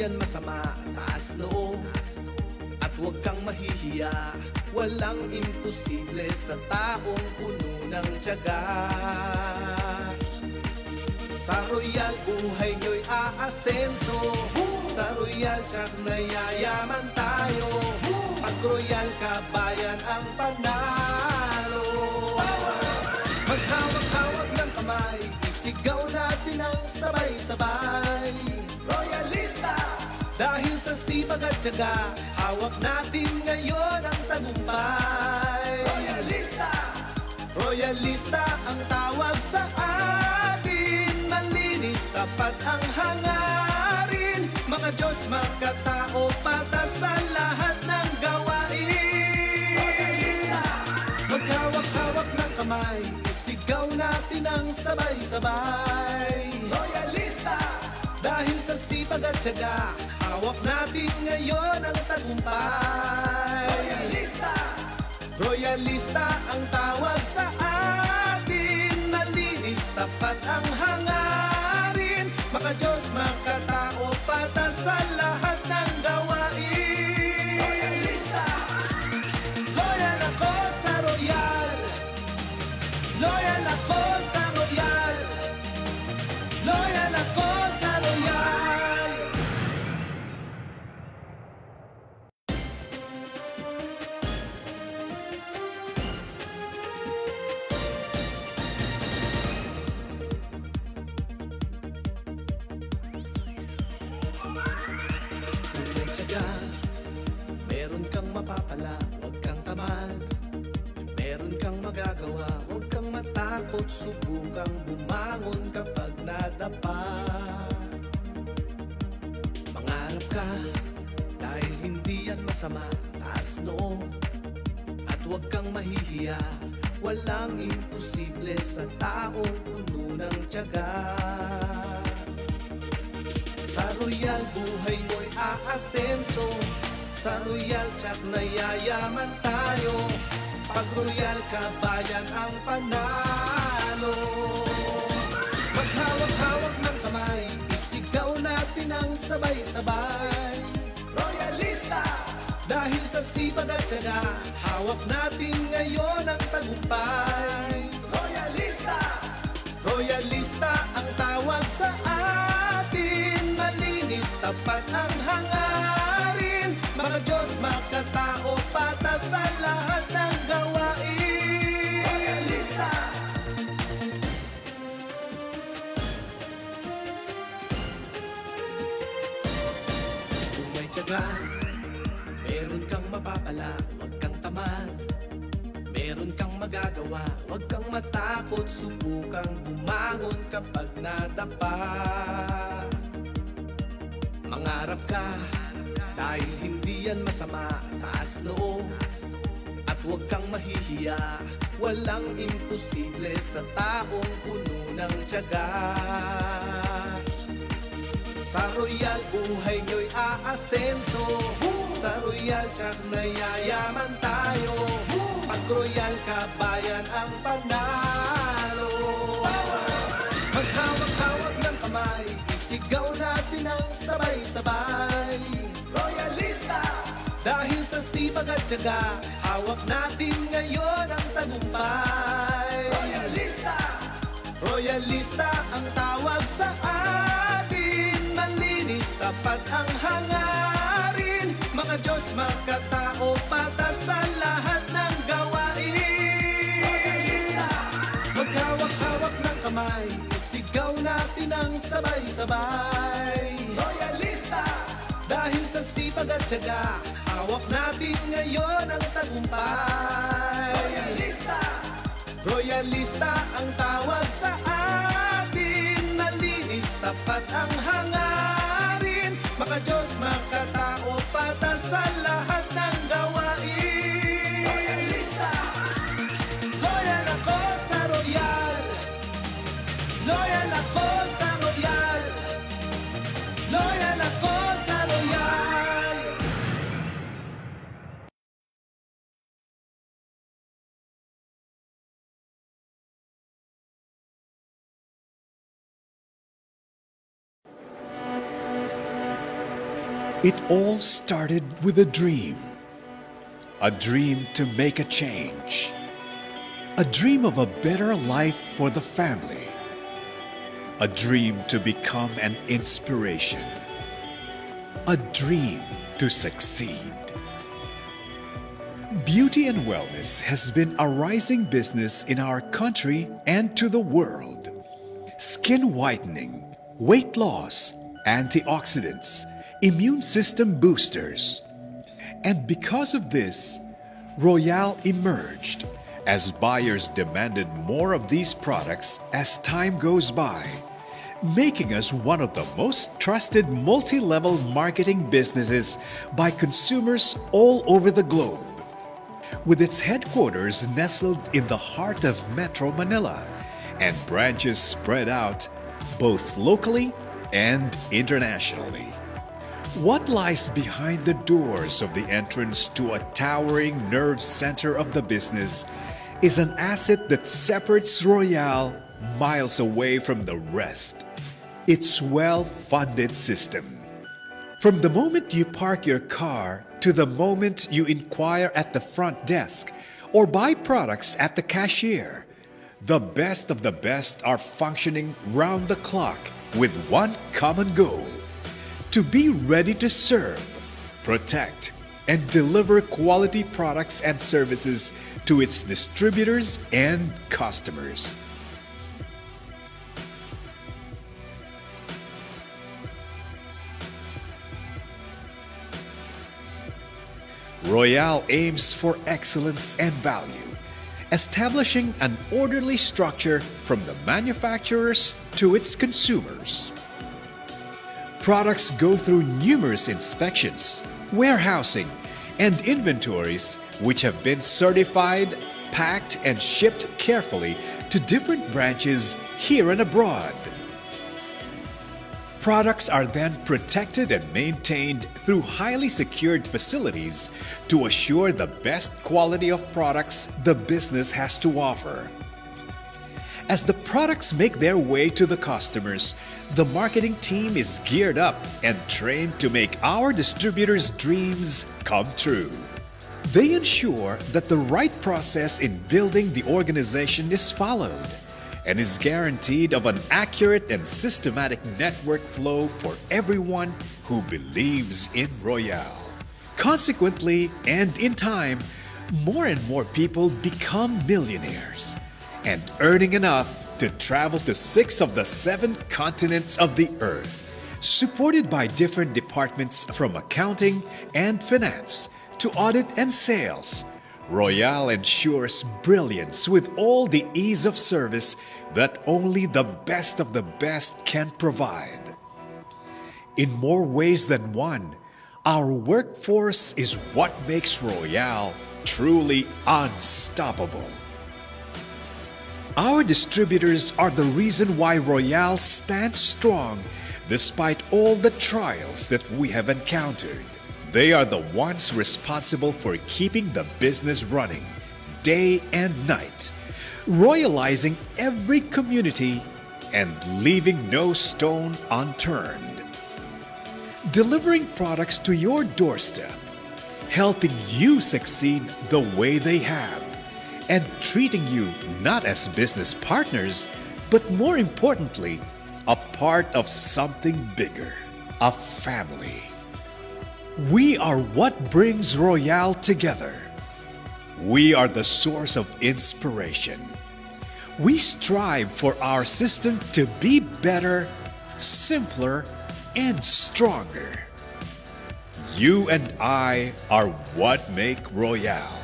yan masama, taas noo at huwag kang mahihiya. Walang imposible sa taong puno ng tiyaga. Sa Royal buhay nyo'y aasenso, sa Royal Tiyak na yayaman tayo. Pag Royal ka, bayan ang panalo. Maghawak-hawak ng kamay, isigaw natin ang sabay-sabay. Royalista! Dahil sa sipag at tiyaga, hawak natin ngayon ang tagumpay. Royalista! Royalista ang tawag sa atin, malinis, tapat ang hangarin. Mga Diyos, magkatao, patas sa lahat ng gawain. Royalista! Maghawak-hawak ng kamay, isigaw natin ang sabay-sabay. Royalista! Dahil sa sipag at tiyaga, hawak natin ngayon ang tagumpay. Royalista! Royalista ang tawag sa atin, malinis, tapat ang hangarin. Mga Diyos, makatao, patas sa lahat ng gawain. Royalista! Loyal ako sa Royal, loyal ako sa Royal, loyal ako sa Royal. Kung may tiyaga, meron kang mapapala, huwag kang tamad. Meron kang magagawa, huwag kang matakot, subukang bumangon kapag nadapa. Mangarap ka, dahil hindi yan masama, taas noo at huwag kang mahihiya. Walang imposible sa taong puno ng tiyaga. Sa Royal buhay mo'y aasenso, sa Royal Tiyak na yayaman tayo. Pag Royal ka, bayan ang panalo. Maghawak-hawak ng kamay, isigaw natin ang sabay-sabay. Royalista! Dahil sa sipag at tiyaga, hawak natin ngayon ang tagumpay. Royalista! Royalista ang tawag sa atin, malinis, tapat ang hangarin. Mga Diyos, makatao, patas sa lahat ng gawain. Royalista! Kung may tiyaga, meron kang mapapala, huwag kang tamad. Meron kang magagawa, huwag kang matakot, subukang bumangon kapag nadapa. Mangarap ka, dahil hindi yan masama, taas noo at huwag kang mahihiya. Walang imposible sa taong puno ng tiyaga. Sa Royal buhay nyo'y aasenso, sa Royal Tiyak na yayaman tayo. Pag Royal ka, bayan ang panalo. Maghawak-hawak ng kamay, isigaw natin ang sabay-sabay. Royalista! Dahil sa sipag at tiyaga, hawak natin ngayon ang tagumpay. Royalista! Royalista ang tawag sa atin, malinis, tapat ang hangarin. Mga Diyos, makatao, patas sa lahat ng gawain. Royalista! Maghawak-hawak ng kamay, isigaw natin ang sabay-sabay. Royalista! Dahil sa sipag at tiyaga, hawak natin ngayon ang tagumpay. Royalista! Royalista ang tawag sa atin, malinis, tapat ang hangarin. Mga Diyos, makatao, patas sa lahat ng gawain. Royalista! Loyal ako sa Royal, loyal ako sa Royal, loyal ako sa Royal. It all started with a dream to make a change, a dream of a better life for the family, a dream to become an inspiration, a dream to succeed. Beauty and wellness has been a rising business in our country and to the world. Skin whitening, weight loss, antioxidants, immune system boosters. And because of this, Royale emerged as buyers demanded more of these products as time goes by, making us one of the most trusted multi-level marketing businesses by consumers all over the globe. With its headquarters nestled in the heart of Metro Manila and branches spread out both locally and internationally. What lies behind the doors of the entrance to a towering nerve center of the business is an asset that separates Royale miles away from the rest. Its well-funded system. From the moment you park your car to the moment you inquire at the front desk or buy products at the cashier, the best of the best are functioning round the clock with one common goal: to be ready to serve, protect, and deliver quality products and services to its distributors and customers. Royale aims for excellence and value, establishing an orderly structure from the manufacturers to its consumers. Products go through numerous inspections, warehousing, and inventories which have been certified, packed, and shipped carefully to different branches here and abroad. Products are then protected and maintained through highly secured facilities to assure the best quality of products the business has to offer. As the products make their way to the customers, the marketing team is geared up and trained to make our distributors' dreams come true. They ensure that the right process in building the organization is followed and is guaranteed of an accurate and systematic network flow for everyone who believes in Royale. Consequently, and in time, more and more people become millionaires and earning enough to travel to 6 of the 7 continents of the earth, supported by different departments from accounting and finance to audit and sales. Royale ensures brilliance with all the ease of service that only the best of the best can provide. In more ways than one, our workforce is what makes Royale truly unstoppable. Our distributors are the reason why Royale stands strong despite all the trials that we have encountered. They are the ones responsible for keeping the business running day and night, royalizing every community and leaving no stone unturned. Delivering products to your doorstep, helping you succeed the way they have, and treating you not as business partners, but more importantly, a part of something bigger, a family. We are what brings Royale together. We are the source of inspiration. We strive for our system to be better, simpler, and stronger. You and I are what make Royale.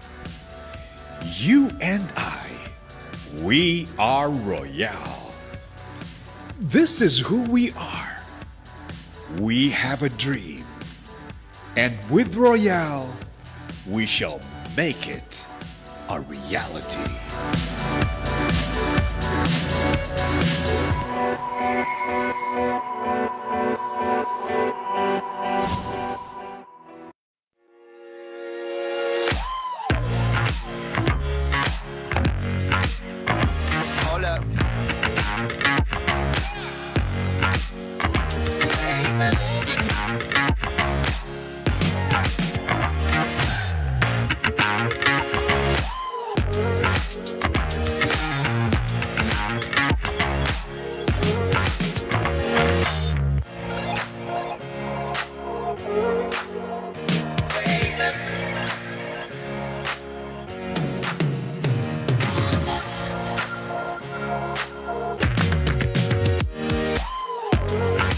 You and I, we are Royale. This is who we are. We have a dream. And with Royale, we shall make it a reality. Hold up.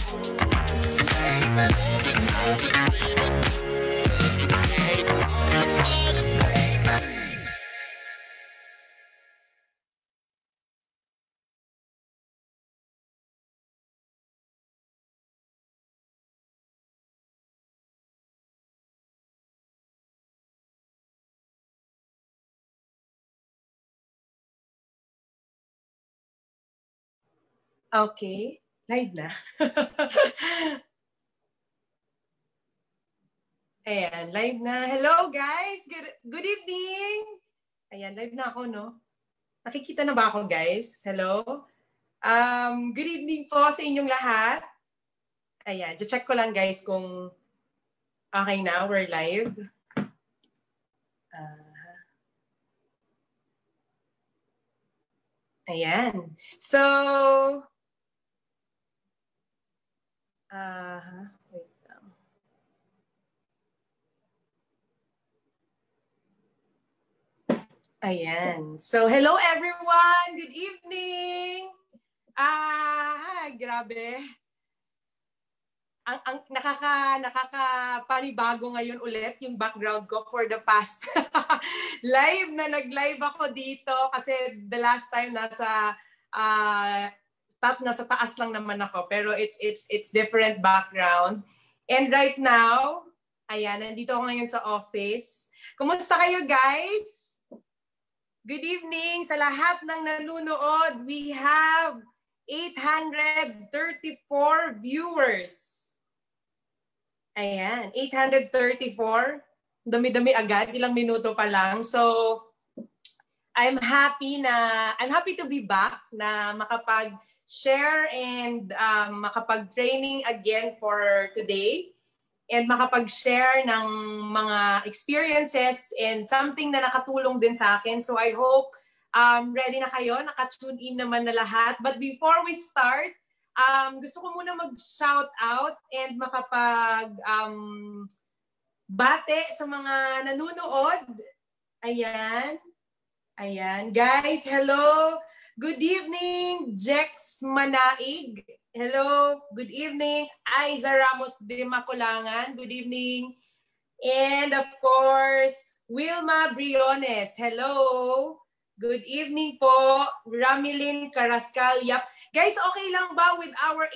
Okay, live na. Ayan, live na. Hello guys! Good evening! Ayan, live na ako, no? Nakikita na ba ako, guys? Hello? Good evening po sa inyong lahat. Ayan, check ko lang guys kung okay na, we're live. Ayan. So, wait lang. Ayan. So, hello everyone! Good evening! Grabe. Ang nakakapanibago ngayon ulit yung background ko for the past live na nag-live ako dito kasi the last time nasa taas lang naman ako pero it's different background. And right now, ayan, nandito ako ngayon sa office. Kumusta kayo guys? Good evening sa lahat ng nanonood. We have 834 viewers. Ayan, 834. Dami-dami agad, ilang minuto pa lang. So, I'm happy to be back na makapag-share and makapag-training again for today and makapag-share ng mga experiences and something na nakatulong din sa akin. So, I hope ready na kayo, naka-tune in naman na lahat. But before we start, gusto ko muna mag-shout out and makapag-bate sa mga nanonood. Ayan. Ayan. Guys, hello. Good evening, Jex Manaig. Hello. Good evening, Aiza Ramos de Maculangan. Good evening. And of course, Wilma Briones. Hello. Good evening po, Ramilin Carrascal. Yap. Guys, okay lang ba with our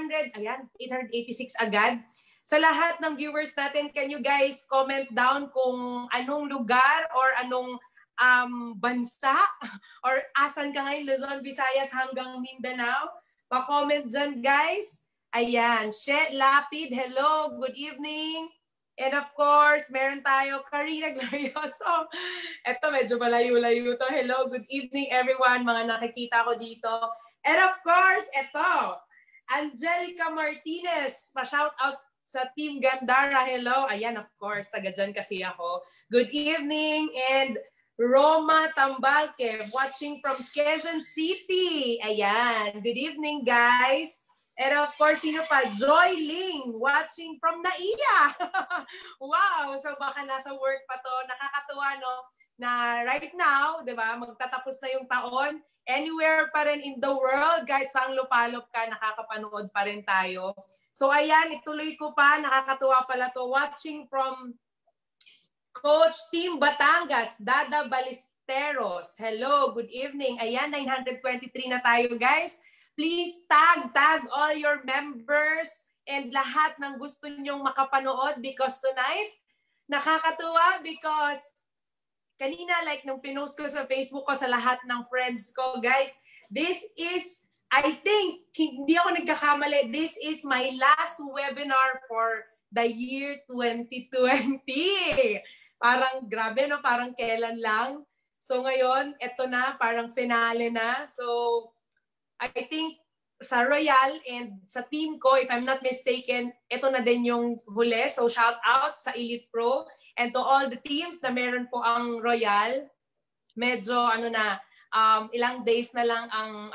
886 agad? Sa lahat ng viewers natin, can you guys comment down kung anong lugar or anong bansa or asan ka ngayon, Luzon, Visayas hanggang Mindanao? Pa-comment dyan, guys. Ayan, Shet Lapid, hello, good evening. And of course, meron tayo Karina Glorioso. Eto, medyo malayo-layo to. Hello, good evening everyone, mga nakikita ko dito. And of course, eto, Angelica Martinez. Pa-shout out sa Team Gandara. Hello. Ayan, of course, taga dyan kasi ako. Good evening. And Roma Tambalke, watching from Quezon City. Ayan. Good evening, guys. And of course, sino pa? Joy Ling, watching from Naiya. Wow! So baka nasa work pa to. Nakakatuwa, no? Na right now, di ba, magtatapos na yung taon. Anywhere pa rin in the world, kahit saan lupalop ka, nakakapanood pa rin tayo. So ayan, ituloy ko pa. Nakakatuwa pala to. Watching from Coach Team Batangas, Dada Balisteros. Hello, good evening. Ayan, 923 na tayo, guys. Please tag all your members and lahat ng gusto nyong makapanood because tonight, nakakatuwa because kanina like nung pinost ko sa Facebook ko sa lahat ng friends ko, guys, this is, I think, hindi ako nagkakamali, this is my last webinar for the year 2020. Parang grabe, no? Parang kailan lang. So ngayon, eto na, parang finale na. So, I think sa Royal and sa team ko, if I'm not mistaken, ito na din yung huli. So shout out sa Elite Pro and to all the teams na meron po ang Royal. Medyo ilang days na lang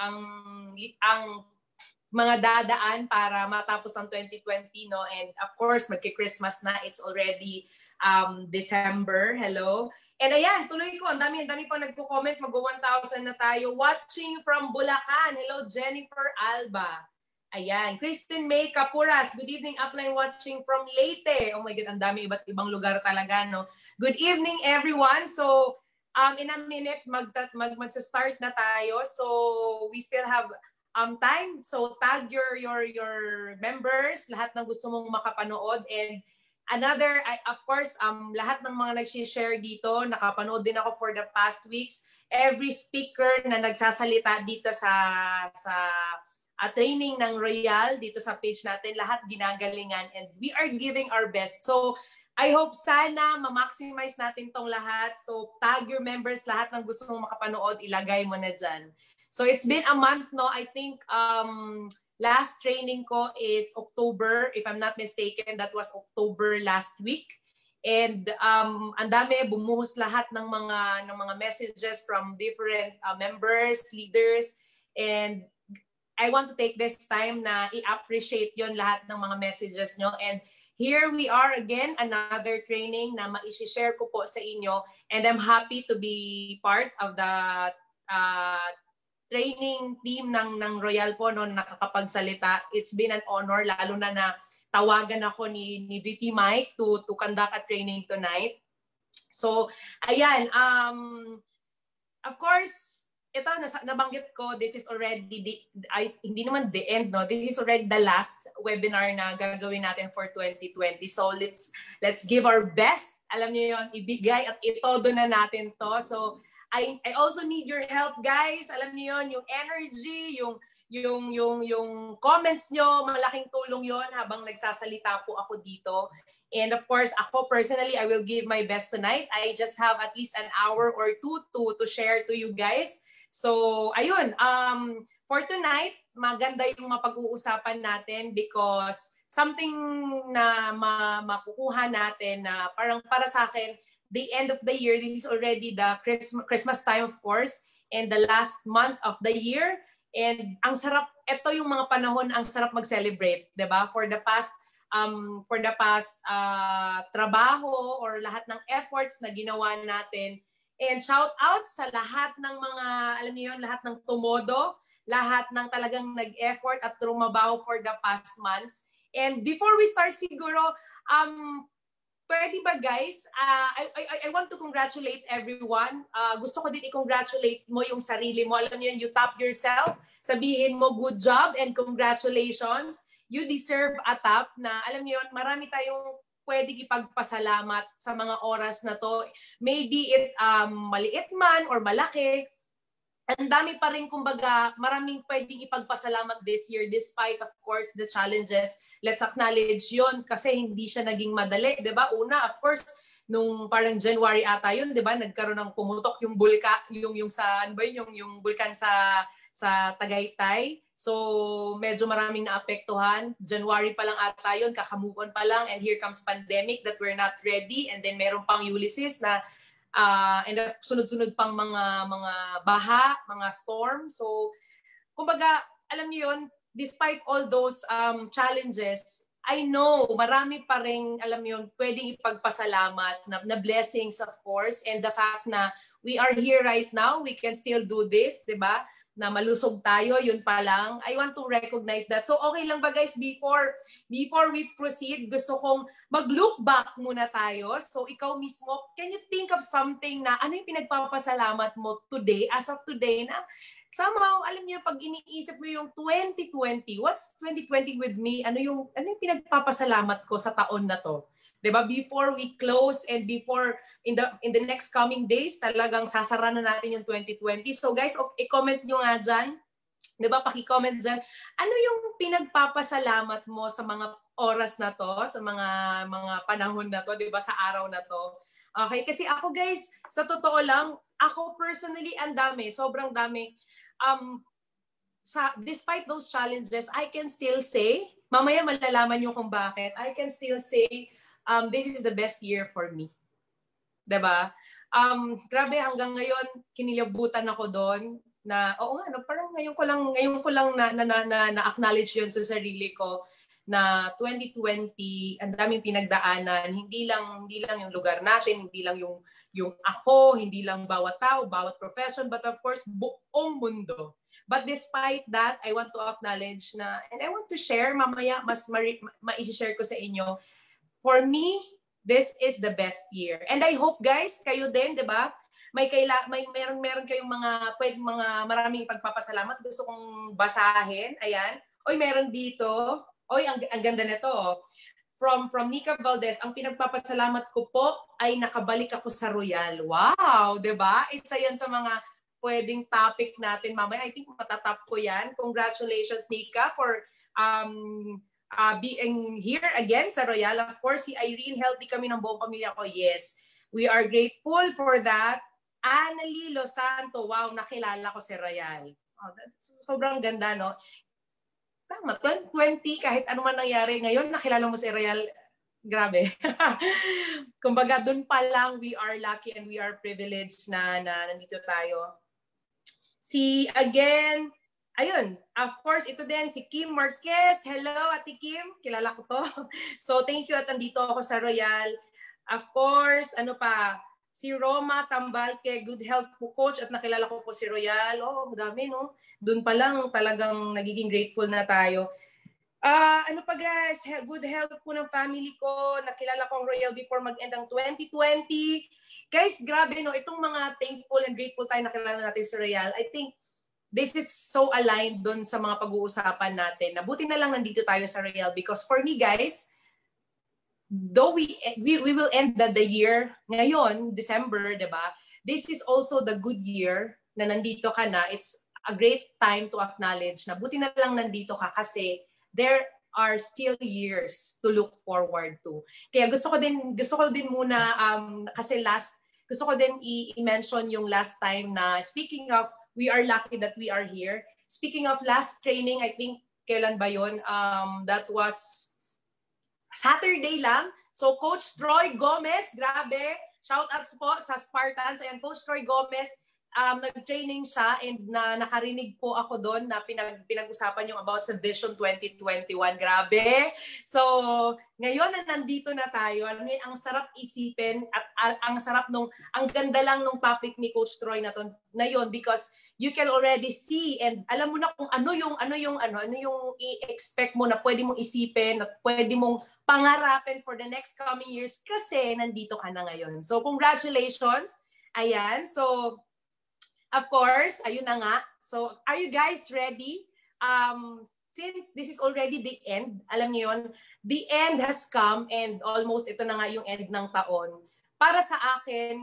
ang mga dadaan para matapos ang 2020, no? And of course, magki-Christmas na. It's already December. Hello. And ayan, tuloy ko. Ang dami pa nagko-comment. Mag-1,000 na tayo. Watching from Bulacan. Hello, Jennifer Alba. Ayan. Kristen May Capuras. Good evening, upline watching from Leyte. Oh my God, ang dami iba't ibang lugar talaga, no? Good evening, everyone. So, in a minute, mag-start na tayo. So, we still have time. So, tag your members, lahat ng gusto mong makapanood. And another, of course, lahat ng mga nag-share dito, nakapanood din ako for the past weeks. Every speaker na nagsasalita dito sa training ng Royal dito sa page natin, lahat ginagalingan and we are giving our best. So, I hope sana ma-maximize natin tong lahat. So, tag your members, lahat ng gusto mong makapanood, ilagay mo na dyan. So, it's been a month, no? I think last training ko is October. If I'm not mistaken, that was October last week. And ang dami, bumuhos lahat ng mga messages from different members, leaders, and I want to take this time na i-appreciate yon lahat ng mga messages nyo. And here we are again, another training na ma-share ko po sa inyo. And I'm happy to be part of the training team ng Royal po, no, nakakapagsalita. It's been an honor, lalo na tawagan ako ni VP Mike to conduct a training tonight. So, ayan. Of course, ito, nabanggit ko, this is already, hindi naman the end, no? This is already the last webinar na gagawin natin for 2020. So, let's give our best. Alam niyo yon, ibigay at itodo na natin to. So, I also need your help, guys. Alam niyo yon, yung energy, yung comments nyo, malaking tulong yon habang nagsasalita po ako dito. And of course, ako personally, I will give my best tonight. I just have at least an hour or two to share to you guys. So, ayun, for tonight, maganda yung mapag-uusapan natin because something na makukuha natin na parang para sa akin, the end of the year, this is already the Christmas time, of course, and the last month of the year. And ang sarap, ito yung mga panahon, ang sarap mag-celebrate, 'di ba? For the past trabaho or lahat ng efforts na ginawa natin. And shout out sa lahat ng mga, alam niyo yun, lahat ng tumodo, lahat ng talagang nag-effort at trumabaho for the past months. And before we start siguro, pwede ba guys, I want to congratulate everyone. Gusto ko din i-congratulate mo yung sarili mo. Alam niyo yun, you tap yourself, sabihin mo good job and congratulations. You deserve a tap na, alam niyo yun, marami tayong pwede ipagpasalamat sa mga oras na to. Maybe it maliit man or malaki. Ang dami pa rin, kumbaga, maraming pwedeng ipagpasalamat this year despite, of course, the challenges. Let's acknowledge yon kasi hindi siya naging madali. Diba? Una, of course, nung parang January ata yun, diba? Nagkaroon ng pumutok yung bulka, yung sa, ano ba yun, yung bulkan sa Tagaytay. So, medyo maraming naapektuhan. January pa lang ata yun, kakamove on pa lang, and here comes pandemic that we're not ready. And then meron pang Ulysses na and sunod-sunod pang mga baha, mga storm. So, kumbaga, alam niyo yun, despite all those challenges, I know marami pa rin, alam niyo yun, pwedeng ipagpasalamat na blessings, of course, and the fact na we are here right now, we can still do this, di ba? Na malusog tayo, yun pa lang. I want to recognize that. So okay lang ba guys, before we proceed, gusto kong mag-look back muna tayo. So ikaw mismo, can you think of something na ano yung pinagpapasalamat mo today, as of today, na somehow, alam niyo, pag iniisip mo yung 2020, what's 2020 with me? Ano yung pinagpapasalamat ko sa taon na to? 'Di ba? Before we close and before in the next coming days, talagang sasara na natin yung 2020. So guys, i-comment nyo nga dyan. 'Di ba? Paki-comment dyan. Ano yung pinagpapasalamat mo sa mga oras na to, sa mga panahon na to, 'di ba? Sa araw na to. Okay, kasi ako guys, sa totoo lang, ako personally, ang dami, sobrang dami. Despite those challenges, I can still say, mamaya malalaman nyo kung bakit, I can still say, this is the best year for me. Diba? Grabe, hanggang ngayon, kinilabutan ako doon na, oo nga, no, parang ngayon ko lang na-acknowledge yun sa sarili ko na 2020, ang daming pinagdaanan, hindi lang yung lugar natin, hindi lang yung ako, hindi lang bawat tao, bawat profession, but of course, buong mundo. But despite that, I want to acknowledge na, and I want to share, mamaya mas ma-share ko sa inyo, for me, this is the best year. And I hope guys, kayo din, di ba? Meron kayong mga maraming pagpapasalamat. Gusto kong basahin. Ayan. Oy, meron dito. Oy, ang ganda nito. From Nika Valdez, ang pinagpapasalamat ko po ay nakabalik ako sa Royal. Wow, 'di ba? Isa 'yan sa mga pwedeng topic natin mamaya. I think matatap ko 'yan. Congratulations Nika for being here again sa Royal. Of course, si Irene, healthy kami ng buong pamilya ko. Yes, we are grateful for that. Annalie Losanto, wow, nakilala ko si Royal. Oh, sobrang ganda, no? Tama, 2020, kahit ano man nangyari, ngayon nakilala mo si Royal, grabe. Kumbaga, dun pa lang, we are lucky and we are privileged na nandito tayo. Again, ayun, of course, ito din, si Kim Marquez. Hello, Ate Kim, kilala ko to. So, thank you at nandito ako sa Royal. Of course, ano pa, si Roma Tambalke, good health po coach at nakilala ko po si Royal. Oh, madami no. Doon pa lang talagang nagiging grateful na tayo. Ano pa guys, good health po ng family ko. Nakilala ko ang Royal before mag-end ang 2020. Guys, grabe no, itong mga thankful and grateful tayo nakilala natin si Royal. I think this is so aligned doon sa mga pag-uusapan natin. Nabuti na lang nandito tayo sa Royal because for me guys, though we will end the year ngayon, December, diba? This is also the good year na nandito ka na. It's a great time to acknowledge na buti na lang nandito ka kasi there are still years to look forward to. Kaya gusto ko din muna kasi gusto ko din i-mention yung last time na speaking of we are lucky that we are here. Speaking of last training, I think kailan ba yun? That was Saturday lang. So, Coach Troy Gomez, grabe. Shoutouts po sa Spartans. Ayan, Coach Troy Gomez, nag-training siya and nakarinig po ako doon na pinag-usapan yung about sa Vision 2021. Grabe. So, ngayon na nandito na tayo, ang sarap isipin at ang ganda lang nung topic ni Coach Troy na yun because you can already see and alam mo na kung ano yung i-expect mo na pwede mong isipin at pwede mong pangarapin for the next coming years kasi nandito ka na ngayon. So, congratulations. Ayan. So, of course, ayun na nga. So, are you guys ready? Since this is already the end, alam niyo yun, the end has come and almost ito na nga yung end ng taon. Para sa akin,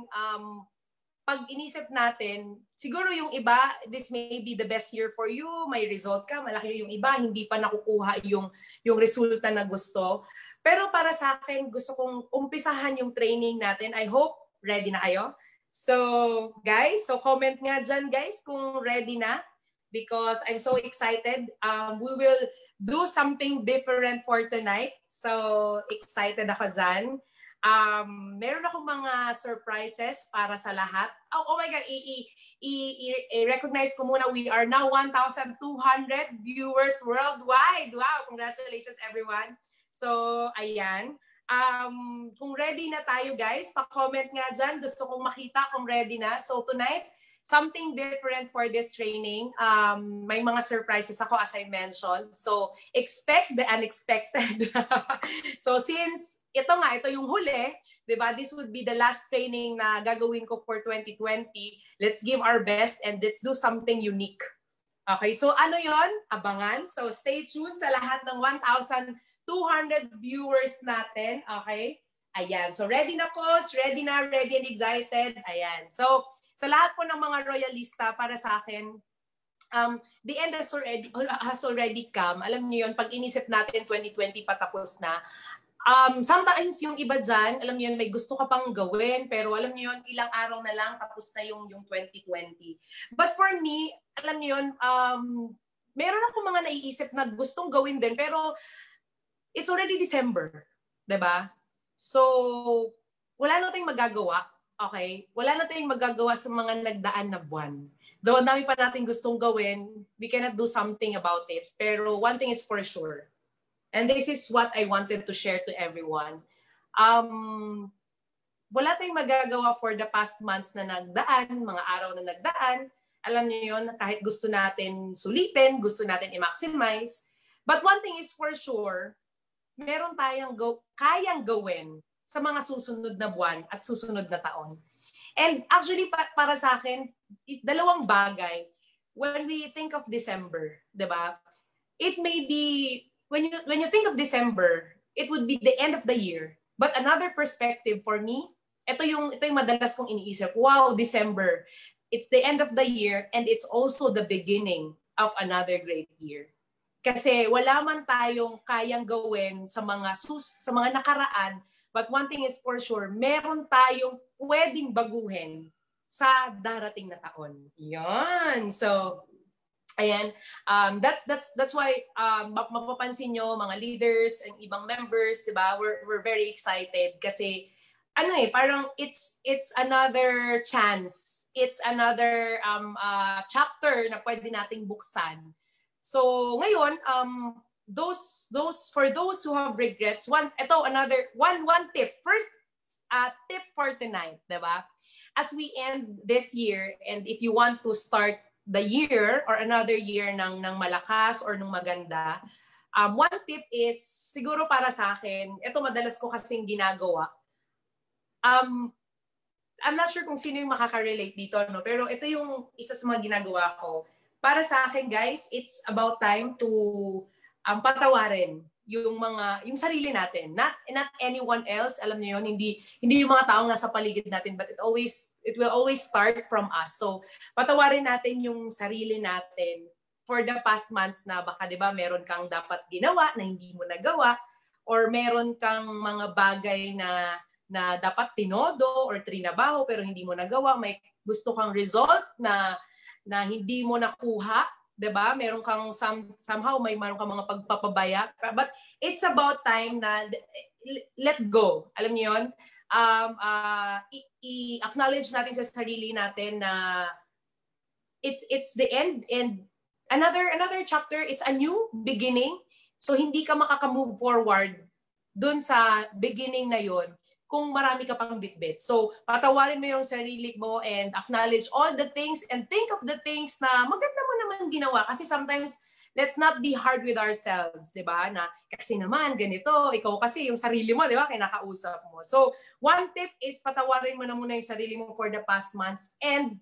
pag inisip natin, siguro yung iba, this may be the best year for you, may result ka, malaki yung iba, hindi pa nakukuha yung resulta na gusto. Pero para sa akin, gusto kong umpisahan yung training natin. I hope ready na kayo. So, guys, comment nga dyan, guys, kung ready na. Because I'm so excited. We will do something different for tonight. So, excited ako dyan. Meron akong mga surprises para sa lahat. Oh my God, i-recognize ko muna, we are now 1,200 viewers worldwide. Wow, congratulations everyone. So, ayan. Kung ready na tayo guys, pa-comment nga dyan. Gusto kong makita kung ready na. So tonight, something different for this training. May mga surprises ako as I mentioned. So expect the unexpected. So since ito yung huli, diba? This would be the last training na gagawin ko for 2020. Let's give our best and let's do something unique. Okay, so ano yon? Abangan. So stay tuned sa lahat ng 1,200 viewers natin. Okay? Ayan. So, ready na coach? Ready and excited? Ayan. So, sa lahat po ng mga royalista, para sa akin, the end has already come. Alam niyo yun, pag inisip natin 2020 patapos na, sometimes yung iba dyan, alam niyo yun, may gusto ka pang gawin, pero alam niyo yun, ilang araw na lang, tapos na yung 2020. But for me, alam niyo yun, meron ako mga naiisip na gustong gawin din, pero it's already December, 'di ba? So, wala na tayong magagawa, okay? Wala na tayong magagawa sa mga nagdaan na buwan. Though ang dami pa natin gustong gawin, we cannot do something about it. Pero one thing is for sure. And this is what I wanted to share to everyone. Wala tayong magagawa for the past months na nagdaan, mga araw na nagdaan, Alam niyo yun, kahit gusto natin sulitin, gusto natin i-maximize. But one thing is for sure, meron tayong kayang gawin sa mga susunod na buwan at susunod na taon. And actually, para sa akin, is dalawang bagay. When we think of December, di ba? It may be, when you think of December, it would be the end of the year. But another perspective for me, ito yung madalas kong iniisip. Wow, December. It's the end of the year and it's also the beginning of another great year. Kasi wala man tayong kayang gawin sa mga nakaraan, but one thing is for sure, meron tayong pwedeng baguhin sa darating na taon. Yan. So, ayan. That's why mapapansin nyo, mga leaders and ibang members, di ba? We're very excited kasi parang it's another chance. It's another chapter na pwede nating buksan. So ngayon, for those who have regrets, one tip. First tip for tonight, diba? As we end this year, and if you want to start the year or another year ng malakas or ng maganda, one tip is, siguro para sa akin, ito madalas ko kasing ginagawa. I'm not sure kung sino yung makaka-relate dito, no? Pero ito yung isa sa mga ginagawa ko. Para sa akin, guys, it's about time to patawarin yung sarili natin. Not anyone else, alam niyo yun, hindi yung mga taong nasa paligid natin, but it will always start from us. So, patawarin natin yung sarili natin for the past months na baka, di ba, meron kang dapat ginawa na hindi mo nagawa, or meron kang mga bagay na dapat tinodo or trinabaho pero hindi mo nagawa, may gusto kang result na hindi mo nakuha, 'di ba? Meron kang somehow meron kang mga pagpapabaya, but it's about time na let go. Alam niyo 'yon? I-acknowledge natin sa sarili natin na it's the end and another chapter, it's a new beginning. So hindi ka makaka-move forward dun sa beginning na 'yon kung marami ka pang bitbit. So, patawarin mo yung sarili mo and acknowledge all the things and think of the things na maganda mo naman ginawa. Kasi sometimes, let's not be hard with ourselves, di ba? Na kasi naman, ganito, ikaw kasi yung sarili mo, di ba? Kinakausap mo. So, one tip is patawarin mo na muna yung sarili mo for the past months. And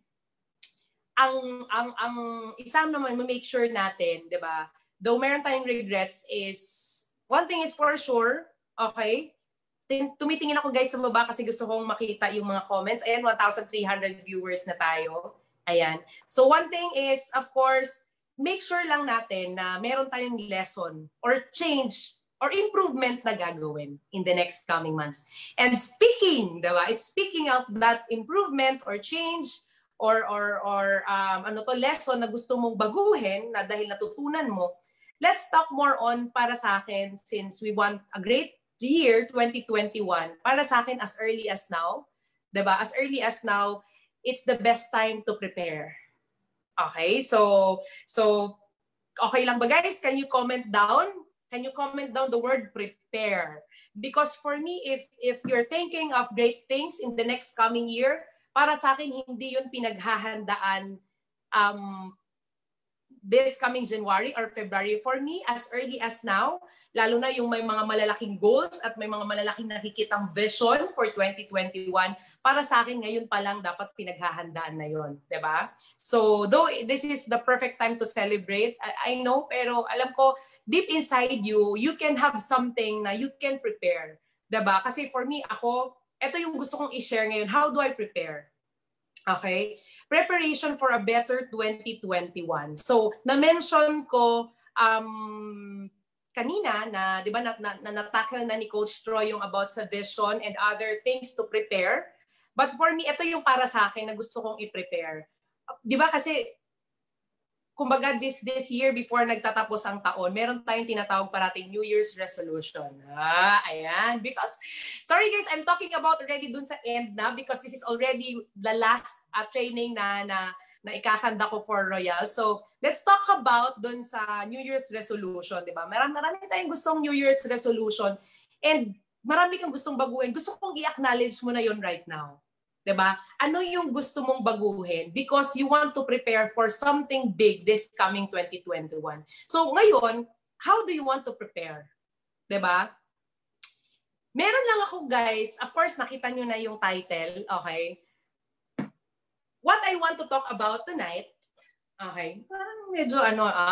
ang isa naman, make sure natin, di ba? Though meron tayong regrets is, one thing is for sure, okay? Tumitingin ako guys sa baba kasi gusto kong makita yung mga comments. Ayan, 1,300 viewers na tayo. Ayan. So one thing is, of course, make sure lang natin na meron tayong lesson or change or improvement na gagawin in the next coming months. And diba? It's speaking of that improvement or change or lesson na gusto mong baguhin na dahil natutunan mo. Let's talk more on, para sa akin, since we want a great year 2021, para sa akin as early as now, diba? As early as now, it's the best time to prepare. Okay? So okay lang ba guys? Can you comment down? Can you comment down the word prepare? Because for me, if you're thinking of great things in the next coming year, para sa akin hindi yun pinaghahandaan this coming January or February. For me, as early as now, lalo na yung may mga malalaking goals at may mga malalaking nakikitang vision for 2021, para sa akin ngayon pa lang dapat pinaghahandaan na yon, 'di ba? So, though this is the perfect time to celebrate, I know, pero alam ko, deep inside you, you can have something na you can prepare, 'di ba? Kasi for me, ito yung gusto kong i-share ngayon. How do I prepare? Okay? Preparation for a better 2021. So, na-mention ko kanina na, di ba, na-tackle na ni Coach Troy yung about sa vision and other things to prepare. But for me, ito yung para sa akin na gusto kong i-prepare. Di ba kasi, kumbaga this year before nagtatapos ang taon, meron tayong tinatawag parating New Year's resolution. Ayan. Because, sorry guys, I'm talking about already dun sa end na because this is already the last training na ikakanda ko for Royal. So, let's talk about dun sa New Year's resolution, di ba? Marami tayong gustong New Year's resolution and marami kang gustong baguhin. Gusto kong i-acknowledge mo na yon right now. 'Diba? Ano yung gusto mong baguhin because you want to prepare for something big this coming 2021. So ngayon, how do you want to prepare? 'Diba? Meron lang ako guys, of course nakita nyo na yung title, okay? What I want to talk about tonight, okay? Parang medyo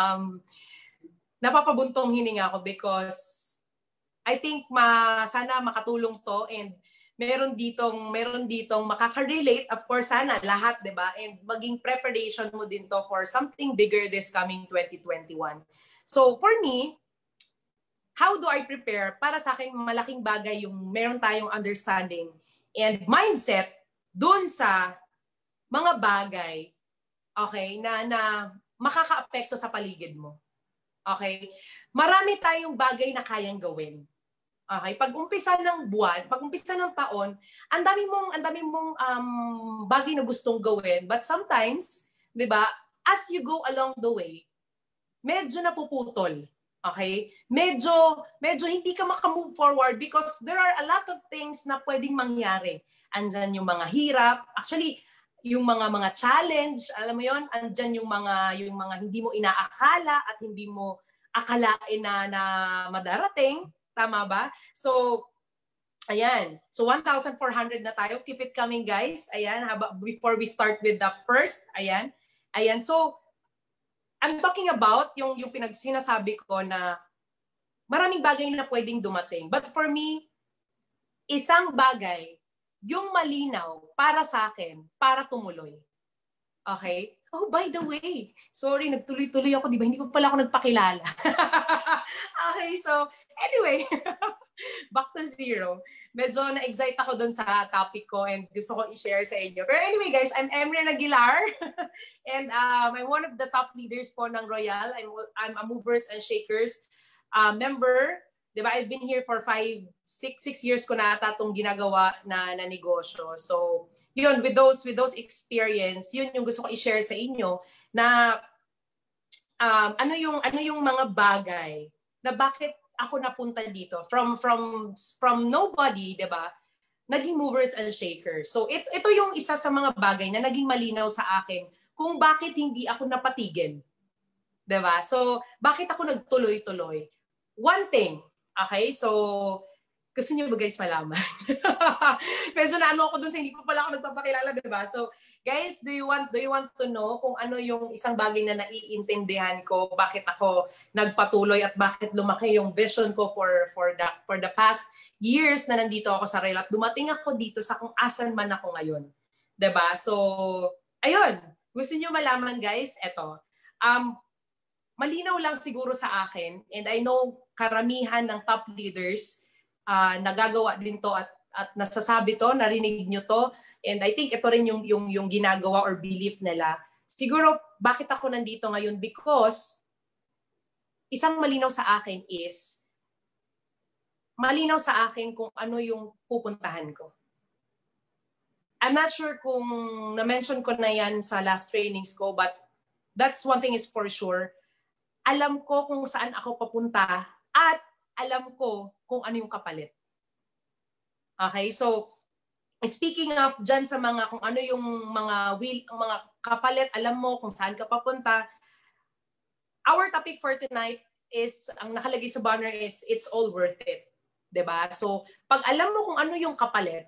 napapabuntong hininga ako because I think sana makatulong to and meron ditong makaka-relate, of course, sana lahat, 'di ba? And maging preparation mo din to for something bigger this coming 2021. So, for me, how do I prepare? Para sa akin, malaking bagay yung meron tayong understanding and mindset dun sa mga bagay, okay, na makaka-apekto sa paligid mo. Okay? Marami tayong bagay na kayang gawin. Okay, pag-umpisa ng buwan, pag-umpisa ng taon, ang dami mong bagay na gustong gawin, but sometimes, 'di ba, as you go along the way, medyo napuputol. Okay? Medyo hindi ka maka-move forward because there are a lot of things na pwedeng mangyari. Andyan yung mga hirap, actually yung mga challenge, alam mo 'yon, andyan yung mga hindi mo inaakala at hindi mo akalain na madarating. Tama ba? So, ayan. So, 1,400 na tayo. Keep it coming, guys. Ayan. Before we start with the first. Ayan. Ayan. So, I'm talking about yung sinasabi ko na maraming bagay na pwedeng dumating. But for me, isang bagay, yung malinaw para sa akin, para tumuloy. Okay? Oh, by the way, sorry, nagtuloy-tuloy ako, di ba? Hindi pa pala ako nagpakilala. Okay, so, anyway, back to zero. Medyo na-excite ako dun sa topic ko and gusto ko i-share sa inyo. Pero anyway, guys, I'm Emryn Aguilar. And I'm one of the top leaders po ng Royal. I'm a Movers and Shakers member. Diba? I've been here for 6 years ko na ata itong ginagawa na negosyo. So, yun, with those experience, yun yung gusto ko i-share sa inyo na ano yung mga bagay na bakit ako napunta dito from nobody, 'di ba? Naging movers and shakers. So, ito yung isa sa mga bagay na naging malinaw sa akin kung bakit hindi ako napatigil. 'Di ba? So, bakit ako nagtuloy-tuloy? One thing, okay? So, gusto niyo ba guys malaman? Medyo naano ako dun sa hindi pa pala ako nagpapakilala, diba? So, guys, do you want to know kung ano yung isang bagay na naiintindihan ko, bakit ako nagpatuloy at bakit lumaki yung vision ko for the past years na nandito ako sa Royal at dumating ako dito sa kung asan man ako ngayon. Diba? So, ayun. Gusto niyo malaman, guys? Eto. Malinaw lang siguro sa akin and I know karamihan ng top leaders nagagawa din to at nasasabi to, narinig nyo to, and I think ito rin yung ginagawa or belief nila. Siguro, bakit ako nandito ngayon? Because, isang malinaw sa akin is, malinaw sa akin kung ano yung pupuntahan ko. I'm not sure kung na-mention ko na yan sa last trainings ko, but that's one thing is for sure. Alam ko kung saan ako papunta at alam ko kung ano yung kapalit. Okay, so speaking of dyan sa mga kung ano yung mga kapalit, alam mo kung saan ka papunta. Our topic for tonight is, ang nakalagay sa banner is, it's all worth it. 'Di ba? So, pag alam mo kung ano yung kapalit,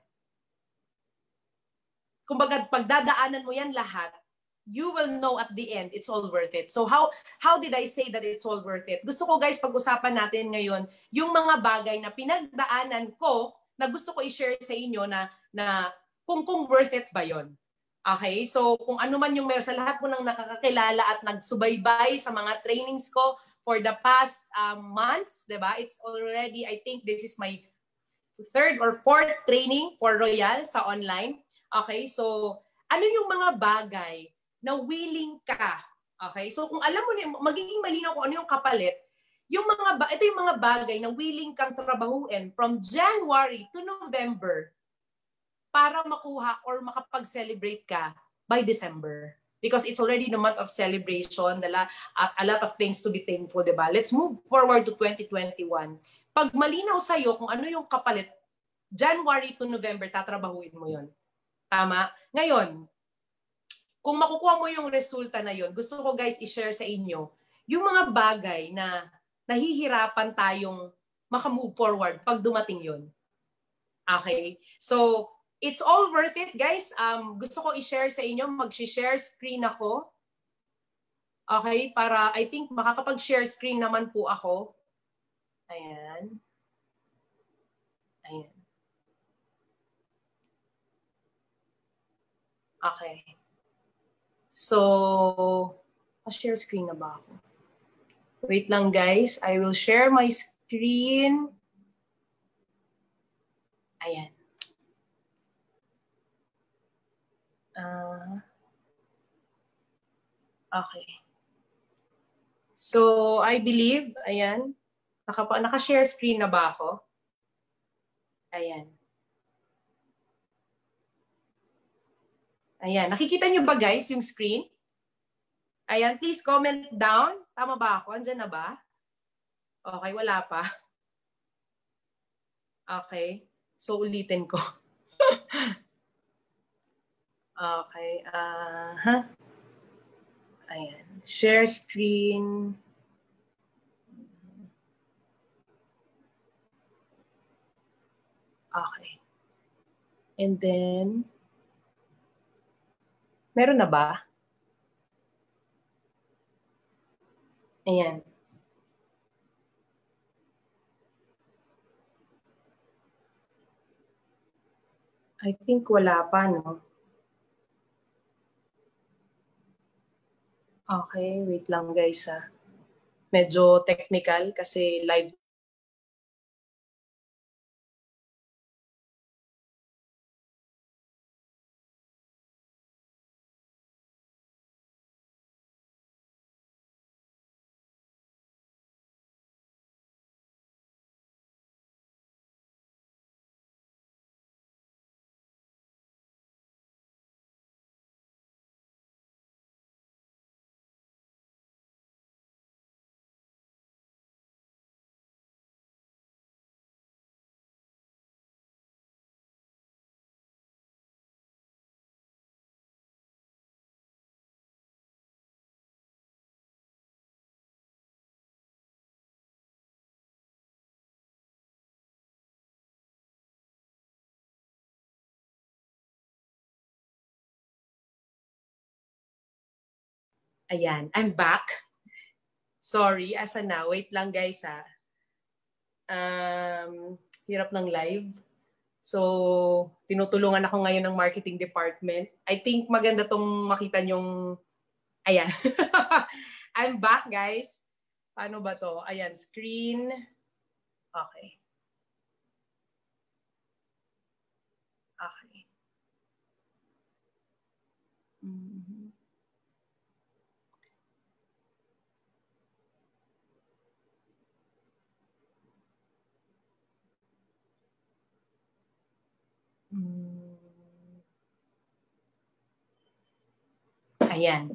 kumbaga pagdadaanan mo yan lahat, you will know at the end, it's all worth it. So how did I say that it's all worth it? Gusto ko guys, pag-usapan natin ngayon yung mga bagay na pinagdaanan ko na gusto ko i-share sa inyo na kung worth it ba yon. Okay? So kung ano man yung meron sa lahat mo nang nakakakilala at nagsubaybay sa mga trainings ko for the past months, 'di ba? It's already, I think this is my 3rd or 4th training for Royal sa online. Okay? So ano yung mga bagay na willing ka. Okay? So kung alam mo, magiging malinaw kung ano yung kapalit, ito yung mga bagay na willing kang trabahuin from January to November para makuha or makapag-celebrate ka by December. Because it's already the month of celebration, a lot of things to be thankful, diba? Let's move forward to 2021. Pag malinaw sa'yo kung ano yung kapalit, January to November, tatrabahuin mo yon. Tama? Ngayon, kung makukuha mo yung resulta na yon, gusto ko guys i-share sa inyo yung mga bagay na nahihirapan tayong makamove forward pag dumating yon. Okay? So, it's all worth it, guys. Gusto ko i-share sa inyo, mag-share screen ako. Okay? Para, I think, makakapag-share screen naman po ako. Ayan. Ayan. Okay. So, share screen na ba ako? Wait lang, guys. I will share my screen. Ayan. Okay. So, I believe, ayan, naka-share screen na ba ako? Ayan. Ayan. Nakikita nyo ba guys yung screen? Ayan, please comment down. Tama ba ako? Andyan na ba? Okay, wala pa. Okay. So, ulitin ko. Okay. Ayan. Share screen. Okay. And then, meron na ba? Ayan. I think wala pa, no? Okay, wait lang guys ha. Medyo technical kasi live. Ayan, I'm back. Sorry, asa na? Wait lang guys ha. Hirap ng live. So, tinutulungan ako ngayon ng marketing department. I think maganda tong makita nyong... Ayan. I'm back guys. Paano ba to? Ayan, screen. Okay. Okay. Mm-hmm. Ayan.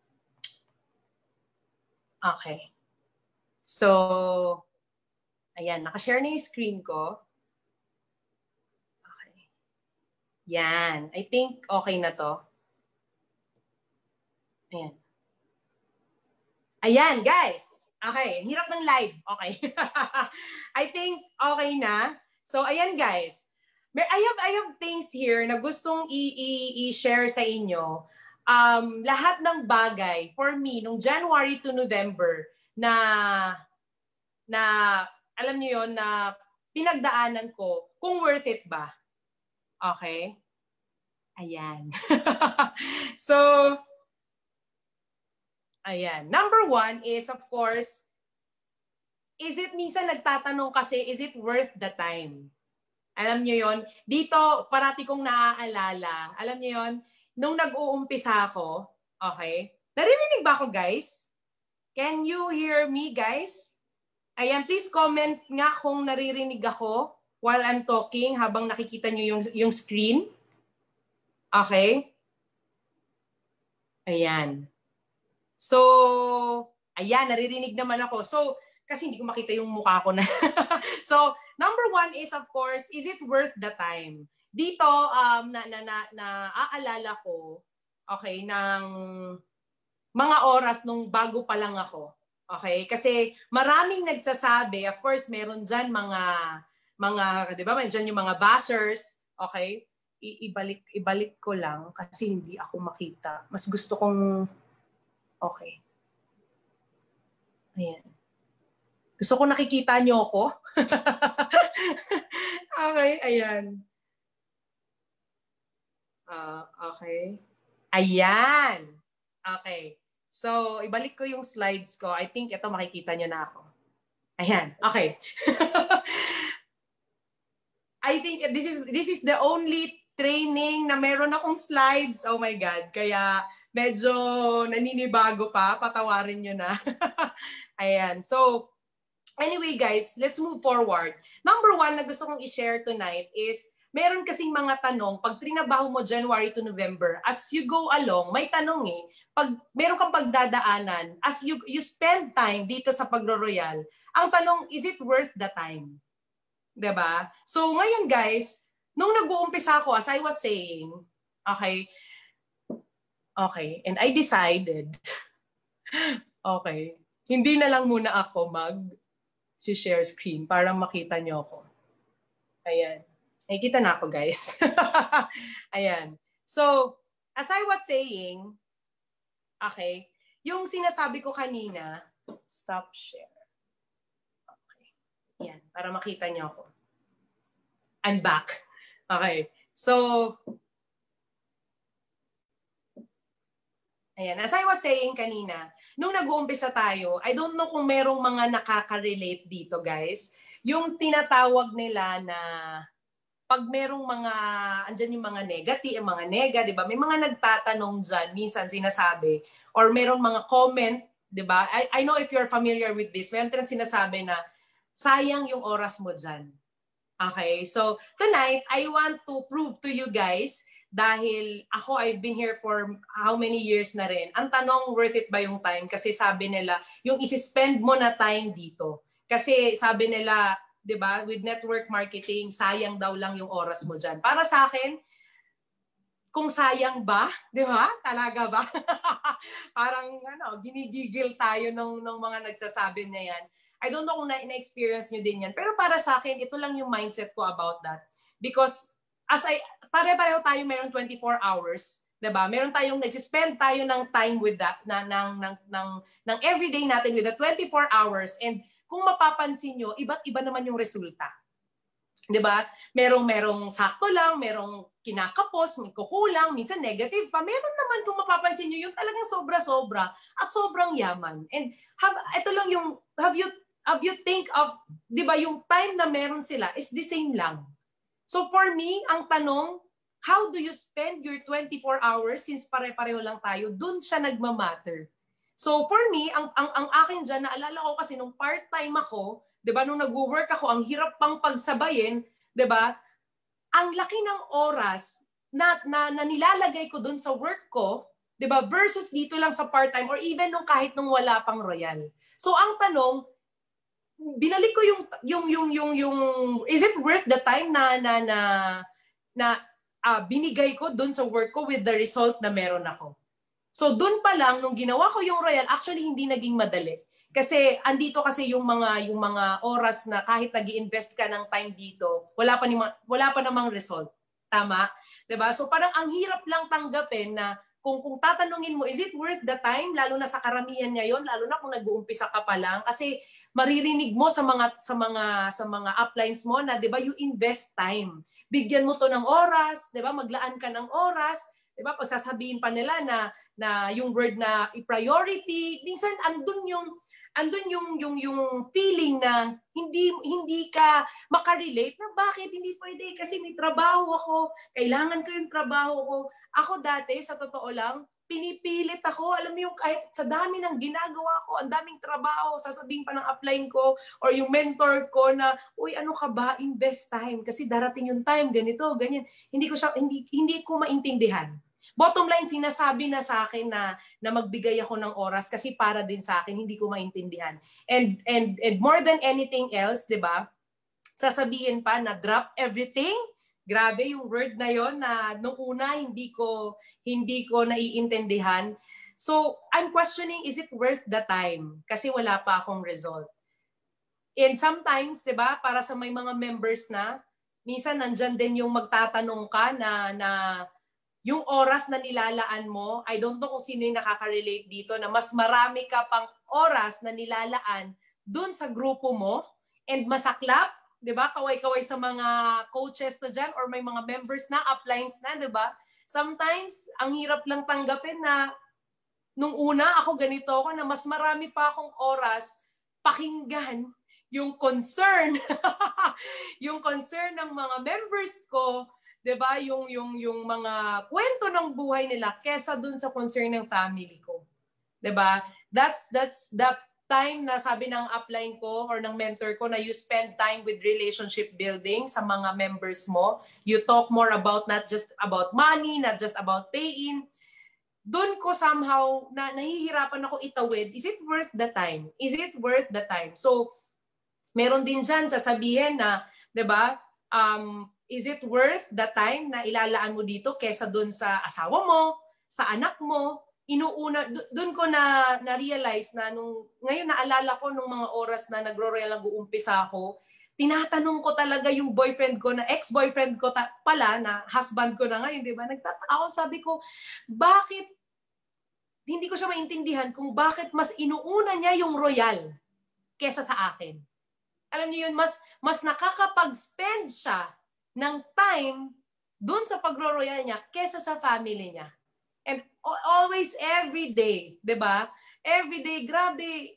Okay. So, ayan. Nakashare na yung screen ko. Okay. Yan. I think okay na to. Ayan. Ayan, guys. Okay. Hirap ng live. Okay. I think okay na. So, ayan, guys. I have things here na gustong i-share sa inyo. Lahat ng bagay for me nung January to November na alam niyo yon na pinagdaanan ko kung worth it ba. Okay? Ayan. So, ayan. Number one is of course, minsan nagtatanong kasi, is it worth the time? Alam niyo yon? Dito, parati kong naaalala. Alam niyo yon? Nung nag-uumpisa ako, okay? Naririnig ba ako, guys? Can you hear me, guys? Ayan, please comment nga kung naririnig ako while I'm talking habang nakikita niyo yung screen. Okay? Ayan. So, ayan, naririnig naman ako. So, kasi hindi ko makita yung mukha ko na. So, number one is, of course, is it worth the time? dito, naaalala ko, okay, ng mga oras nung bago pa lang ako. Okay? Kasi maraming nagsasabi, of course, meron dyan di ba, dyan yung mga bashers, okay? Ibalik ko lang kasi hindi ako makita. Mas gusto kong, okay. Ayan. Gusto ko nakikita nyo ako. Okay, ayan. Okay. Ayan. Okay. So, ibalik ko yung slides ko. I think ito makikita nyo na ako. Ayan. Okay. I think this is the only training na meron akong slides. Oh my God. Kaya medyo naninibago pa. Patawarin nyo na. Ayan. So, anyway guys, let's move forward. Number one na gusto kong i-share tonight is meron kasing mga tanong, pag trinabaho mo January to November, as you go along, may tanong pag meron kang pagdadaanan, as you spend time dito sa Pagro-Royal, ang tanong, is it worth the time? Diba? So ngayon guys, nung nag-uumpisa ako, as I was saying, okay, and I decided, okay, hindi na lang muna ako mag-share screen para makita nyo ako. Ayan. Nakikita na ako, guys. Ayan. So, as I was saying, okay, yung sinasabi ko kanina, stop share. Okay. Ayan, para makita niyo ako. I'm back. Okay. So, ayan, as I was saying kanina, nung nag-uumpisa tayo, I don't know kung merong mga nakaka-relate dito, guys. Yung tinatawag nila na pag merong mga, andyan yung mga negative, yung mga nega, di ba? May mga nagtatanong dyan, minsan sinasabi, or merong mga comment, di ba? I know if you're familiar with this, meron tayong sinasabi na, sayang yung oras mo dyan. Okay, so tonight, I want to prove to you guys, dahil ako, I've been here for how many years na rin. Ang tanong, worth it ba yung time? Kasi sabi nila, yung isi-spend mo na time dito. Kasi sabi nila, 'di ba? With network marketing, sayang daw lang yung oras mo diyan. Para sa akin, kung sayang ba, 'di ba? Talaga ba? Parang ginigigil tayo ng mga nagsasabi na 'yan. I don't know kung na-experience niyo din 'yan, pero para sa akin, ito lang yung mindset ko about that. Because pare-pareho tayo mayroong 24 hours, 'di ba? Meron tayong nag-spend tayo ng time with that ng everyday natin with the 24 hours, and kung mapapansin nyo, iba't iba naman yung resulta. 'Di ba? Merong sakto lang, merong kinakapos, may kukulang, minsan negative pa. Meron naman kung mapapansin nyo yung talagang sobra-sobra at sobrang yaman. And ito lang yung have you think of, 'di ba, yung time na meron sila is the same lang. So for me, ang tanong, how do you spend your 24 hours since pare-pareho lang tayo? Doon siya nagma-matter. So for me, ang akin dyan, naalala ko kasi nung part-time ako, 'di ba, nung nagwo-work ako, ang hirap pang pagsabayin, 'di ba? Ang laki ng oras na nilalagay ko doon sa work ko, 'di ba, versus dito lang sa part-time or even kahit nung wala pang Royal. So ang tanong, binalik ko yung is it worth the time na binigay ko doon sa work ko with the result na meron ako? So doon pa lang nung ginawa ko yung Royal, actually hindi naging madali. Kasi andito kasi yung mga oras na kahit nag-i-invest ka ng time dito, wala pa namang result. Tama? 'Di ba? So parang ang hirap lang tanggapin na kung tatanungin mo, is it worth the time, lalo na sa karamihan ngayon, lalo na kung nag-uumpisa ka pa lang, kasi maririnig mo sa mga uplines mo na 'di ba, you invest time. Bigyan mo to ng oras, 'di ba? Maglaan ka ng oras, 'di ba? Pagsasabihin pa nila na yung word na i-priority, minsan andun yung feeling na hindi ka makarelate na bakit hindi pwede kasi may trabaho ako, kailangan ko yung trabaho ko. Ako dati, sa totoo lang, pinipilit ako, alam mo yung kahit sa dami ng ginagawa ko, ang daming trabaho, sasabihin pa ng upline ko or yung mentor ko na, uy, ano ka ba, invest time kasi darating yung time, ganito, ganyan. Hindi ko maintindihan. Bottom line, sinasabi na sa akin na magbigay ako ng oras kasi para din sa akin, hindi ko maintindihan. And more than anything else, 'di ba? Sasabihin pa na drop everything, Grabe yung word na yon na nung una hindi ko naiintindihan. So, I'm questioning, is it worth the time? Kasi wala pa akong result. And sometimes, 'di ba, para sa may mga members na, minsan nandyan din yung magtatanong ka na yung oras na nilalaan mo, I don't know kung sino yung nakaka-relate dito, na mas marami ka pang oras na nilalaan dun sa grupo mo and masaklap, 'di ba? Kaway-kaway sa mga coaches na diyan or may mga members na, uplines na, 'di ba? Sometimes ang hirap lang tanggapin na nung una ako ganito ako na mas marami pa akong oras pakinggan yung concern yung concern ng mga members ko, 'di ba? Yung mga kwento ng buhay nila kesa dun sa concern ng family ko. 'Di ba? That's the time na sabi ng upline ko or ng mentor ko na you spend time with relationship building sa mga members mo. You talk more about not just about money, not just about paying. Doon ko somehow nahihirapan ako itawid. Is it worth the time? Is it worth the time? So, meron din dyan sasabihin na, 'di ba, is it worth the time na ilalaan mo dito kesa doon sa asawa mo, sa anak mo? Inuuna, doon ko na-realize na ngayon naalala ko nung mga oras na nagro-royal nag-uumpisa ako, tinatanong ko talaga yung boyfriend ko na ex-boyfriend ko pala na husband ko na ngayon, 'di ba? Nagtataka ako, sabi ko, bakit hindi ko siya maintindihan kung bakit mas inuuna niya yung royal kesa sa akin. Alam niyo yun, mas nakakapag-spend siya ng time dun sa pagro-royal niya kesa sa family niya. And always, every day, 'di ba? Every day, grabe,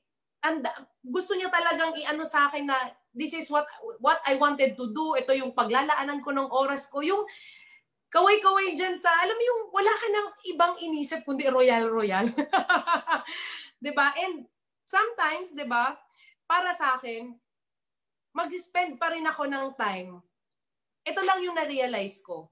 gusto niya talagang iano sa akin na this is what I wanted to do. Ito yung paglalaanan ko ng oras ko. Yung kaway-kaway dyan sa, alam mo yung wala ka ng ibang inisip kundi royal. 'Di ba? And sometimes, 'di ba, para sa akin, mag-spend pa rin ako ng time. Ito lang yung na-realize ko.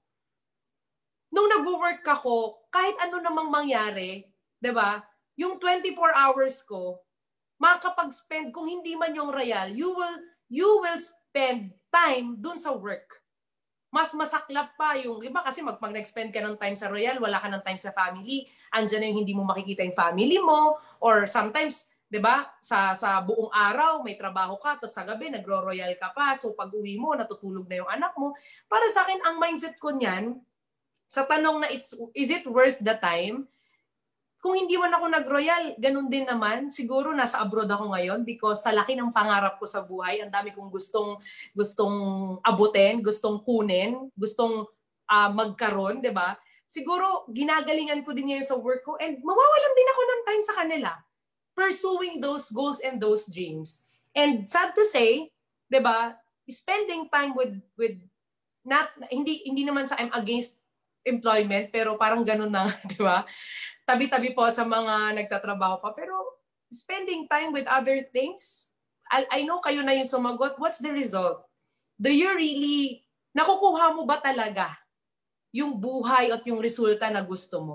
Nung nag-work ako, kahit ano namang mangyari, 'di ba? Yung 24 hours ko, makakapag-spend kung hindi man yung royal, you will spend time dun sa work. Mas masaklap pa yung iba kasi pag nag-spend ka ng time sa royal, wala ka ng time sa family. Andiyan na yung hindi mo makikita yung family mo, or sometimes 'di ba? Sa buong araw may trabaho ka, tapos sa gabi nagro-royal ka pa. So pag-uwi mo, natutulog na yung anak mo. Para sa akin ang mindset ko niyan, sa tanong na is it worth the time? Kung hindi man ako nag-royal, ganun din naman. Siguro nasa abroad ako ngayon because sa laki ng pangarap ko sa buhay, ang dami kong gustong abutin, gustong kunin, gustong magkaroon, 'di ba? Siguro ginagalingan ko din ngayon sa work ko and mawawalan din ako ng time sa kanila pursuing those goals and those dreams. And sad to say, 'di ba, spending time with not hindi naman sa I'm against employment, pero parang ganun na, 'di ba? Tabi-tabi po sa mga nagtatrabaho pa, pero spending time with other things, I know kayo na yung sumagot, what's the result? Do you really nakukuha mo ba talaga yung buhay at yung resulta na gusto mo?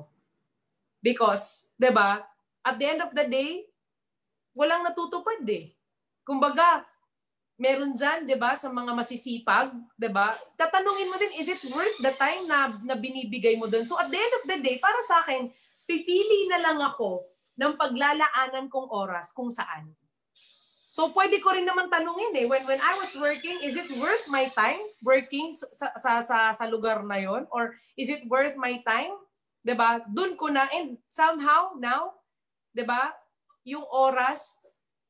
Because, 'di ba, at the end of the day, walang natutupad eh. Kumbaga, meron dyan, 'di ba, sa mga masisipag, 'di ba? Tatanungin mo din, is it worth the time na binibigay mo doon? So at the end of the day, para sa akin, pipili na lang ako ng paglalaanan kong oras kung saan. So pwede ko rin naman tanungin eh, when I was working, is it worth my time working sa lugar na yon, or is it worth my time? 'Di ba? Doon ko na, and somehow now, 'di ba? Yung oras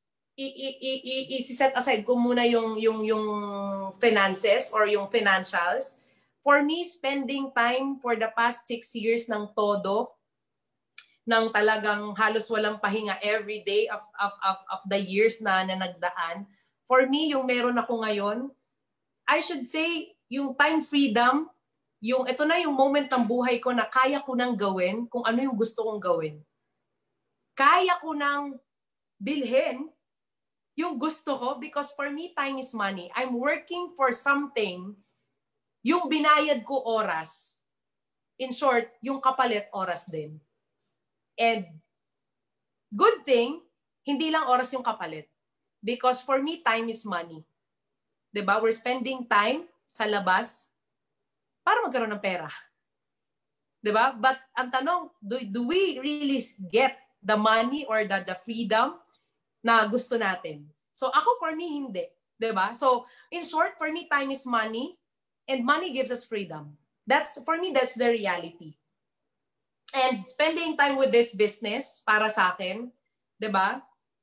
i-set aside ko muna yung finances or yung financials. For me, spending time for the past 6 years ng todo, ng talagang halos walang pahinga every day of the years na nagdaan. For me, yung meron ako ngayon, I should say, yung time freedom, ito na yung moment ng buhay ko na kaya ko nang gawin kung ano yung gusto kong gawin. Kaya ko nang bilhin yung gusto ko because for me, time is money. I'm working for something, yung binayad ko oras. In short, yung kapalit oras din. And good thing, hindi lang oras yung kapalit. Because for me, time is money. 'Di ba? We're spending time sa labas. para magkaroon ng pera. Diba? But ang tanong, do we really get the money or the freedom na gusto natin? So ako, for me, hindi. Diba? So in short, for me, time is money and money gives us freedom. For me, that's the reality. And spending time with this business, para sa akin, diba?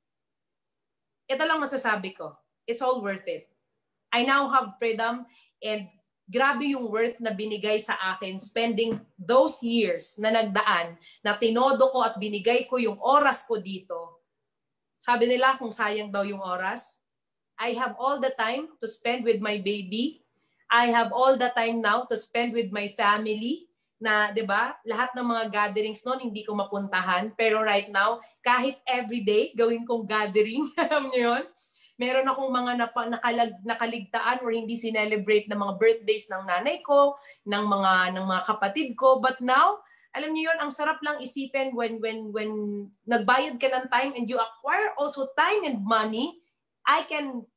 Ito lang masasabi ko. It's all worth it. I now have freedom and grabe yung worth na binigay sa akin spending those years na nagdaan, na tinodo ko at binigay ko yung oras ko dito. Sabi nila kung sayang daw yung oras, I have all the time to spend with my baby. I have all the time now to spend with my family na, 'di ba? Lahat ng mga gatherings noon hindi ko mapuntahan, pero right now, kahit everyday gawin kong gathering, alam niyo 'yon? Meron akong mga nakaligtaan or hindi sinelebrate ng mga birthdays ng nanay ko, ng mga kapatid ko, but now, alam niyo 'yon, ang sarap lang isipin when nagbayad ka ng time and you acquire also time and money, I can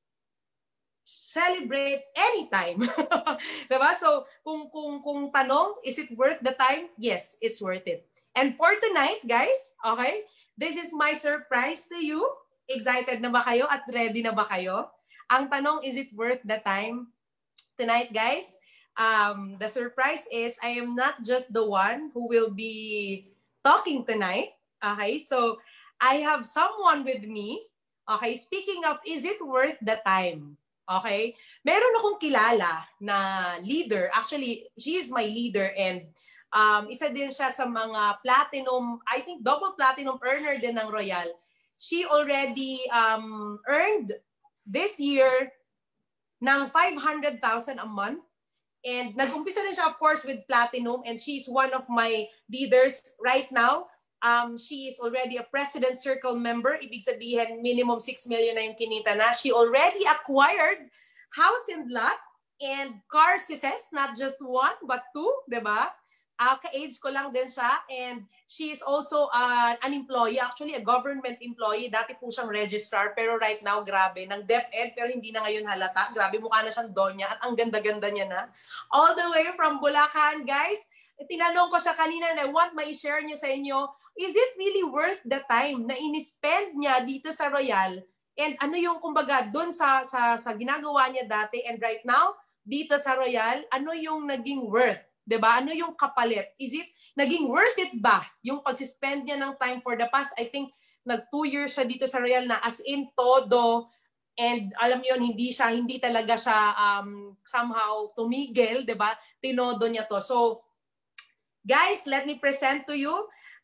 celebrate anytime. Diba? So, kung tanong, is it worth the time? Yes, it's worth it. And for tonight, guys, okay, this is my surprise to you. Excited na ba kayo at ready na ba kayo? Ang tanong, is it worth the time? Tonight, guys, the surprise is I am not just the one who will be talking tonight. Okay, so I have someone with me. Okay, speaking of, is it worth the time? Okay? Meron akong kilala na leader. Actually, she is my leader and isa din siya sa mga platinum, I think double platinum earner din ng Royal. She already earned this year ng 500,000 a month. And nag-umpisa din siya, of course, with platinum and she's one of my leaders right now. She is already a President Circle member. Ibig sabihin, minimum 6 million na yung kinita na. She already acquired house and lot and car, she says, not just one, but two, diba? Ka-age ko lang din siya. And she is also an employee, actually a government employee. Dati po siyang registrar, pero right now, grabe, ng DepEd, pero hindi na ngayon halata. Grabe, mukha na siyang donya at ang ganda-ganda niya na. All the way from Bulacan, guys. Tinanong ko siya kanina na want ma-share niya sa inyo, is it really worth the time na in-spend niya dito sa Royal? And ano yung kumbaga doon sa ginagawa niya dati and right now dito sa Royal, ano yung naging worth? 'Di ba? Ano yung kapalit? Is it naging worth it ba yung pag-spend niya ng time for the past, I think, 2 years siya dito sa Royal na as in todo, and alam niyo hindi talaga siya somehow tumigil, 'di ba? Tinodo niya to. So, guys, let me present to you.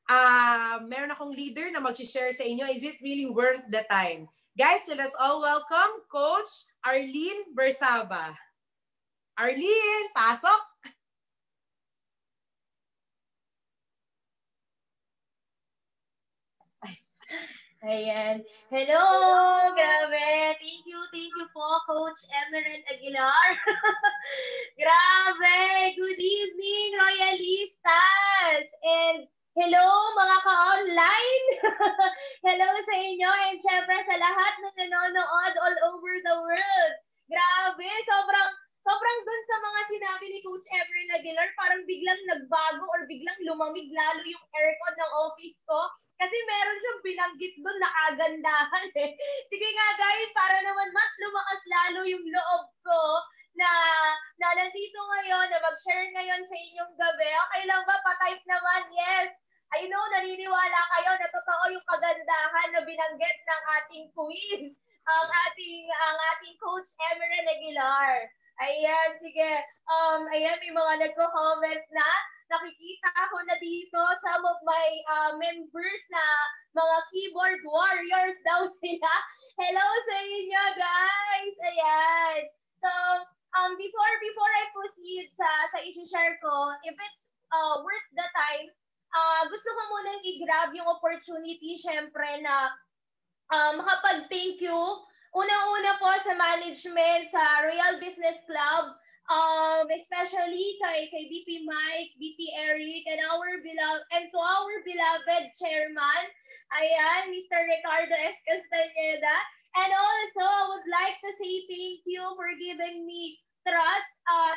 Meron akong leader na mag-share sa inyo. Is it really worth the time? Guys, let us all welcome Coach Arlene Bersaba. Arlene, pasok! Ayan. Hello! Grabe! Thank you po, Coach Emerald Aguilar. Grabe! Good evening, Royalistas! And hello, mga ka-online! Hello sa inyo and syempre sa lahat na nanonood all over the world. Grabe! Sobrang dun sa mga sinabi ni Coach Emerald Aguilar, parang biglang nagbago or biglang lumamig lalo yung aircon ng office ko. Kasi meron siyang binanggit doon na kagandahan eh. Sige nga guys, para naman mas lumakas lalo yung loob ko na nandito ngayon, na mag-share ngayon sa inyong gabi. Okay lang ba? Pa-type naman, yes. I know, naniniwala kayo na totoo yung kagandahan na binanggit ng ating queen, ang ating Coach Emerald Aguilar. Ayan, sige. Ayan, may mga nagko-comment na. Nakikita ko na dito some of my members na mga keyboard warriors daw sila. Hello sa inyo, guys! Ayan. So, before I proceed sa i-share ko, if it's worth the time, gusto ko munang i-grab yung opportunity, syempre, na makapag-thank you. Unang-una po sa management, sa Royal Business Club, especially kay VP Mike, VP Eric, and to our beloved chairman, ayan, Mr. Ricardo S. Castañeda. And also, I would like to say thank you for giving me trust to our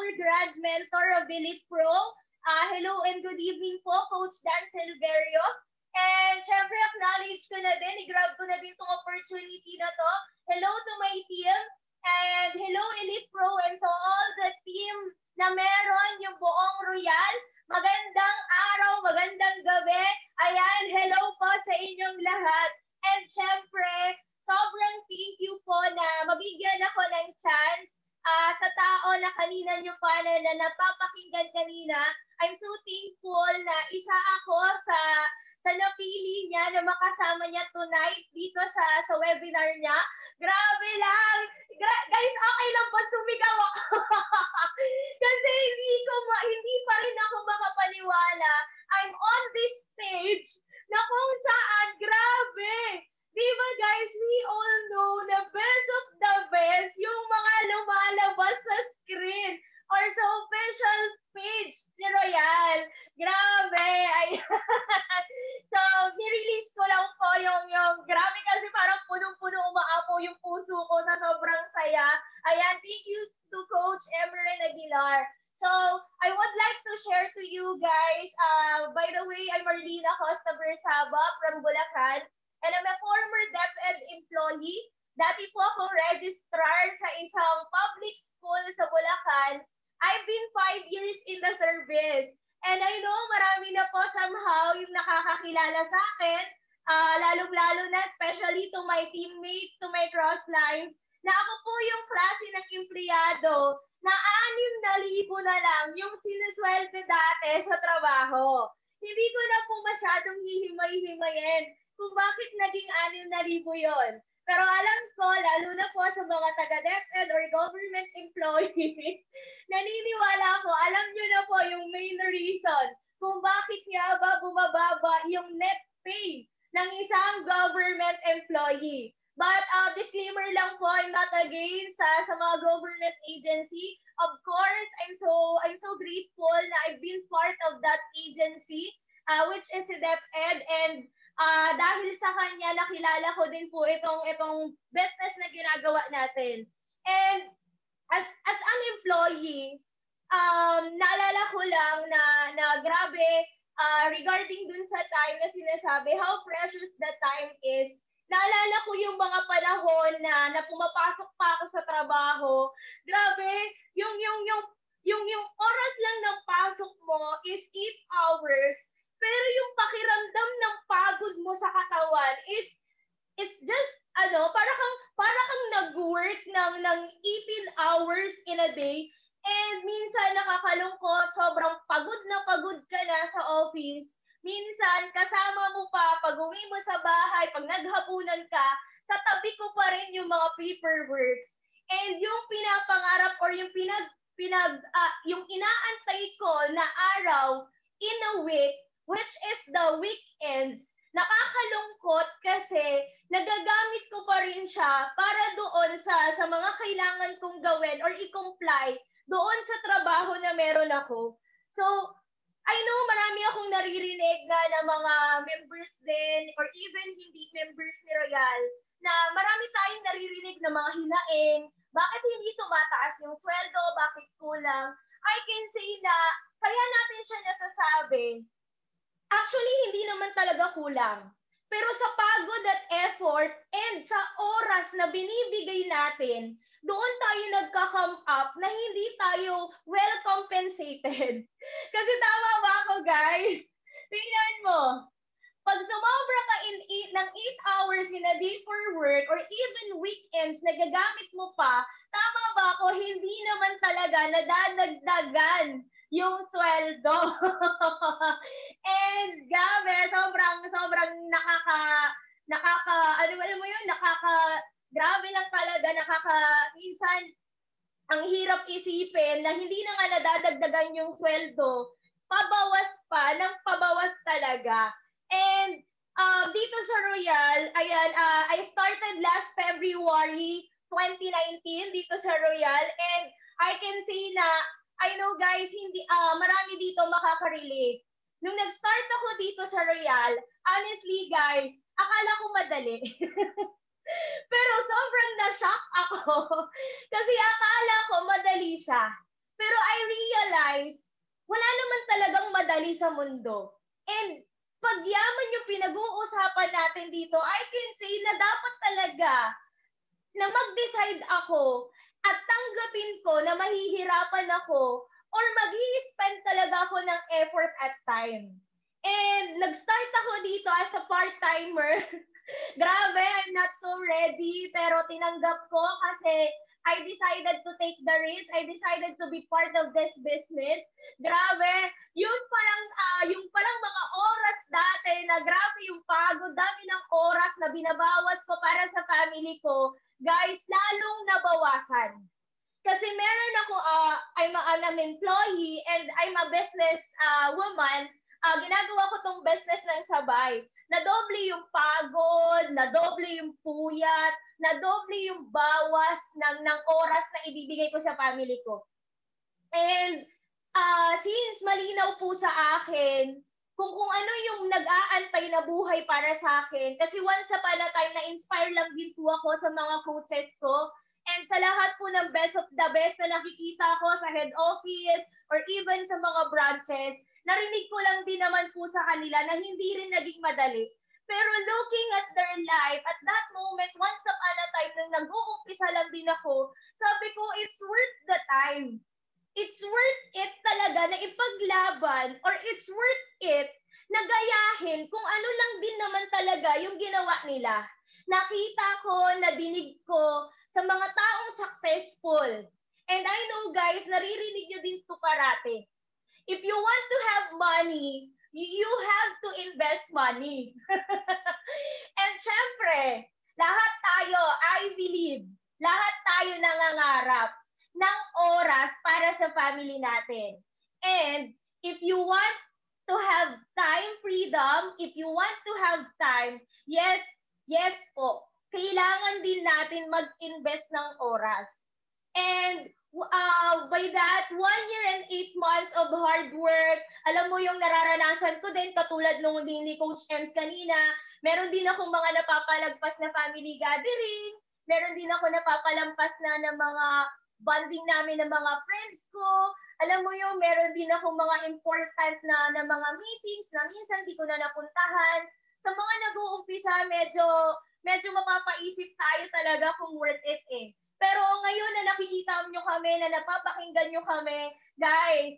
Grand Mentor of Elite Pro. Hello and good evening po, Coach Dan Silverio. And syempre, acknowledge ko na din, i-grab ko na din itong opportunity na to. Hello to my team, and hello Elite Pro, and to all the team na meron yung buong Royal. Magandang araw, magandang gabi. Ayan, hello po sa inyong lahat. And syempre, sobrang thank you po na mabigyan ako ng chance sa tao na kanina nyo pa na napapakinggan kanina. I'm so thankful na isa ako sa napili niya na makasama niya tonight dito sa webinar niya. Grabe lang! Guys, okay lang ba sumigaw ako? Kasi hindi pa rin ako makapaniwala. I'm on this stage na kung saan, grabe! Di ba guys, we all know na best of the best yung mga lumalabas sa screen or sa official page ni Royal. Grabe! So, nirelease ko lang po yung grabe kasi parang punong-puno umaapo yung puso ko sa sobrang saya. Ayan, thank you to Coach Emery Aguilar. So, I would like to share to you guys, by the way, I'm Marlena Costa Bersaba from Bulacan, and I'm a former DepEd employee. Dati po akong registrar sa isang public school sa Bulacan. I've been 5 years in the service. And I know marami na po somehow yung nakakakilala sa akin, lalong-lalo na especially to my teammates, to my crosslines, na ako po yung klase ng empleyado na 6,000 na lang yung sinusweldo dati sa trabaho. Hindi ko na po masyadong hihimay-himayin kung bakit naging 6,000 yon. Pero alam ko, lalo na po sa mga taga-DepEd or government employee, naniniwala ko, alam nyo na po yung main reason kung bakit nga ba bumababa yung net pay ng isang government employee. But disclaimer lang po, I'm not against sa mga government agency. Of course, I'm so grateful na I've been part of that agency, which is si DepEd, and dahil sa kanya, nakilala ko din po itong business na ginagawa natin. And as an employee, naalala ko lang na grabe, regarding dun sa time na sinasabi, how precious that time is. Naalala ko yung mga panahon na pumapasok pa ako sa trabaho. Grabe, yung oras lang ng pasok mo is 8 hours. Pero yung pakiramdam ng pagod mo sa katawan is, it's just, para kang nag-work ng 18 hours in a day. And minsan nakakalungkot, sobrang pagod ka na sa office. Minsan, kasama mo pa, pag-uwi mo sa bahay, pag naghapunan ka, katabi ko pa rin yung mga paperworks. And yung pinapangarap or yung yung inaantay ko na araw in a week, which is the weekends, nakakalungkot kasi nagagamit ko pa rin siya para doon sa mga kailangan kong gawin or i-comply doon sa trabaho na meron ako. So, I know marami akong naririnig na mga members din or even hindi members ni Royal na marami tayong naririnig na mga hinaing, bakit hindi tumataas yung sweldo, bakit kulang. I can say na kaya natin siya nasasabi, actually, hindi naman talaga kulang. Pero sa pagod at effort and sa oras na binibigay natin, doon tayo nagka-come up na hindi tayo well compensated. Kasi tama ba ako, guys? Tingnan mo. Pag sumobra ka ng 8 hours in a day for work or even weekends, nagagamit mo pa, tama ba ako? Hindi naman talaga nadadagdagan yung sweldo. And grabe, sobrang grabe lang talaga, minsan, ang hirap isipin na hindi na nga nadadagdagan yung sweldo, pabawas pa, ng pabawas talaga. And dito sa Royal, ayan, I started last February 2019 dito sa Royal, and I can say na I know guys, marami dito makaka-relate. Nung nag-start ako dito sa Royal, honestly guys, akala ko madali. Pero sobrang na-shock ako. Kasi akala ko madali siya. Pero I realized, wala naman talagang madali sa mundo. And pag yaman yung pinag-uusapan natin dito, I can say na dapat talaga na mag-decide ako at tanggapin ko na mahihirapan ako or mag-i-spend talaga ako ng effort at time. And nag-start ako dito as a part-timer. Grabe, I'm not so ready, pero tinanggap ko kasi I decided to take the risk. I decided to be part of this business. Grabe, yung palang mga oras dati na grabe yung pagod, dami ng oras na binabawas ko para sa family ko, guys, lalong nabawasan. Kasi meron ako, I'm an employee and I'm a business woman. Ginagawa ko tong business ng sabay. Nadoble yung pagod, nadoble yung puyat, nadoble yung bawas ng oras na ibibigay ko sa family ko. And since malinaw po sa akin kung ano yung nag-aantay na buhay para sa akin, kasi once upon a time na-inspire lang din po ako sa mga coaches ko, and sa lahat po ng best of the best na nakikita ko sa head office or even sa mga branches, narinig ko lang din naman po sa kanila na hindi rin naging madali. Pero looking at their life, at that moment, once upon a time, nung nag-uumpisa lang din ako, sabi ko, it's worth the time. It's worth it talaga na ipaglaban or it's worth it na gayahin kung ano lang din naman talaga yung ginawa nila. Nakita ko, nadinig ko sa mga taong successful. And I know guys, naririnig nyo din to parate. If you want to have money, you have to invest money. And syempre, lahat tayo, I believe, lahat tayo nangangarap ng oras para sa family natin. And if you want to have time freedom, if you want to have time, yes po, kailangan din natin mag-invest ng oras. And by that, 1 year and 8 months of hard work, alam mo yung nararanasan ko din, katulad nung ni Coach Ems kanina, meron din akong mga napapalagpas na family gathering, meron din ako napapalampas na ng mga bonding namin ng mga friends ko, alam mo yung meron din akong mga important na mga meetings na minsan di ko na napuntahan. Sa mga nag-uumpisa, medyo mapapaisip tayo talaga kung worth it eh. Pero ngayon na nakikita nyo kami, na napapakinggan nyo kami, guys,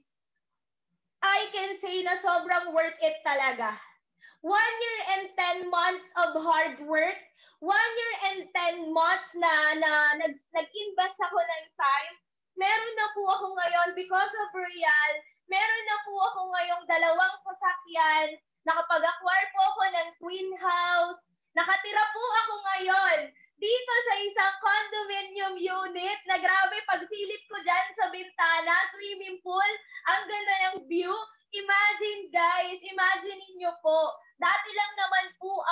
I can say na sobrang worth it talaga. 1 year and 10 months of hard work, 1 year and 10 months na nag-invest ako ng time, meron na po ako ngayon because of Royal, meron na po ako ngayong 2 sasakyan, nakapag-acquire po ako ng twin house, nakatira po ako ngayon dito sa isang condominium unit na grabe, pagsilip ko dyan sa bintana, swimming pool, ang ganda ng view. Imagine guys, imagine niyo po, dati lang naman po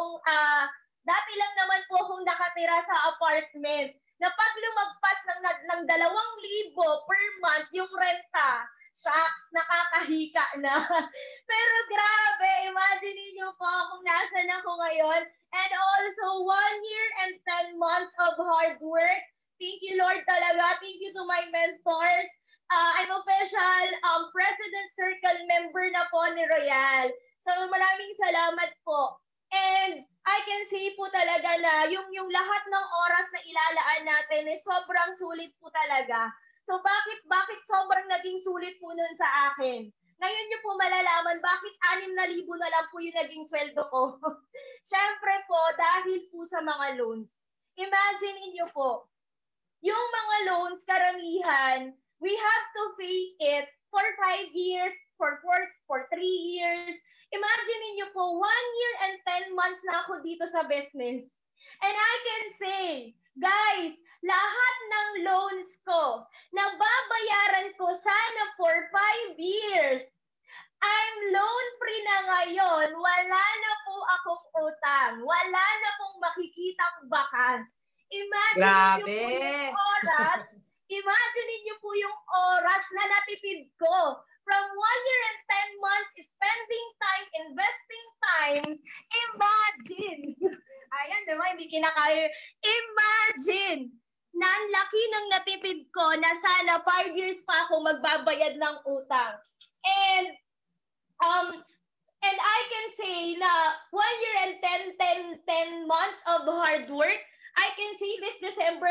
akong nakatira sa apartment na pag lumagpas ng 2,000 per month yung renta, shucks, nakakahika na. Pero grabe, imagine niyo po kung nasan ako ngayon. And also, 1 year and 10 months of hard work. Thank you, Lord, talaga. Thank you to my mentors. I'm official President Circle member na po ni Royal. So, maraming salamat po. And I can say po talaga na yung lahat ng oras na ilalaan natin is sobrang sulit po talaga. So, bakit sobrang naging sulit po nun sa akin? Ngayon nyo po malalaman bakit 6,000 na lang po yung naging sweldo ko. Siyempre po, dahil po sa mga loans. Imagine niyo po, yung mga loans, karamihan, we have to pay it for 5 years, for 3 years. Imagine niyo po, 1 year and 10 months na ako dito sa business. And I can say, guys, lahat ng loans ko, nababayaran ko sana for 5 years. I'm loan free na ngayon. Wala na po akong utang. Wala na pong makikitang bakas. Imagine niyo po yung oras. Imagine niyo po yung oras na natipid ko. From 1 year and 10 months, spending time, investing time. Imagine. Ayan, diba? Hindi kinakaya. Imagine na na ang laki ng natipid ko na sana 5 years pa ako magbabayad ng utang. And I can say na 1 year and 10 months of hard work, I can see this December,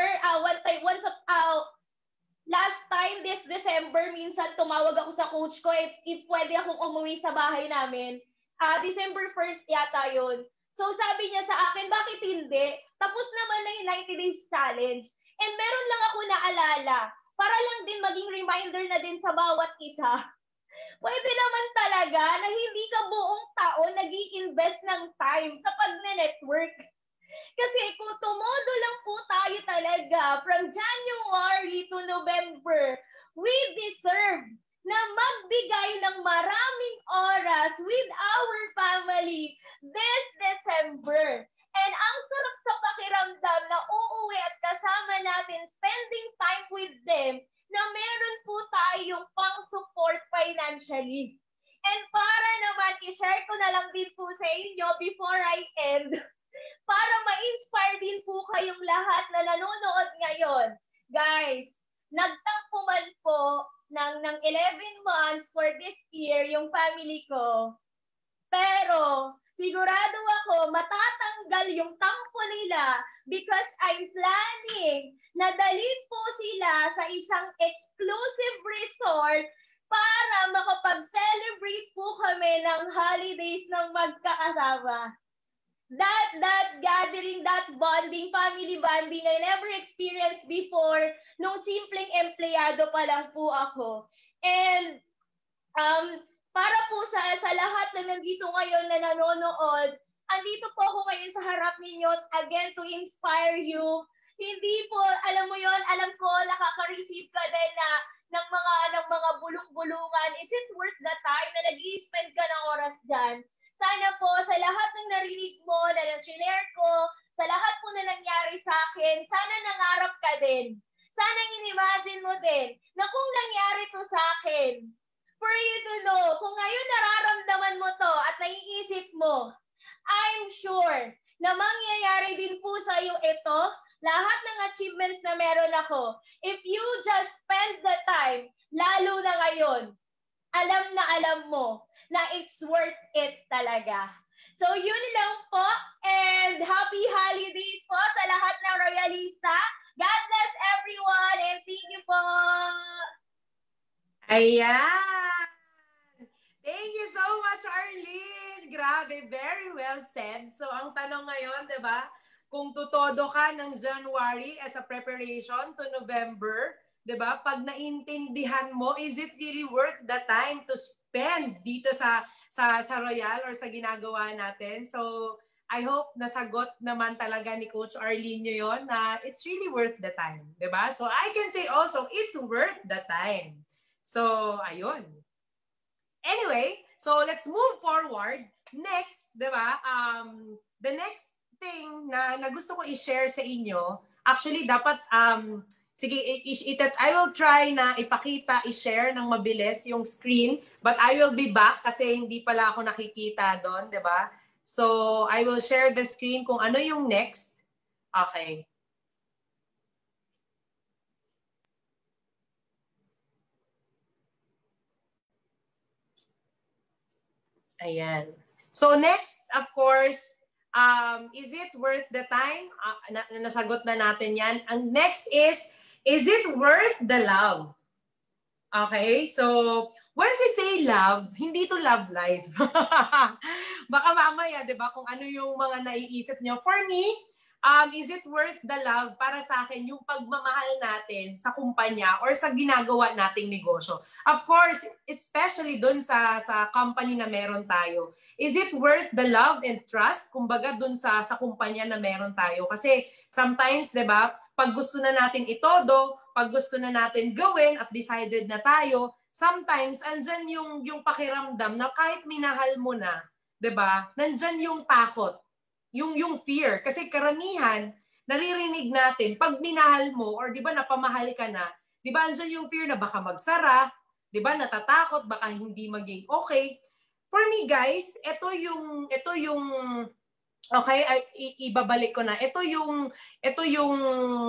last time this December, minsan tumawag ako sa coach ko if pwede akong umuwi sa bahay namin. December 1st yata yun. So sabi niya sa akin, bakit hindi? Tapos naman na yung 90 days challenge. And meron lang ako naalala, para lang din maging reminder na din sa bawat isa. Pwede naman talaga na hindi ka buong taon nag-i-invest ng time sa pag-network. Kasi kung tumodo lang po tayo talaga from January to November, we deserve na magbigay ng maraming oras with our family this December. And ang sarap sa pakiramdam na uuwi at kasama natin, spending time with them, na meron po tayong pang-support financially. And para naman, i-share ko na lang din po sa inyo before I end, para ma-inspire din po kayong lahat na nanonood ngayon. Guys, nagtampo man po ng 11 months for this year yung family ko. Pero sigurado ako matatanggal yung tampo nila because I'm planning na dalhin po sila sa isang exclusive resort para makapag-celebrate po kami ng holidays ng magkakasama. That gathering, that bonding, family bonding, I never experienced before nung simpleng empleyado pa lang po ako. And para po sa lahat na nandito ngayon na nanonood, andito po ako ngayon sa harap ninyo again to inspire you. Hindi po, alam mo yon, alam ko nakaka-receive ka din na ng mga bulong-bulungan. Is it worth the time na nag-i-spend ka ng oras dyan? Sana po sa lahat ng narinig mo, na na-share ko, sa lahat po na nangyari sa akin, sana nangarap ka din. Sana in-imagine mo din na kung nangyari to sa akin, for you to know, kung ngayon nararamdaman mo to at naiisip mo, I'm sure na mangyayari din po sa iyo ito, lahat ng achievements na meron ako. If you just spend the time, lalo na ngayon, alam mo na it's worth it talaga. So yun lang po, and happy holidays po sa lahat ng Royalista. God bless everyone, and thank you po. Ayan! Thank you so much, Arlene! Grabe, very well said. So ang tanong ngayon, di ba, kung tutodo ka ng January as a preparation to November, di ba, pag naintindihan mo, is it really worth the time to spend dito sa Royal or sa ginagawa natin? So I hope nasagot naman talaga ni Coach Arlene nyo yun na it's really worth the time. Di ba? So I can say also, it's worth the time. So, ayun. Anyway, so let's move forward. Next, di ba? The next thing na gusto ko i-share sa inyo, actually dapat, sige, I will try na ipakita, i-share ng mabilis yung screen, but I will be back kasi hindi pala ako nakikita doon, di ba? So, I will share the screen kung ano yung next. Okay. Ayan. So next, of course, is it worth the time? Nasagot na natin yan. Ang next is it worth the love? Okay, so when we say love, hindi to love life. Baka mamaya, di ba, kung ano yung mga naiisip nyo. For me, is it worth the love para sa akin yung pagmamahal natin sa kumpanya or sa ginagawa nating negosyo? Of course, especially dun sa company na meron tayo. Is it worth the love and trust? Kumbaga dun sa kumpanya na meron tayo. Kasi sometimes, di ba, pag gusto na natin itodo, pag gusto na natin gawin at decided na tayo, sometimes andyan yung pakiramdam na kahit minahal mo na, di ba, nandyan yung takot. Yung fear. Kasi karamihan, naririnig natin, pag minahal mo, or di ba napamahal ka na, di ba andyan yung fear na baka magsara, di ba natatakot, baka hindi maging okay. For me guys, ito yung Okay, ibabalik ko na. Ito yung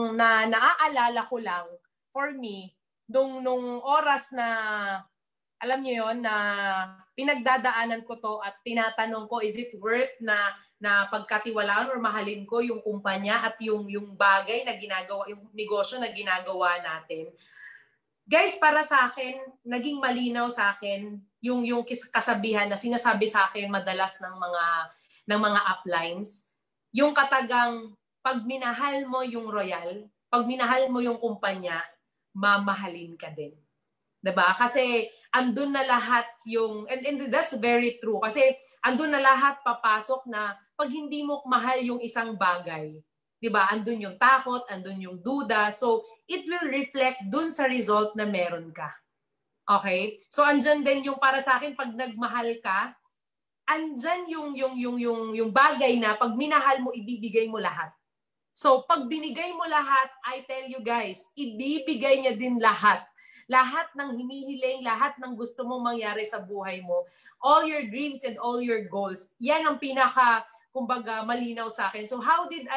naaalala ko lang for me nung oras na alam niyo yon na pinagdadaanan ko to at tinatanong ko, is it worth na pagkatiwalaan or mahalin ko yung kumpanya at yung bagay na ginagawa, yung negosyo na ginagawa natin. Guys, para sa akin, naging malinaw sa akin yung kasabihan na sinasabi sa akin madalas ng mga uplines, yung katagang pag minahal mo yung Royal, pag minahal mo yung kumpanya, mamahalin ka din. 'Di ba? Kasi andun na lahat yung and that's very true kasi andun na lahat papasok na pag hindi mo mahal yung isang bagay, 'di ba? Andun yung takot, andun yung duda. So it will reflect dun sa result na meron ka. Okay? So andyan din yung para sa akin pag nagmahal ka, andyan yung bagay na pag minahal mo ibibigay mo lahat. So pag binigay mo lahat, I tell you guys, ibibigay niya din lahat. Lahat ng hinihiling, lahat ng gusto mong mangyari sa buhay mo, all your dreams and all your goals, yan ang pinaka, kumbaga, malinaw sa akin. So how did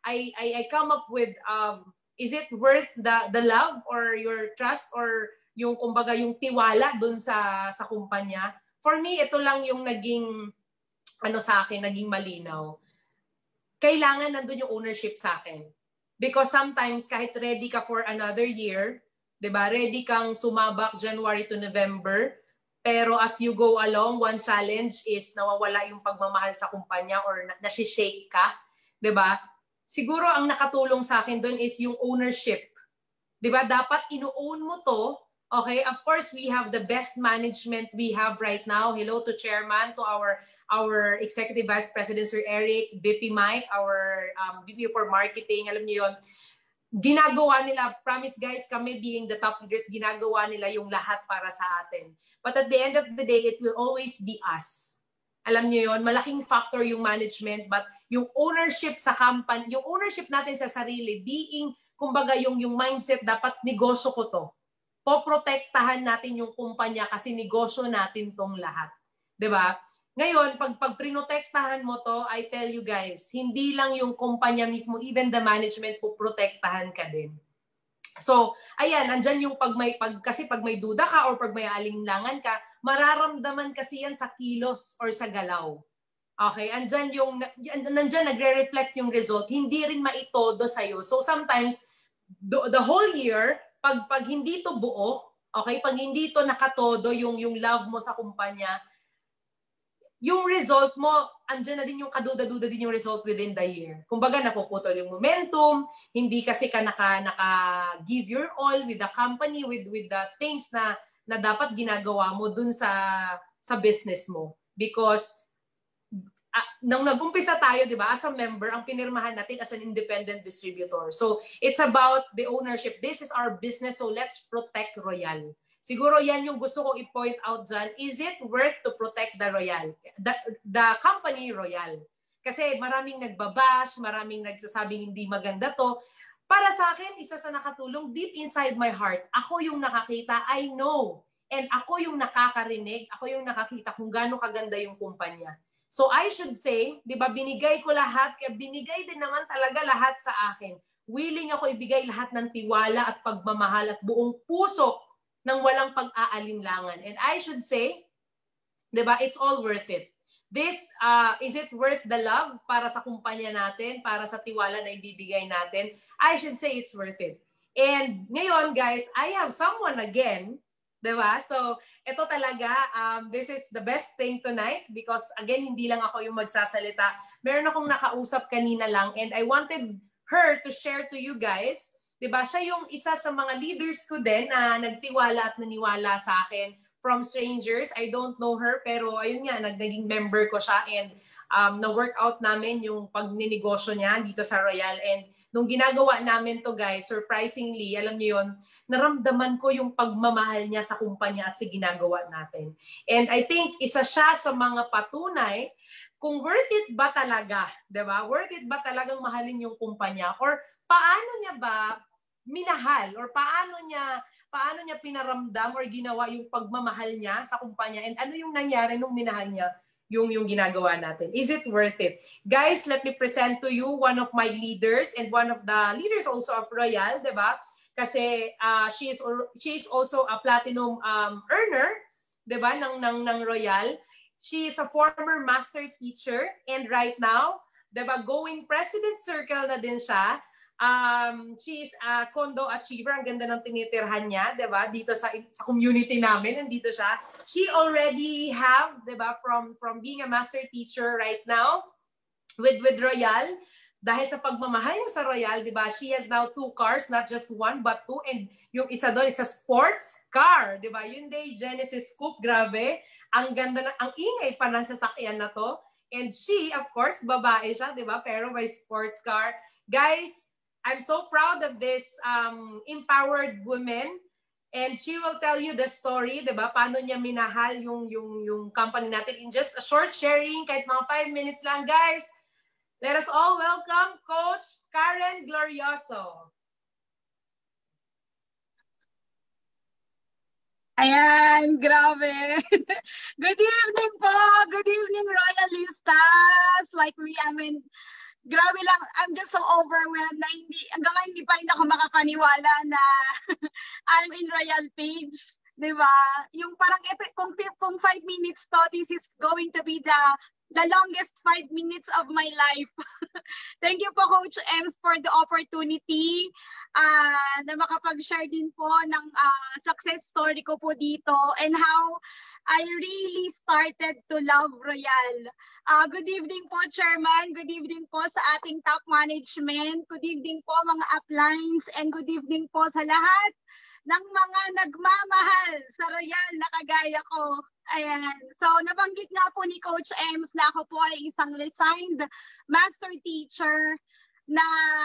I come up with, is it worth the love or your trust or yung, kumbaga, yung tiwala dun sa kumpanya? For me, ito lang yung naging, sa akin, naging malinaw. Kailangan nandun yung ownership sa akin. Because sometimes, kahit ready ka for another year, diba? Ready kang sumabak January to November, pero as you go along, one challenge is nawawala yung pagmamahal sa kumpanya or nasi-shake ka, diba? Siguro ang nakatulong sa akin doon is yung ownership. Diba? Dapat ino-own mo to. Okay, of course, we have the best management we have right now. Hello to Chairman, to our Executive Vice President, Sir Eric, VP Mike, our VP for Marketing, alam niyo yun. Ginagawa nila, promise guys, kami being the top leaders, ginagawa nila yung lahat para sa atin. But at the end of the day, it will always be us. Alam niyo yon, malaking factor yung management, but yung ownership sa company, yung ownership natin sa sarili, being, kumbaga yung mindset, dapat negosyo ko to. Poprotektahan natin yung kumpanya kasi negosyo natin tong lahat. 'Di ba? Ngayon, pag prinotektahan mo to, I tell you guys, hindi lang yung kumpanya mismo, even the management po protektahan ka din. So, ayan, andyan yung kasi pag may duda ka or pag may alinlangan ka, mararamdaman kasi yan sa kilos or sa galaw. Okay, nandyan nagre-reflect yung result, hindi rin maitodo sa'yo. So sometimes, the whole year, pag hindi to buo, okay, pag hindi to nakatodo yung love mo sa kumpanya, yung result mo, andyan na din yung kaduda-duda din yung result within the year. Kumbaga, napuputol yung momentum, hindi kasi ka naka-give your all with the company, with the things na dapat ginagawa mo dun sa business mo. Because, nung nag-umpisa tayo, di ba, as a member, ang pinirmahan natin as an independent distributor. So, it's about the ownership. This is our business, so let's protect Royal. Siguro yan yung gusto kong i-point out dyan. Is it worth to protect the Royal? The company Royal. Kasi maraming nagbabash, maraming nagsasabing hindi maganda to. Para sa akin, isa sa nakatulong deep inside my heart. Ako yung nakakita, I know. And ako yung nakakarinig, ako yung nakakita kung gaano kaganda yung kumpanya. So I should say, di ba, binigay ko lahat, kaya binigay din naman talaga lahat sa akin. Willing ako ibigay lahat ng tiwala at pagmamahal at buong puso ng walang pag-aalinlangan. And I should say, di ba, it's all worth it. This, is it worth the love para sa kumpanya natin, para sa tiwala na ibibigay natin? I should say it's worth it. And ngayon, guys, I have someone again, di ba? So, ito talaga, this is the best thing tonight because, again, hindi lang ako yung magsasalita. Meron akong nakausap kanina lang and I wanted her to share to you guys. Diba? Siya yung isa sa mga leaders ko din na nagtiwala at naniwala sa akin from strangers. I don't know her, pero ayun nga, naging member ko siya and na-workout namin yung pagninegosyo niya dito sa Royal. And nung ginagawa namin to guys, surprisingly, alam niyo yun, naramdaman ko yung pagmamahal niya sa kumpanya at sa ginagawa natin. And I think isa siya sa mga patunay kung worth it ba talaga, diba? Worth it ba talagang mahalin yung kumpanya? Or paano niya ba minahal? Or paano niya pinaramdam or ginawa yung pagmamahal niya sa kumpanya? And ano yung nangyari nung minahal niya? yung ginagawa natin. Is it worth it? Guys, let me present to you one of my leaders and one of the leaders also of Royal, di ba? Kasi she is also a platinum earner, di ba, ng Royal. She is a former master teacher and right now, di ba, going president circle na din siya. She is a condo achiever. Ang ganda ng tinitirhan niya, 'di ba? Dito sa community namin, nandito siya. She already have, 'di ba, from being a master teacher right now with Royal. Dahil sa pagmamahal niya sa Royal, 'di ba? She has now 2 cars, not just 1 but 2, and yung isa doon is a sports car, 'di ba? Hyundai Genesis Coupe, grabe. Ang ganda ang ingay pa ng sasakyan na to. And she, of course, babae siya, 'di ba? Pero may sports car. Guys, I'm so proud of this empowered woman, and she will tell you the story, 'di ba? Paano niya minahal yung company natin in just a short sharing, kahit mga 5 minutes lang, guys. Let us all welcome Coach Karen Glorioso. Ayan, grabe. Good evening po. Good evening, Royalistas. Like me, I mean, grabe lang, I'm just so overwhelmed na hanggang hindi pa rin ako makapaniwala na I'm in Royal page, di ba? Yung parang, kung 5 minutes to, this is going to be the longest 5 minutes of my life. Thank you po, Coach Ems, for the opportunity na makapag-share din po ng success story ko po dito and how I really started to love Royal. Good evening po, Chairman. Good evening po sa ating top management. Good evening po, mga uplines. And good evening po sa lahat ng mga nagmamahal sa Royal na kagaya ko. Ayan. So, nabanggit nga po ni Coach Ems na ako po ay isang resigned master teacher na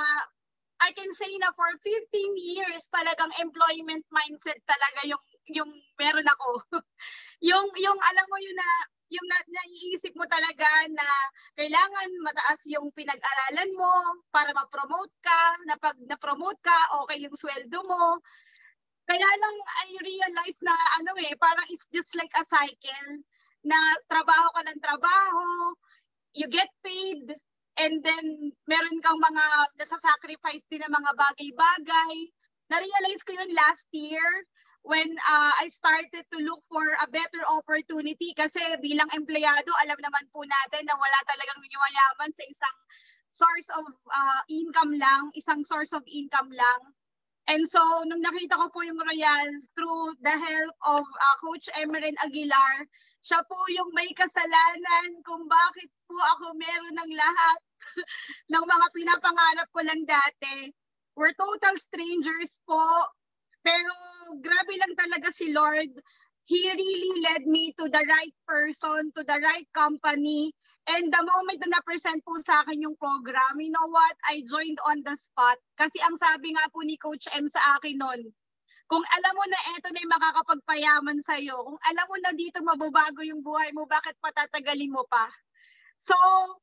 I can say na for 15 years talagang employment mindset talaga yung meron ako. yung alam mo yun na yung naiisip mo talaga na kailangan mataas yung pinag-aralan mo para ma-promote ka, na pag na-promote ka, okay yung sweldo mo. Kaya lang I realize na parang it's just like a cycle na trabaho ka ng trabaho, you get paid, and then meron kang mga nasa-sacrifice din ng mga bagay-bagay. Na-realize ko yun last year when I started to look for a better opportunity kasi bilang empleyado, alam naman po natin na wala talagang mayaman sa isang source of income lang, isang source of income lang. And so, nung nakita ko po yung Royal through the help of Coach Emerin Aguilar, siya po yung may kasalanan kung bakit po ako meron ng lahat ng mga pinapangarap ko lang dati. We're total strangers po. Pero grabe lang talaga si Lord. He really led me to the right person, to the right company. And the moment na na-present po sa akin yung program, you know what? I joined on the spot. Kasi ang sabi nga po ni Coach M sa akin nun, kung alam mo na eto na yung makakapagpayaman sa'yo, kung alam mo na dito mababago yung buhay mo, bakit patatagalin mo pa? So,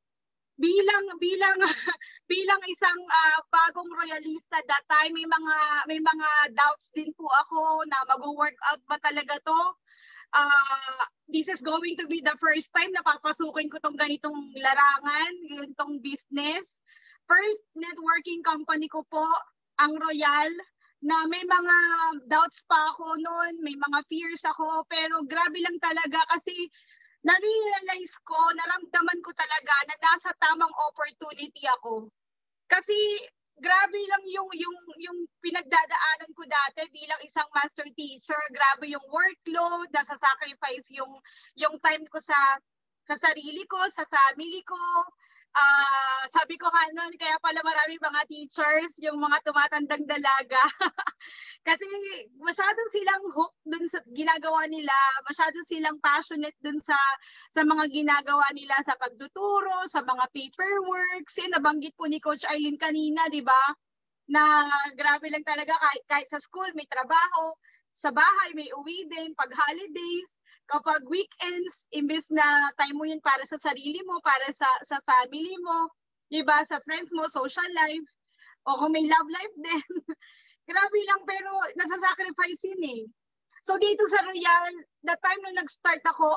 bilang isang bagong royalista that time, may mga doubts din po ako na mag-workout ba talaga to. This is going to be the first time na papasukin ko tong ganitong larangan, ganitong business. First networking company ko po, ang Royal, na may mga doubts pa ako noon, may mga fears ako, pero grabe lang talaga kasi na-realize ko, naramdaman ko talaga na nasa tamang opportunity ako. Kasi grabe lang yung pinagdadaanan ko dati bilang isang master teacher. Grabe yung workload, nasa-sacrifice yung time ko sa sarili ko, sa family ko. Sabi ko nga noon, kaya pala marami mga teachers, yung mga tumatandang dalaga. Kasi masyadong silang hooked dun sa ginagawa nila, masyadong silang passionate dun sa mga ginagawa nila sa pagtuturo, sa mga paperwork. Kasi nabanggit po ni Coach Eileen kanina, di ba? Na grabe lang talaga kahit sa school may trabaho, sa bahay may uwi din, pag holidays, kapag weekends, imbes na time mo yun para sa sarili mo, para sa family mo, diba, sa friends mo, social life, o kung may love life din. Grabe lang, pero nasa-sacrifice yun eh. So dito sa Royal, the time na nag-start ako at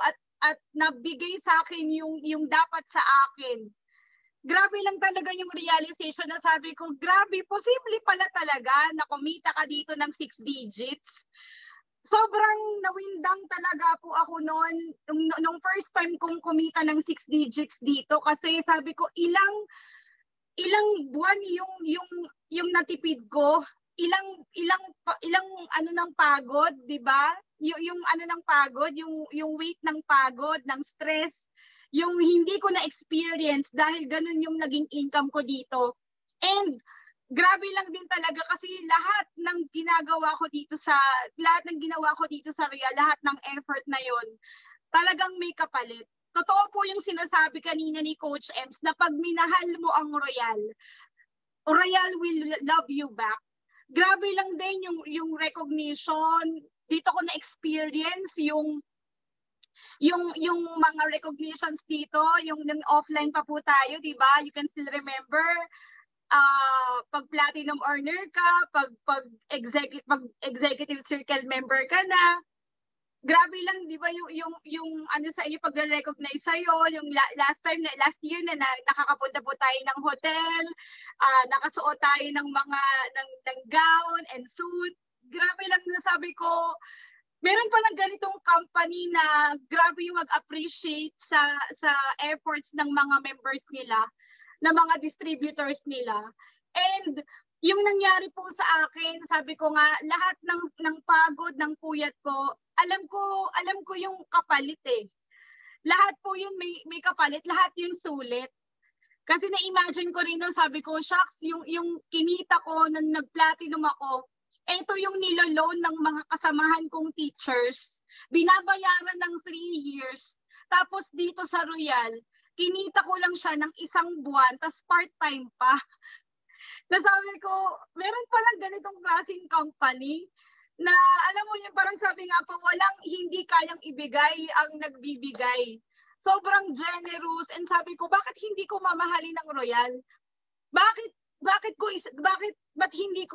at nabigay sa akin yung dapat sa akin. Grabe lang talaga yung realization na sabi ko, grabe, posible pala talaga na kumita ka dito ng 6 digits. Sobrang nawindang talaga po ako noon nung first time kong kumita ng 6 digits dito kasi sabi ko ilang buwan yung natipid ko, ilang ano ng pagod, 'di ba? Yung ano ng pagod, yung weight ng pagod, ng stress, yung hindi ko na experience dahil ganun yung naging income ko dito. And grabe lang din talaga kasi lahat ng ginawa ko dito sa Real, lahat ng effort na yon, talagang may kapalit. Totoo po yung sinasabi kanina ni Coach Ems na pag minahal mo ang Royal will love you back. Grabe lang din yung recognition. Dito ko na experience yung mga recognitions dito, yung offline pa po tayo, 'di ba? You can still remember pag platinum earner ka, pag executive circle member ka na. Grabe lang, 'di ba, yung ano sa inyo pagre-recognize sa iyo, yung last year na nakakapunta po tayo ng hotel, nakasuot tayo ng mga ng gown and suit. Grabe lang, nasabi ko, meron pa lang ganitong company na grabe yung mag-appreciate sa efforts ng mga members nila, na mga distributors nila. And yung nangyari po sa akin, sabi ko nga, lahat ng pagod, ng puyat ko, alam ko yung kapalit eh. Lahat po yun may kapalit, lahat yung sulit. Kasi na-imagine ko rin nung sabi ko, shucks, yung kinita ko nung nag-platinum ako, ito yung niloloan ng mga kasamahan kong teachers. Binabayaran ng 3 years. Tapos dito sa Royal, kinita ko lang siya ng 1 buwan, tas part-time pa. Nasabi ko, meron palang ganitong klaseng company na alam mo yun, parang sabi nga po, walang hindi kayang ibigay ang nagbibigay. Sobrang generous, and sabi ko, bakit hindi ko mamahalin ng Royal? Ba't hindi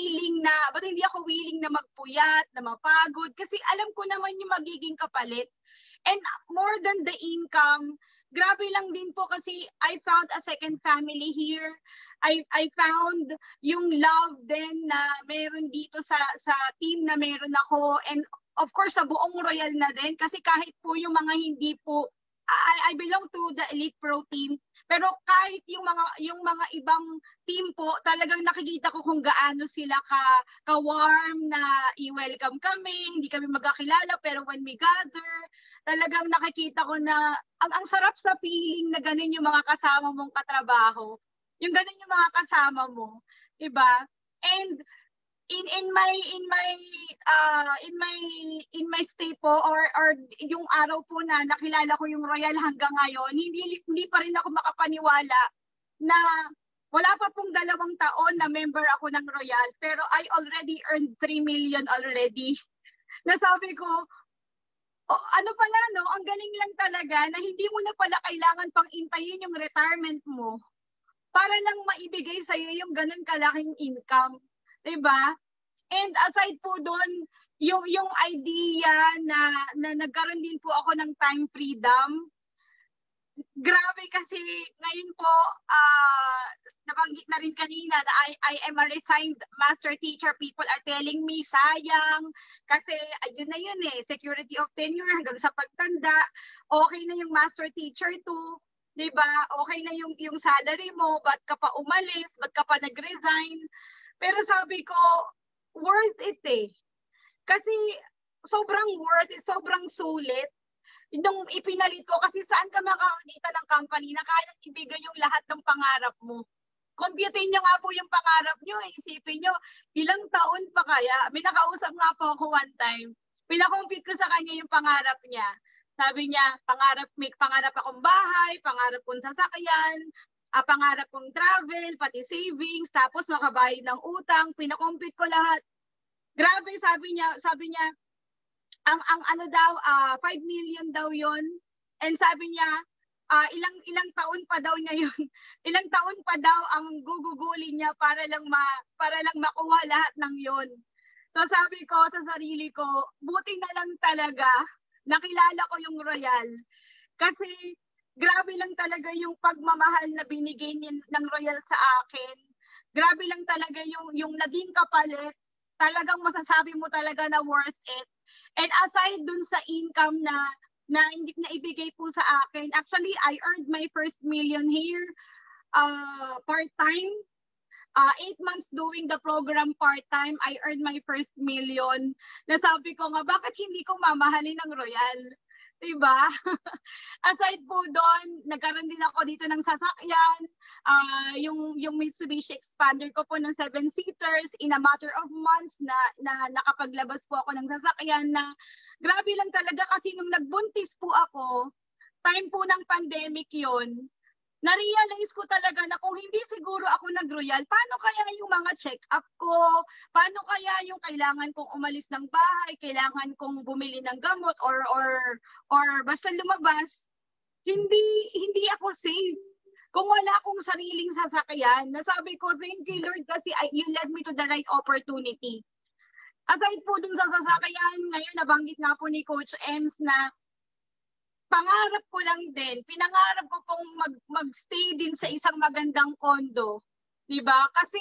ako willing na magpuyat, na mapagod? Kasi alam ko naman yung magiging kapalit. And more than the income, grabe lang din po kasi I found a second family here. I found yung love din na meron dito sa team na meron ako. And of course, sa buong Royal na din. Kasi kahit po yung mga hindi po, I belong to the Elite Pro team. Pero kahit yung mga ibang team po, talagang nakikita ko kung gaano sila ka-warm na i-welcome kami, hindi kami magkakilala, pero when we gather, talagang nakikita ko na ang sarap sa feeling na ganun yung mga kasama mong katrabaho. Yung ganun yung mga kasama mo, 'di ba? And in my stay po or yung araw po na nakilala ko yung Royal hanggang ngayon, hindi pa rin ako makapaniwala na wala pa pong 2 taon na member ako ng Royal, pero I already earned 3 million already. Nasabi ko, ano pala, no? Ang galing lang talaga na hindi mo na pala kailangan pang intayin yung retirement mo para lang maibigay sa'yo yung ganun kalaking income. Diba? And aside po doon, yung idea na nagkaroon din po ako ng time freedom, grabe kasi ngayon po, nabanggit na rin kanina na I am a resigned master teacher. People are telling me, sayang, kasi ayun na yun eh, security of tenure hanggang sa pagtanda, okay na yung master teacher too, diba? Okay na yung salary mo, ba't ka pa umalis, ba't ka pa nag-resign? Pero sabi ko, worth it eh. Kasi sobrang worth it, sobrang sulit. Nung ipinalit ko, kasi saan ka makakakita ng company na kayang ibigay yung lahat ng pangarap mo? Computein nyo nga po yung pangarap nyo. Isipin nyo, ilang taon pa kaya? May nakausap nga po ako one time. Pinakompute ko sa kanya yung pangarap niya. Sabi niya, may pangarap akong bahay, pangarap kong sasakyan, pangarap kong travel, pati savings, tapos makabayad ng utang, pinakompute ko lahat. Grabe, sabi niya, ang ano daw, 5 million daw yon. And sabi niya, ilang taon pa daw niya yun. Ilang taon pa daw ang gugugulin niya para lang makuha lahat ng yon. So sabi ko sa sarili ko, buti na lang talaga nakilala ko yung Royal. Kasi grabe lang talaga yung pagmamahal na binigay ng Royal sa akin. Grabe lang talaga yung naging kapalit. Talagang masasabi mo talaga na worth it. And aside dun sa income na ibigay po sa akin, actually, I earned my first million here part-time. 8 months doing the program part-time, I earned my first million. Nasabi ko nga, bakit hindi ko mamahalin ng Royal? Diba? Aside po doon, nagkaroon din ako dito ng sasakyan. Yung Mitsubishi Expander ko po ng 7-seaters, in a matter of months na nakapaglabas po ako ng sasakyan na grabe lang talaga kasi nung nagbuntis po ako, time po ng pandemic yon, na-realize ko talaga na kung hindi siguro ako nag-Royal, paano kaya yung mga check-up ko? Paano kaya yung kailangan kong umalis ng bahay, kailangan kong bumili ng gamot or basta lumabas? Hindi ako safe. Kung wala akong sariling sasakyan, nasabi ko, thank you Lord kasi you led me to the right opportunity. Aside po dun sa sasakyan, ngayon nabanggit nga po ni Coach Ems na pangarap ko lang din, pinangarap ko pong mag-stay din sa isang magandang kondo. Diba? Kasi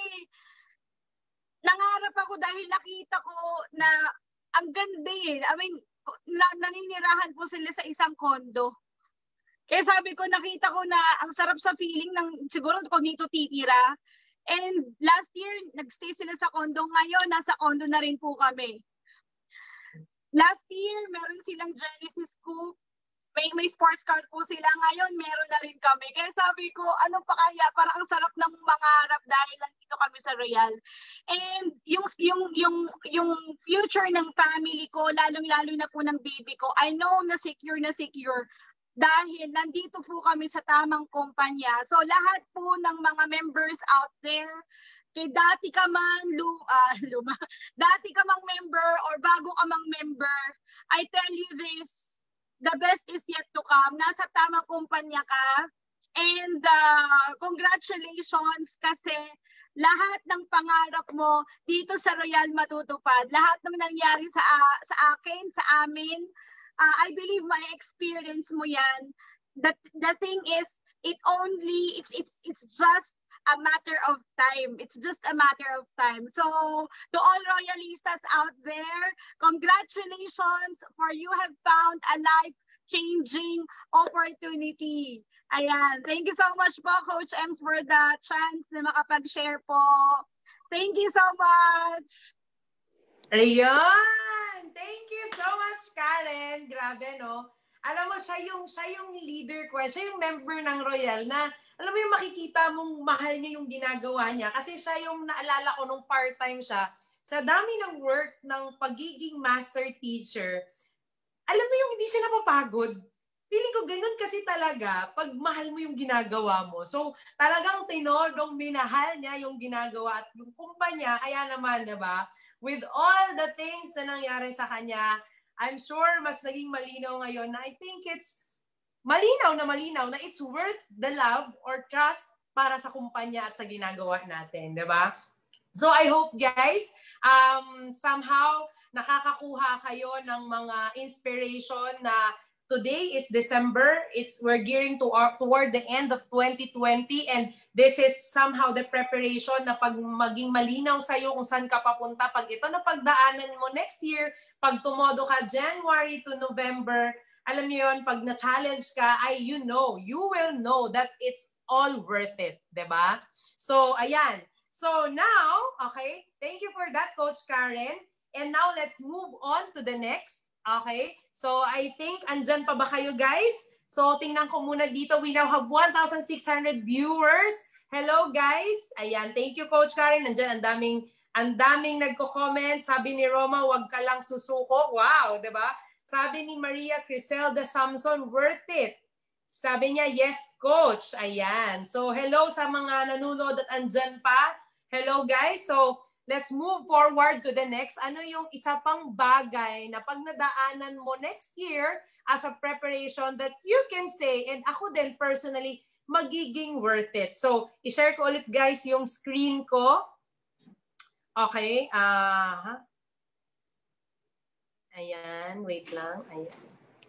nangarap ako dahil nakita ko na ang ganda eh. I mean, naninirahan po sila sa isang kondo. Kaya sabi ko, nakita ko na ang sarap sa feeling ng siguro kung dito titira. And last year, nagstay sila sa kondo. Ngayon, nasa kondo na rin po kami. Last year, meron silang Genesis Coupe. May sports car po sila. Ngayon, meron na rin kami. Kaya sabi ko, ano pa kaya? Parang ang sarap ng mangarap dahil lang dito kami sa Royal. And yung future ng family ko, lalong-lalo na po ng baby ko, I know na secure dahil nandito po kami sa tamang kumpanya. So lahat po ng mga members out there, kay dati ka man dati ka mang member or bago ka mang member, I tell you this, the best is yet to come. Nasa tamang kumpanya ka. And congratulations kasi lahat ng pangarap mo dito sa Royal matutupad. Lahat ng nangyari sa akin, sa amin, I believe my experience mo yan. The thing is, it's just a matter of time. It's just a matter of time. So, to all Royalistas out there, congratulations for you have found a life-changing opportunity. Ayan. Thank you so much po, Coach Ems, for the chance na makapag-share po. Thank you so much. Ayan! Thank you so much, Karen. Grabe, no? Alam mo, siya yung leader ko. Siya yung member ng Royal na alam mo yung makikita mong mahal niya yung ginagawa niya kasi siya yung naalala ko nung part-time siya. Sa dami ng work ng pagiging master teacher, alam mo yung hindi siya napapagod. Feeling ko ganun kasi talaga pag mahal mo yung ginagawa mo. So talagang tinodong minahal niya yung ginagawa at yung kumpanya. Kaya naman, diba? With all the things na nangyari sa kanya, I'm sure mas naging malinaw ngayon na I think it's malinaw na it's worth the love or trust para sa kumpanya at sa ginagawa natin, di ba? So I hope guys, somehow nakakakuha kayo ng mga inspiration na today is December, we're gearing toward the end of 2020 and this is somehow the preparation na pag maging malinaw sa'yo kung saan ka papunta. Pag ito na pagdaanan mo next year, pag tumodo ka January to November, alam niyo yun, pag na-challenge ka, you will know that it's all worth it, diba? So, ayan. So, now, okay, thank you for that, Coach Karen. And now, let's move on to the next. Okay? So, I think, andyan pa ba kayo, guys? So, tingnan ko muna dito. We now have 1,600 viewers. Hello, guys. Ayan, thank you, Coach Karen. Andyan, ang daming nagko-comment. Sabi ni Roma, wag ka lang susuko. Wow, diba? Sabi ni Maria Criselda Samson, worth it. Sabi niya, yes, coach. Ayan. So, hello sa mga nanonood at andyan pa. Hello, guys. So, let's move forward to the next. Ano yung isa pang bagay na pag nadaanan mo next year as a preparation that you can say, and ako din personally, magiging worth it. So, i-share ko ulit, guys, yung screen ko. Okay. Ayan, wait lang. Ayan.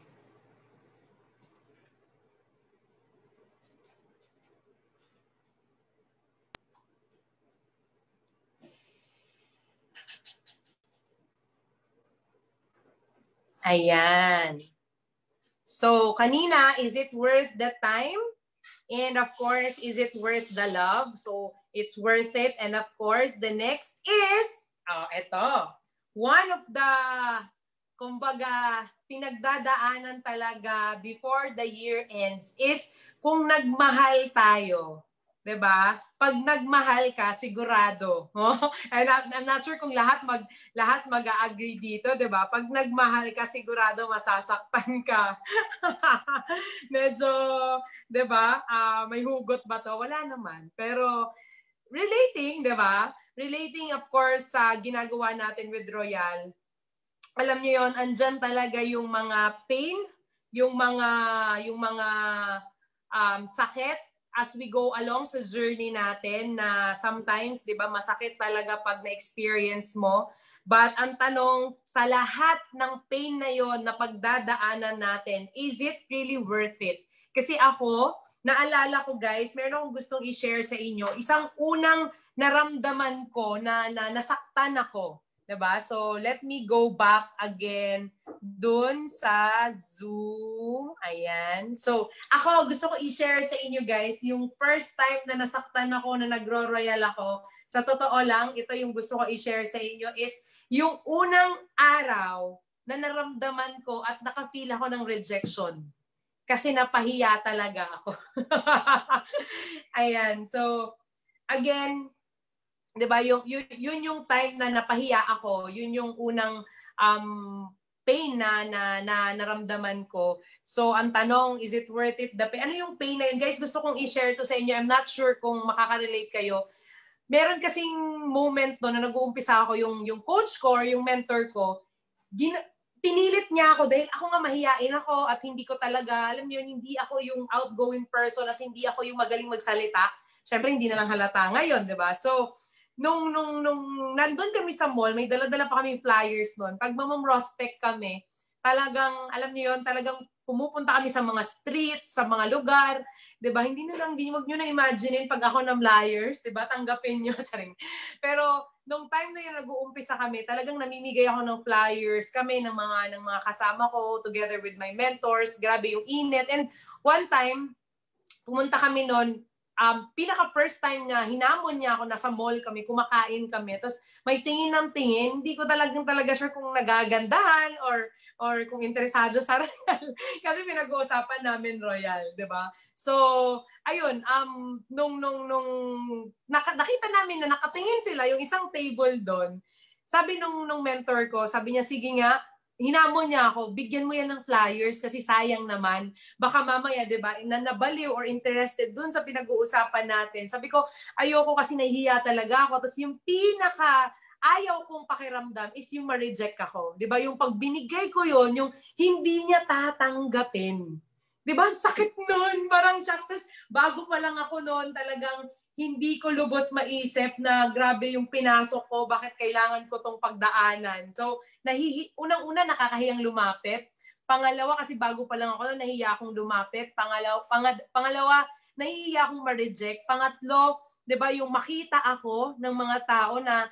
Ayan. So, kanina, is it worth the time? And of course, is it worth the love? So, it's worth it. And of course, the next is, eto. One of the, kumbaga, pinagdadaanan talaga before the year ends is kung nagmahal tayo. 'Di ba? Pag nagmahal ka, sigurado. I'm not sure kung lahat mag-agree dito, 'di ba? Pag nagmahal ka, sigurado masasaktan ka. Medyo, 'di ba? May hugot ba 'to? Wala naman. Pero relating, 'di ba? Relating of course sa ginagawa natin with Royal. Alam niyo 'yon, andyan talaga yung mga pain, yung mga sakit as we go along sa journey natin na sometimes, di ba, masakit talaga pag na-experience mo. But ang tanong, sa lahat ng pain na yon na pagdadaanan natin, is it really worth it? Kasi ako, naalala ko guys, meron akong gustong i-share sa inyo. Isang unang naramdaman ko na nasaktan ako. Diba? So, let me go back again dun sa Zoom. Ayan. So, ako gusto ko i-share sa inyo guys, yung first time na nasaktan ako, na nagro-royal ako, sa totoo lang, ito yung gusto ko i-share sa inyo is yung unang araw na naramdaman ko at nakafeel ako ng rejection. Kasi napahiya talaga ako. Ayan. So, again, 'di ba, yun yung time na napahiya ako, yun yung unang pain na naramdaman ko. So ang tanong, is it worth it? Ano yung pain na yun? Guys, gusto kong i-share to sa inyo. I'm not sure kung makaka-relate kayo. Meron kasing moment no na nag-uumpisa ako, yung coach ko or yung mentor ko, pinilit niya ako dahil ako nga mahiyain ako at hindi ko talaga, alam niyo, hindi ako yung outgoing person at hindi ako yung magaling magsalita. Syempre hindi na lang halata ngayon, 'di ba? So nung nandun kami sa mall, may dala-dala pa kami flyers noon. Pag mamamrospect kami, talagang, alam niyo yon, talagang pumupunta kami sa mga streets, sa mga lugar, 'di ba? Hindi wag niyo na imaginein pag ako ng flyers, 'di ba? Tanggapin niyo, charing. Pero nung time na yun nag-uumpisa kami, talagang namimigay ako ng flyers kami ng mga kasama ko together with my mentors. Grabe yung init. And one time, pumunta kami noon, pinaka first time niya, hinamon niya ako, nasa mall kami, kumakain kami. Tapos may tingin ng tingin, hindi ko talaga sure kung nagagandahan or kung interesado sa Royal. Kasi pinag-uusapan namin Royal, 'di ba? So, ayun, nung nakita namin na nakatingin sila yung isang table doon. Sabi nung mentor ko, sabi niya, sige nga, hinamon niya ako, bigyan mo yan ng flyers kasi sayang naman. Baka mamaya, di ba, nabaliw or interested dun sa pinag-uusapan natin. Sabi ko, ayoko kasi nahihiya talaga ako. Tapos yung ayaw kong pakiramdam is yung ma-reject ako. Di ba, yung pag binigay ko yon, yung hindi niya tatanggapin. Di ba, sakit nun. Parang shucks. Tapos bago pa lang ako nun, talagang hindi ko lubos maisip na grabe yung pinasok ko, bakit kailangan ko tong pagdaanan. So, unang-una nakakahiyang lumapit. Pangalawa, kasi bago pa lang ako, nahihiya akong lumapit. Pangalawa, nahihiya akong ma-reject. Pangatlo, 'di ba, yung makita ako ng mga tao na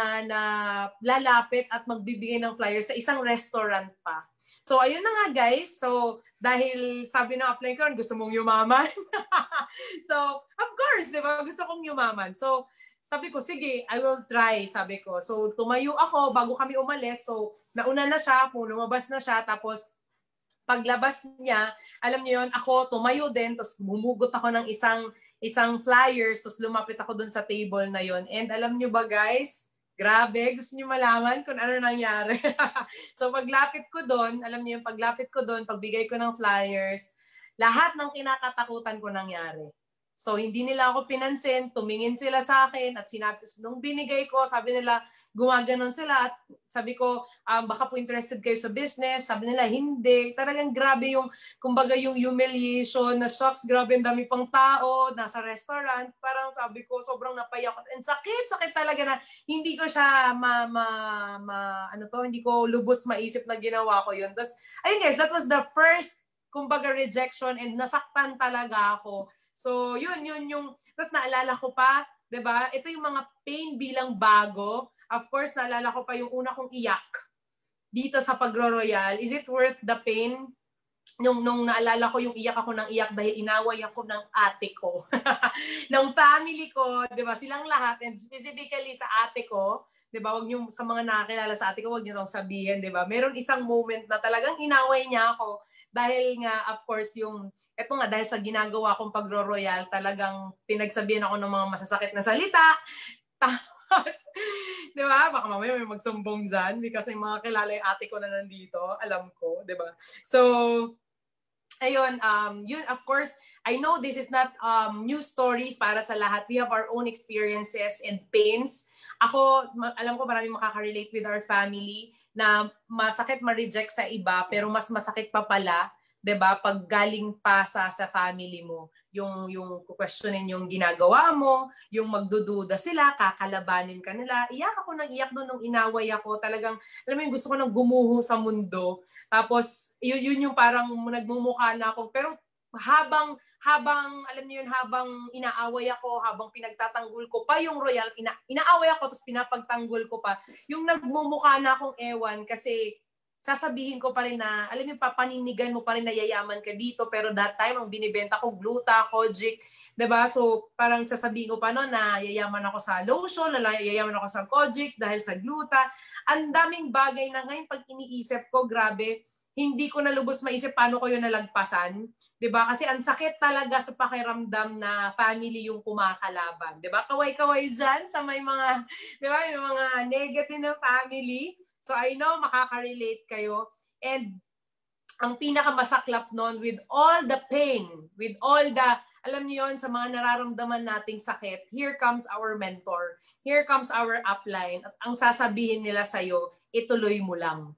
lalapit at magbibigay ng flyers sa isang restaurant pa. So, ayun na nga guys. So, dahil sabi ng apply ko, gusto mong yumaman. So, of course, di ba? Gusto kong yumaman. So, sabi ko, sige, I will try, sabi ko. So, tumayo ako bago kami umalis. So, nauna na siya, lumabas na siya. Tapos, paglabas niya, alam niyo yun, ako tumayo din. Tapos, bumugot ako ng isang flyers. Tapos, lumapit ako dun sa table na yon. And alam niyo ba guys, grabe, gusto niyo malaman kung ano nangyari. So paglapit ko doon, alam niyo yung paglapit ko doon, pagbigay ko ng flyers, lahat ng kinakatakutan ko nangyari. So hindi nila ako pinansin, tumingin sila sa akin at sinabi, nung binigay ko, sabi nila, gumaganon sila at sabi ko, baka po interested kayo sa business. Sabi nila, hindi. Talagang grabe yung, kumbaga yung humiliation, na shocks, grabe ang dami pang tao, nasa restaurant. Parang sabi ko, sobrang napayak. And sakit talaga na hindi ko siya hindi ko lubos maisip na ginawa ko yun. Tapos, ayun guys, that was the first, kumbaga, rejection and nasaktan talaga ako. So, yun yung, tapos naalala ko pa, 'di ba? Ito yung mga pain bilang bago. Of course, naalala ko pa yung una kong iyak. dito sa pagro-royal? Is it worth the pain? Nung naalala ko yung iyak ako ng iyak dahil inaway ako ng ate ko. ng family ko, 'di ba? Silang lahat, and specifically sa ate ko, 'di ba? Wag niyo sa mga nakakilala sa ate ko, wag niyo tong sabihin, 'di ba? Meron isang moment na talagang inaway niya ako dahil nga, of course, eto nga, dahil sa ginagawa kong pagro-royal, talagang pinagsabihan ako ng mga masasakit na salita. Tapos, di ba? Baka mamaya may magsumbong dyan because yung mga kilala yung ate ko na nandito, alam ko, di ba? So, ayun, yun, of course, I know this is not new stories para sa lahat. We have our own experiences and pains. Ako, alam ko maraming makaka-relate with our family na masakit ma-reject sa iba, pero mas masakit pa pala, 'di ba, pag galing pa sa family mo, yung questionin yung ginagawa mo, yung magdududa sila, kakalabanin ka nila. Iyak ako ng iyak doon nung inaway ako. Talagang, alam mo yung gusto ko nang gumuho sa mundo. Tapos, yun yung parang nagmumukha na ako. Pero habang alam niyo yun, habang inaaway ako, habang pinagtatanggol ko pa yung royal, inaaway ako tapos pinapagtanggol ko pa, yung nagmumukha na akong ewan kasi sasabihin ko pa rin na, alam mo, papaninigan mo pa rin na yayaman ka dito, pero that time, ang binibenta ko, gluta, kojic, diba? So, parang sasabihin ko pa no, na yayaman ako sa lotion, yayaman ako sa kojic dahil sa gluta. Ang daming bagay na ngayon, pag iniisip ko, grabe, hindi ko na lubos maisip paano ko yun nalagpasan. 'Di ba? Kasi ang sakit talaga sa pakiramdam na family yung kumakalaban. 'Di ba? Kaway-kaway diyan sa may mga, 'di ba, yung mga negative na family. So I know makaka-relate kayo. And ang pinakamasaklap noon, with all the pain, with all the, alam niyo yon, sa mga nararamdaman nating sakit, here comes our mentor. Here comes our upline. At ang sasabihin nila sa'yo, ituloy mo lang.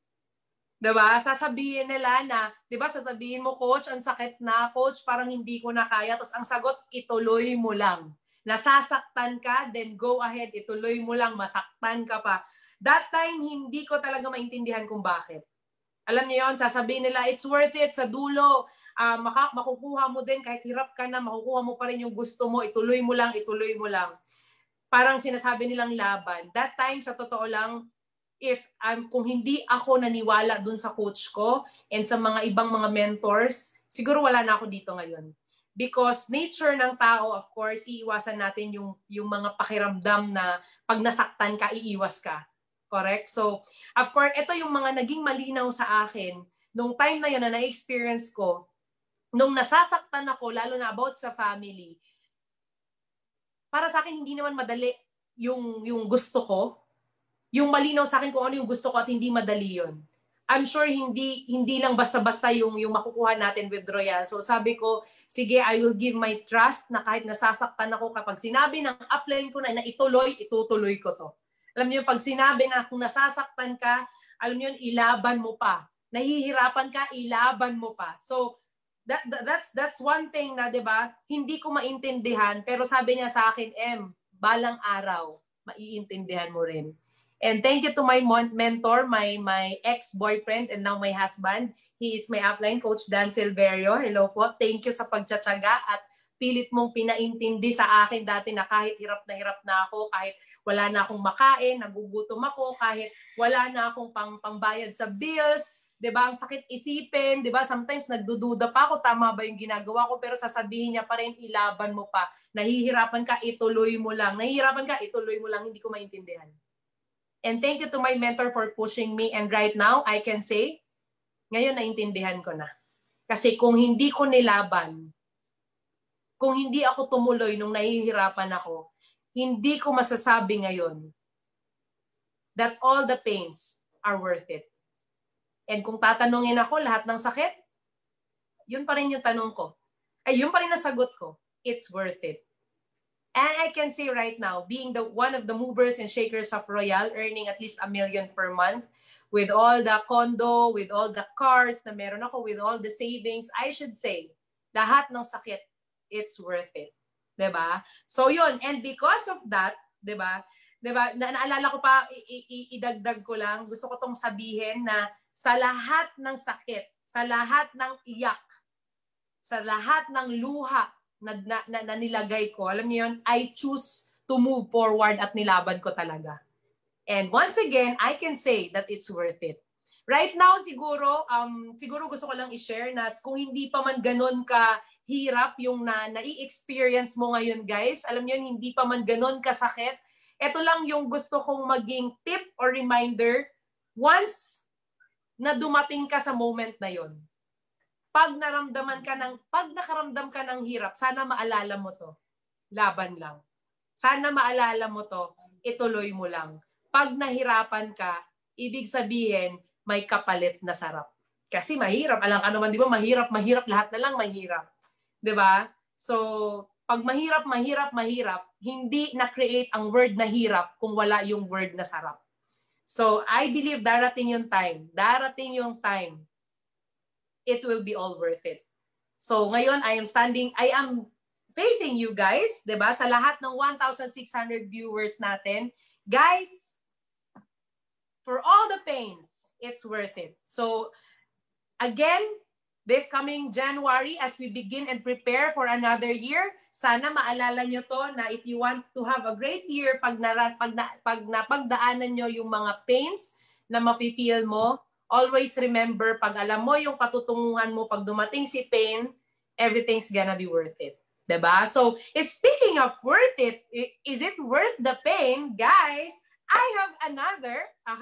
Diba? Sasabihin nila na, diba, sasabihin mo, coach, ang sakit na, coach, parang hindi ko na kaya. Tapos ang sagot, ituloy mo lang. Nasasaktan ka, then go ahead, ituloy mo lang, masaktan ka pa. That time, hindi ko talaga maintindihan kung bakit. Alam niyo yon, sasabihin nila, it's worth it sa dulo. Makukuha mo din, kahit hirap ka na, makukuha mo pa rin yung gusto mo, ituloy mo lang, ituloy mo lang. Parang sinasabi nilang laban. That time, sa totoo lang, kung hindi ako naniwala dun sa coach ko and sa mga ibang mga mentors, siguro wala na ako dito ngayon. Because nature ng tao, of course, iiwasan natin yung mga pakiramdam na pag nasaktan ka, iiwas ka. Correct? So, of course, ito yung mga naging malinaw sa akin nung time na yun na na-experience ko, nung nasasaktan ako, lalo na about sa family, para sa akin, hindi naman madali yung gusto ko. Yung malinaw sa akin kung ano yung gusto ko at hindi madali yun. I'm sure hindi lang basta-basta yung makukuha natin with Royal. So sabi ko, sige, I will give my trust na kahit nasasaktan ako, kapag sinabi ng upline ko na ituloy, itutuloy ko to. Alam niyo, pag sinabi na kung nasasaktan ka, alam niyo, ilaban mo pa. Nahihirapan ka, ilaban mo pa. So that's one thing na, 'di ba? Hindi ko maintindihan, pero sabi niya sa akin, balang araw, maiintindihan mo rin. And thank you to my mentor, my ex-boyfriend and now my husband. He is my upline, Coach Dan Silverio. Hello po. Thank you sa pagtsatsaga at pilit mong pinaintindi sa akin dati na kahit hirap na ako, kahit wala na akong makain, nagugutom ako, kahit wala na akong pangbayad sa bills, 'di ba? Ang sakit isipin, 'di ba? Sometimes nagdududa pa ako, tama ba yung ginagawa ko, pero sasabihin niya pa rin, ilaban mo pa. Nahihirapan ka, ituloy mo lang. Nahihirapan ka, ituloy mo lang. Hindi ko maintindihan. And thank you to my mentor for pushing me. And right now, I can say, ngayon naintindihan ko na. Kasi kung hindi ko nilaban, kung hindi ako tumuloy nung nahihirapan ako, hindi ko masasabi ngayon that all the pains are worth it. And kung tatanungin ako lahat ng sakit, yun pa rin yung tanong ko. Yun pa rin ang sagot ko. It's worth it. And I can say right now, being one of the movers and shakers of Royal, earning at least $1 million per month, with all the condo, with all the cars na meron ako, with all the savings, I should say, lahat ng sakit, it's worth it. 'Di ba? So yun, and because of that, 'di ba? Naalala ko pa, idagdag ko lang, gusto ko tong sabihin na sa lahat ng sakit, sa lahat ng iyak, sa lahat ng luha, na nilagay ko, alam niyo yun, I choose to move forward at nilaban ko talaga. And once again, I can say that it's worth it. Right now, siguro gusto ko lang i-share na kung hindi pa man ganun ka hirap yung nai-experience mo ngayon, guys. Alam niyo, hindi pa man ganun kasakit. Ito lang yung gusto kong maging tip or reminder once na dumating ka sa moment na yon. Pag nakaramdam ka ng hirap, sana maalala mo to. Laban lang. Sana maalala mo to, ituloy mo lang. Pag nahirapan ka, ibig sabihin, may kapalit na sarap. Kasi mahirap. Alam ka naman, di ba? Mahirap, lahat na lang mahirap. Di ba? So, pag mahirap, hindi na-create ang word na hirap kung wala yung word na sarap. So, I believe darating yung time. It will be all worth it. So, ngayon, I am facing you guys, di ba? Sa lahat ng 1,600 viewers natin. Guys, for all the pains, it's worth it. So, again, this coming January, as we begin and prepare for another year, sana maalala nyo to na if you want to have a great year, pag napagdaanan nyo yung mga pains na mafe-feel mo, always remember, pag alam mo yung patutunguhan mo, pag dumating si pain, everything's gonna be worth it. Diba? So, speaking of worth it, is it worth the pain? Guys, I have another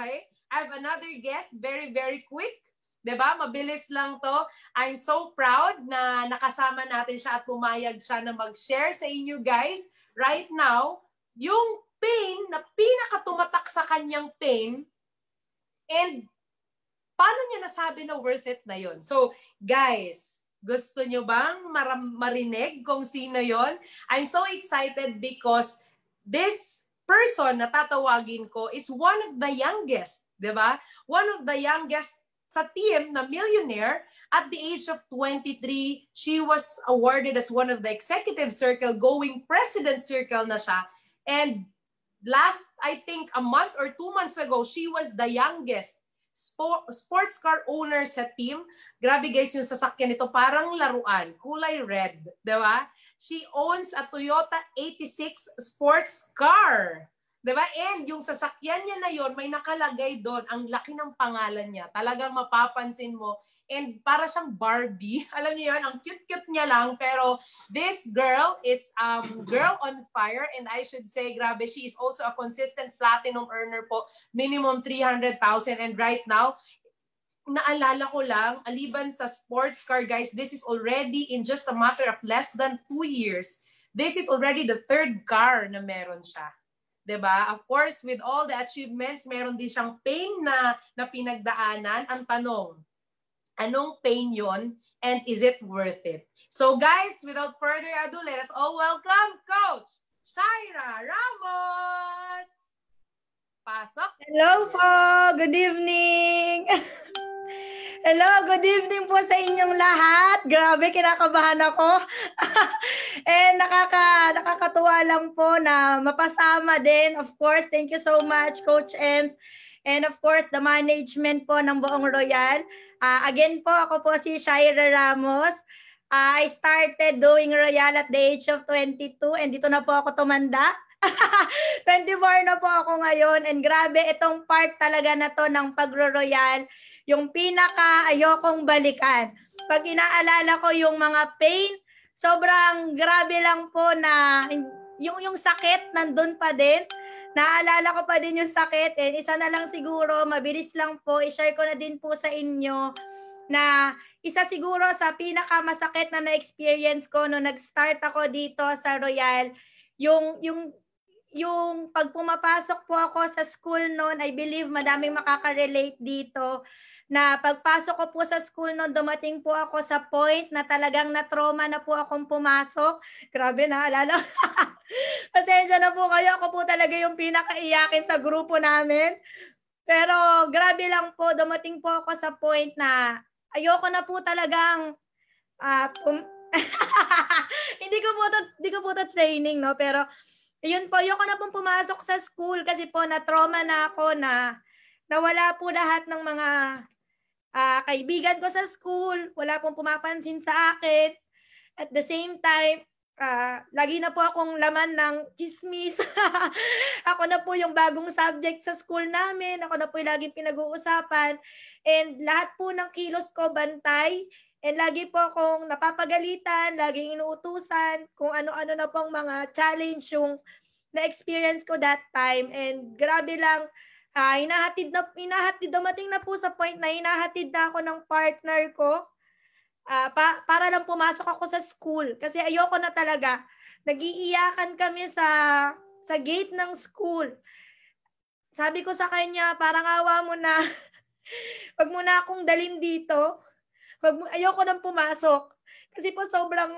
guest, very, very quick. Diba? Mabilis lang to. I'm so proud na nakasama natin siya at pumayag siya na mag-share sa inyo, guys. Right now, yung pain na pinakatumatak sa kanyang pain and paano niya nasabi na worth it na yon? So, guys, gusto nyo bang marinig kung sino yon? I'm so excited because this person na tatawagin ko is one of the youngest, di ba? One of the youngest sa team na millionaire. At the age of 23, she was awarded as one of the executive circle, going president circle na siya. And last, I think, a month or 2 months ago, she was the youngest sports car owner sa team. Grabe guys, yung sasakyan nito parang laruan, kulay red, di ba? She owns a Toyota 86 sports car. Diba? And yung sasakyan niya na yon, may nakalagay doon, ang laki ng pangalan niya. Talagang mapapansin mo. And para siyang Barbie. Alam niyo yun, ang cute-cute niya lang. Pero this girl is girl on fire. And I should say, grabe, she is also a consistent platinum earner po. Minimum 300,000. And right now, naalala ko lang, aliban sa sports car, guys, this is already in just a matter of less than 2 years. This is already the 3rd car na meron siya. Diba? Of course, with all the achievements, meron din siyang pain na pinagdaanan. Ang tanong, anong pain yon and is it worth it? So guys, without further ado, let us all welcome Coach Shaira Ramos! Pasok! Hello po! Good evening! Hello, good evening po sa inyong lahat. Grabe, kinakabahan ako. And nakakatuwa lang po na mapasama din. Of course, thank you so much, Coach Ems. And of course, the management po ng buong Royal. Again po, ako po si Shaira Ramos. I started doing Royal at the age of 22 and dito na po ako tumanda. 24 na po ako ngayon and grabe itong part talaga na to ng pagro-royal, yung pinaka ayokong balikan. Pag inaalala ko yung mga pain, sobrang grabe lang po na yung sakit nandun pa din. Naalala ko pa din yung sakit and isa na lang siguro, mabilis lang po, i-share ko na din po sa inyo na isa siguro sa pinakamasakit na na-experience ko no nag-start ako dito sa Royal, yung pag pumapasok po ako sa school noon, I believe madaming makaka-relate dito, na pagpasok ko po sa school noon, dumating po ako sa point na talagang na-trauma na po akong pumasok. Grabe, naalala. Pasensya na po kayo, ako po talaga yung pinakaiyakin sa grupo namin. Pero grabe lang po, dumating po ako sa point na ayoko na po talagang hindi ko po to training, no? Pero yun po, ayoko na pong pumasok sa school kasi po na-trauma na ako na nawala po lahat ng mga kaibigan ko sa school. Wala pong pumapansin sa akin. At the same time, lagi na po akong laman ng chismis. Ako na po yung bagong subject sa school namin. Ako na po yung laging pinag-uusapan. And lahat po ng kilos ko bantay. And lagi po akong napapagalitan, laging inuutusan kung ano-ano na pong mga challenge yung na-experience ko that time. And grabe lang, dumating na po sa point na hinahatid na ako ng partner ko. Para lang pumasok ako sa school kasi ayoko na talaga. Nagiiyakan kami sa gate ng school. Sabi ko sa kanya, parang awa mo na. Wag mo na akong dalhin dito. Ayoko nang pumasok. Kasi po sobrang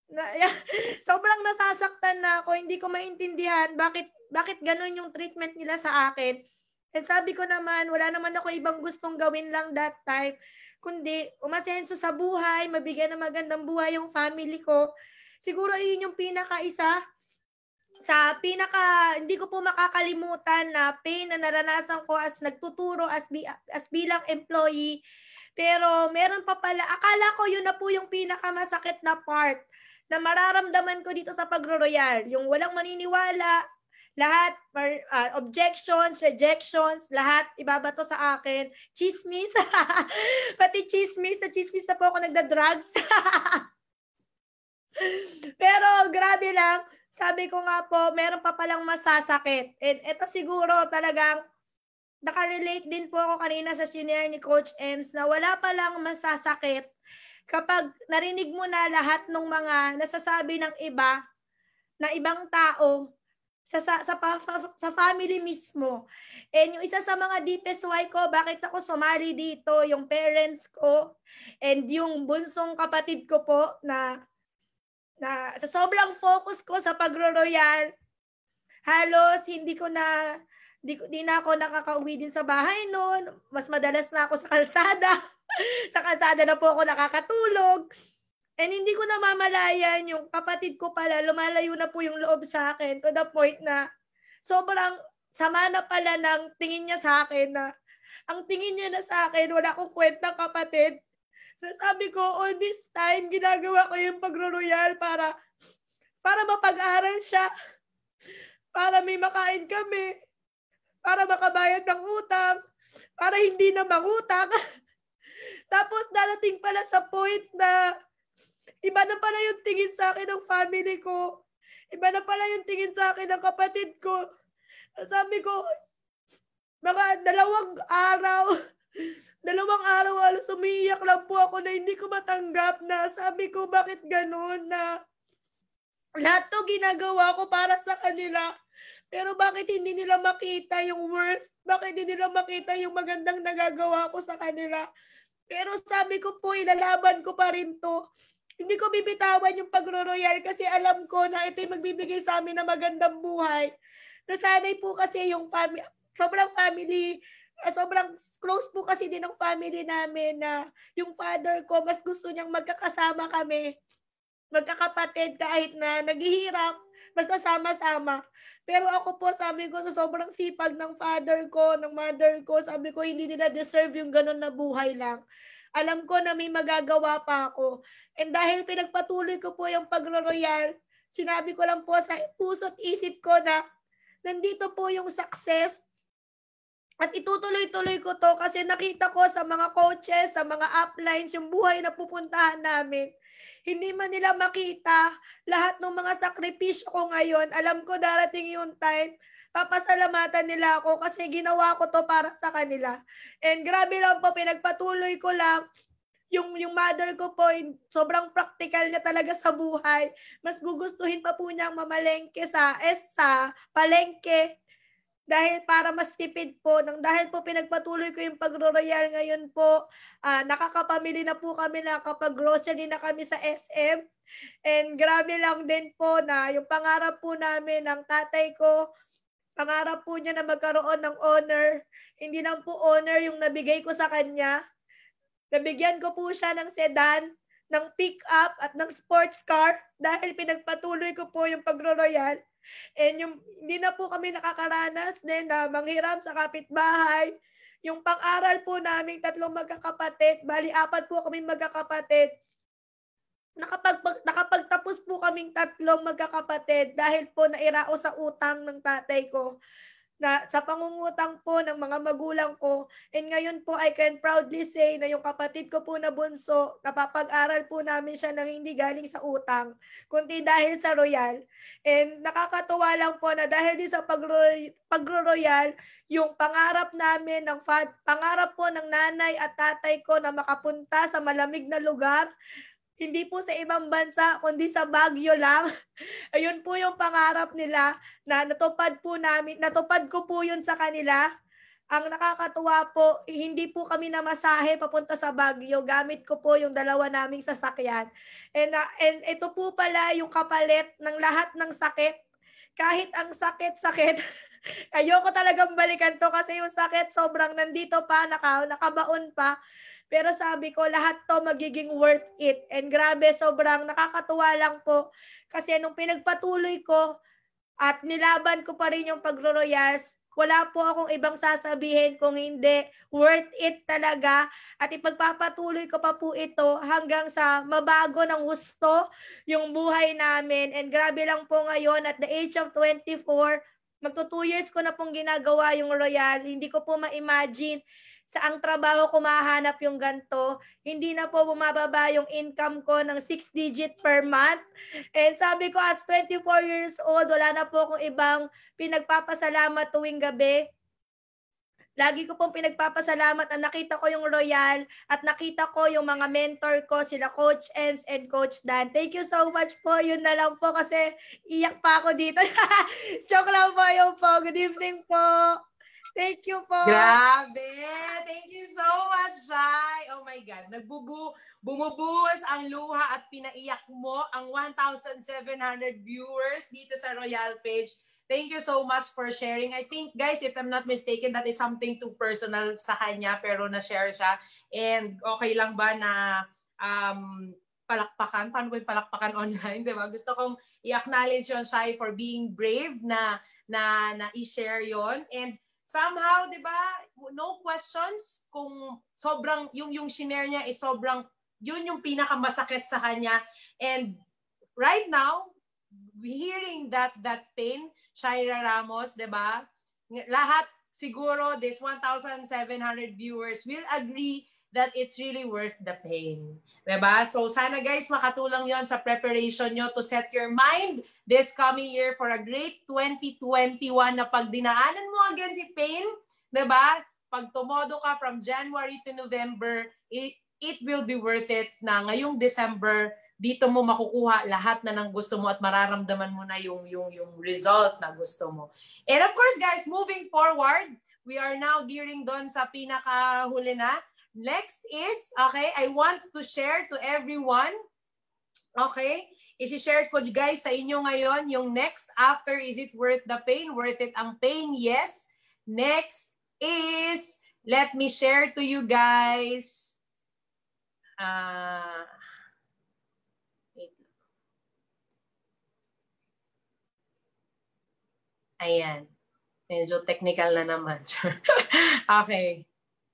nasasaktan na ako. Hindi ko maintindihan bakit ganun yung treatment nila sa akin. And sabi ko naman, wala naman ako ibang gustong gawin lang that time, kundi umasenso sa buhay, mabigyan ng magandang buhay yung family ko. Siguro yun yung hindi ko po makakalimutan na pain na naranasan ko as nagtuturo, as bilang employee. Pero meron pa pala, akala ko yun na po yung pinakamasakit na part na mararamdaman ko dito sa Pagro-Royal. Yung walang maniniwala, lahat, objections, rejections, lahat ibabato sa akin. Chismis. Pati chismis na po ako nagda-drugs. Pero grabe lang, sabi ko nga po, meron pa palang masasakit. And ito siguro talagang nakarelate din po ako kanina sa senior ni Coach Ems na wala palang masasakit kapag narinig mo na lahat ng mga nasasabi ng iba, na ibang tao, sa family mismo. And yung isa sa mga deepest why ko, bakit ako sumali dito, yung parents ko, and yung bunsong kapatid ko po, na sa sobrang focus ko sa Pagro-Royal, halos hindi na ako nakakauwi din sa bahay noon. Mas madalas na ako sa kalsada. Sa kalsada na po ako nakakatulog. And hindi ko namamalayan yung kapatid ko pala, lumalayo na po yung loob sa akin to the point na sobrang sama na pala ng tingin niya sa akin na ang tingin niya na sa akin, wala akong kwentang kapatid. So sabi ko, all this time, ginagawa ko yung Pagro-Royal para mapag-aral siya, para may makain kami, para makabayad ng utang, para hindi na mangutang. Tapos darating pala sa point na iba na pala yung tingin sa akin ng family ko. Iba na pala yung tingin sa akin ng kapatid ko. Sabi ko, mga dalawang araw halos umiiyak lang po ako na hindi ko matanggap na sabi ko, bakit ganun na lahat to ginagawa ko para sa kanila. Pero bakit hindi nila makita yung worth? Bakit hindi nila makita yung magandang nagagawa ko sa kanila? Pero sabi ko po, ilalaban ko pa rin to. Hindi ko bibitawan yung Pagro-Royal kasi alam ko na ito yung magbibigay sa amin ng magandang buhay. Nasanay po kasi yung family, sobrang close po kasi din ng family namin na yung father ko, mas gusto niyang magkakasama kami, magkakapatid kahit na naghihirap, basta sama-sama. Pero ako po, sabi ko, sa sobrang sipag ng father ko, ng mother ko, sabi ko, hindi nila deserve yung ganun na buhay lang. Alam ko na may magagawa pa ako. And dahil pinagpatuloy ko po yung Pagro-Royal, sinabi ko lang po sa puso't isip ko na nandito po yung success. At itutuloy-tuloy ko to kasi nakita ko sa mga coaches, sa mga uplines, yung buhay na pupuntahan namin. Hindi man nila makita lahat ng mga sakripisyo ko ngayon. Alam ko darating yung time, papasalamatan nila ako kasi ginawa ko to para sa kanila. And grabe lang po, pinagpatuloy ko lang. Yung mother ko po, sobrang practical niya talaga sa buhay. Mas gugustuhin pa po niyang mamalengke sa palengke. Dahil para mas tipid po, dahil po pinagpatuloy ko yung Pagro-Royal ngayon po, nakakapamili na po kami, nakakapag-grocery na kami sa SM. And grabe lang din po na yung pangarap po namin ng tatay ko, pangarap po niya na magkaroon ng honor. Hindi lang po honor yung nabigay ko sa kanya. Nabigyan ko po siya ng sedan, ng pick-up at ng sports car dahil pinagpatuloy ko po yung Pagro-Royal. And hindi na po kami nakakaranas din na manghiram sa kapitbahay. Yung pang-aral po namin 3 magkakapatid, bali 4 po kami magkakapatid. nakapagtapos po kaming tatlong magkakapatid dahil po nairao sa utang ng tatay ko, na sa pangungutang po ng mga magulang ko. And ngayon po, I can proudly say na yung kapatid ko po na bunso, napapag-aral po namin siya nang hindi galing sa utang, kundi dahil sa Royal. And nakakatuwa lang po na dahil din sa pagro-Royal, yung pangarap namin, pangarap po ng nanay at tatay ko na makapunta sa malamig na lugar, hindi po sa ibang bansa, kundi sa Baguio lang. Ayun po yung pangarap nila na natupad ko po yun sa kanila. Ang nakakatuwa po, hindi po kami namasahe papunta sa Baguio. Gamit ko po yung dalawa naming sasakyan. And ito po pala yung kapalit ng lahat ng sakit. Kahit ang sakit-sakit, ayoko talagang balikan to kasi yung sakit sobrang nandito pa, nakabaon pa. Pero sabi ko, lahat to magiging worth it. And grabe, sobrang nakakatuwa lang po. Kasi nung pinagpatuloy ko at nilaban ko pa rin yung pagro-Royals, wala po akong ibang sasabihin kung hindi worth it talaga. At ipagpapatuloy ko pa po ito hanggang sa mabago ng husto yung buhay namin. And grabe lang po ngayon at the age of 24, magto 2 years ko na pong ginagawa yung Royal. Hindi ko po ma-imagine sa ang trabaho ko mahanap yung ganto. Hindi na po bumababa yung income ko ng 6 digit per month. And sabi ko, as 24 years old, wala na po akong ibang pinagpapasalamat tuwing gabi. Lagi ko pong pinagpapasalamat na nakita ko yung Royal at nakita ko yung mga mentor ko, sila Coach Ems and Coach Dan. Thank you so much po. Yun na lang po kasi iyak pa ako dito. Joke lang po yun po. Good evening po. Thank you po. Grabe! Thank you so much, Shai. Oh my God. Bumubuhos ang luha at pinaiyak mo ang 1,700 viewers dito sa Royal page. Thank you so much for sharing. I think, guys, if I'm not mistaken, that is something too personal sa kanya, pero na-share siya. And okay lang ba na palakpakan? Paano ba yung palakpakan online? Diba? Gusto kong i-acknowledge yun, Shai, for being brave na i-share yon. And somehow, di ba, no questions kung sobrang, yung shinare niya is sobrang, yun yung pinakamasakit sa kanya. And right now, hearing that pain, Shaira Ramos, di ba, lahat siguro, this 1,700 viewers will agree that it's really worth the pain. Diba? So sana guys, makatulong yon sa preparation nyo to set your mind this coming year for a great 2021 na pag dinaanan mo again si pain, diba? Pag tumodo ka from January to November, it will be worth it na ngayong December, dito mo makukuha lahat na ng gusto mo at mararamdaman mo na yung result na gusto mo. And of course guys, moving forward, we are now gearing doon sa pinakahuli na. Next is, okay, I want to share to everyone, okay, i-share ko guys sa inyo ngayon yung next after is it worth the pain? Worth it ang pain? Yes. Next is, let me share to you guys, ayan, medyo technical na naman. Okay.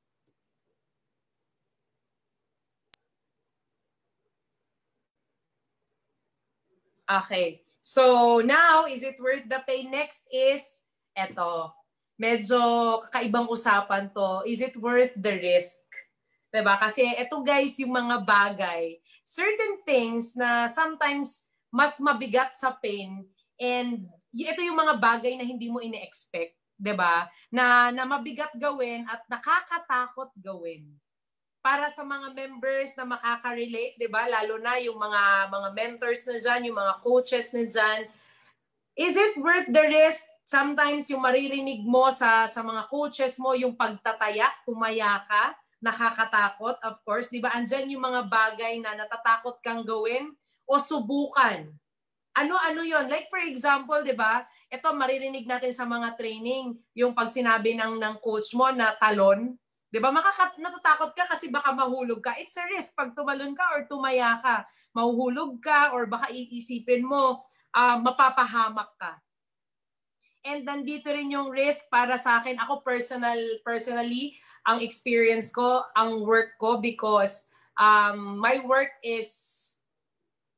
Okay. So, now, is it worth the pain? Next is, eto, medyo kakaibang usapan to. Is it worth the risk? Diba? Kasi eto guys, yung mga bagay, certain things na sometimes mas mabigat sa pain, and ito yung mga bagay na hindi mo ine-expect. Diba? Na mabigat gawin at nakakatakot gawin. Para sa mga members na makaka-relate, 'di ba? Lalo na yung mga mentors na diyan, yung mga coaches na diyan. Is it worth the risk? Sometimes yung maririnig mo sa mga coaches mo, yung pagtataya, tumaya ka, nakakatakot, of course, 'di ba? Andiyan yung mga bagay na natatakot kang gawin o subukan. Ano 'yon? Like for example, 'di ba? Ito maririnig natin sa mga training, yung pag sinabi ng coach mo na talon. Diba? Natatakot ka kasi baka mahulog ka. It's a risk pag tumalon ka or tumaya ka. Mahuhulog ka or baka iisipin mo, mapapahamak ka. And nandito rin yung risk para sa akin. Ako personally, ang experience ko, ang work ko, because my work is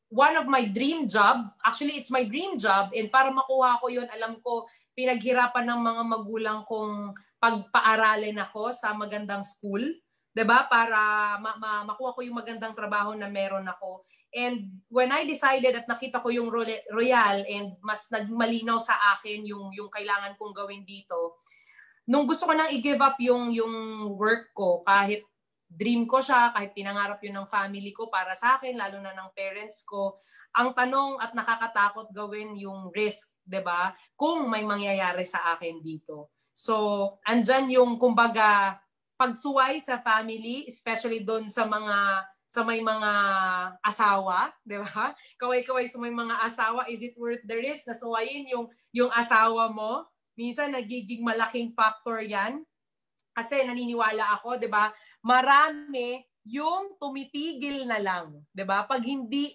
one of my dream job. Actually, it's my dream job. And para makuha ko yun, alam ko, pinaghirapan ng mga magulang kong pagpaaralin ako sa magandang school. 'Di ba? Para makuha ko yung magandang trabaho na meron ako. And when I decided at nakita ko yung Royal and mas nagmalinaw sa akin yung kailangan kong gawin dito, nung gusto ko nang i-give up yung work ko, kahit dream ko siya, kahit pinangarap yun ng family ko para sa akin, lalo na ng parents ko, ang tanong at nakakatakot gawin yung risk, 'di ba? Kung may mangyayari sa akin dito. So, andyan yung kumbaga pagsuway sa family, especially doon sa may mga asawa, 'di ba? Kaway-kaway sa may mga asawa, is it worth the risk na suwayin yung asawa mo? Minsan nagiging malaking factor 'yan. Kasi naniniwala ako, 'di ba? Marami yung tumitigil na lang, 'di ba? Pag hindi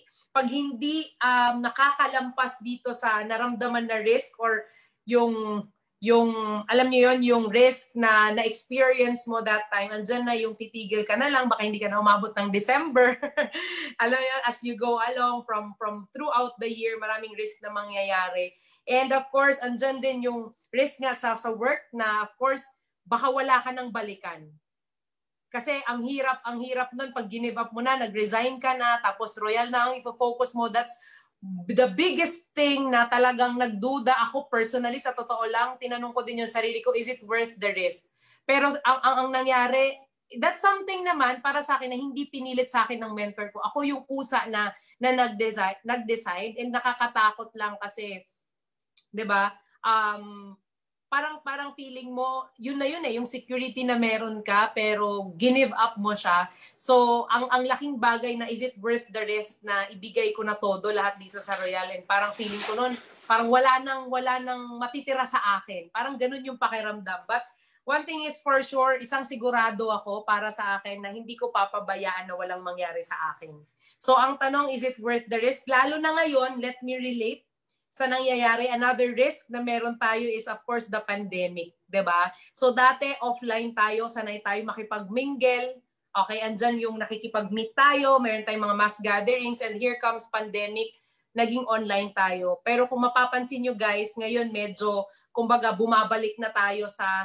nakakalampas dito sa naramdaman na risk or yung alam niyo yon, yung risk na experience mo that time, andyan na yung titigil ka na lang, baka hindi ka na umabot ng December. Alam niyo, as you go along from throughout the year, maraming risk na mangyayari. And of course, andyan din yung risk nga sa work na of course baka wala ka nang balikan. Kasi ang hirap nun pag give up mo na, nag-resign ka na, tapos Royal na ang ipo-focus mo. That's the biggest thing na talagang nagduda ako personally. Sa totoo lang, tinanong ko din yung sarili ko, is it worth the risk? Pero ang nangyari, that's something naman para sa akin na hindi pinilit sa akin ng mentor ko. Ako yung kusa na nag-decide and nakakatakot lang kasi, 'di ba? Parang feeling mo, yun na yun yung security na meron ka, pero give up mo siya. So, ang laking bagay na is it worth the risk na ibigay ko na todo lahat dito sa Royal, and parang feeling ko nun, parang wala nang matitira sa akin. Parang ganun yung pakiramdam. But one thing is for sure, isang sigurado ako para sa akin na hindi ko papabayaan na walang mangyari sa akin. So, ang tanong, is it worth the risk? Lalo na ngayon, let me relate sa nangyayari. Another risk na meron tayo is of course the pandemic, 'di ba? So dati offline tayo, sanay tayo makipag-mingle. Okay, andyan yung nakikipag-meet tayo, meron tayong mga mass gatherings, and here comes pandemic, naging online tayo. Pero kung mapapansin nyo guys, ngayon medyo kumbaga bumabalik na tayo sa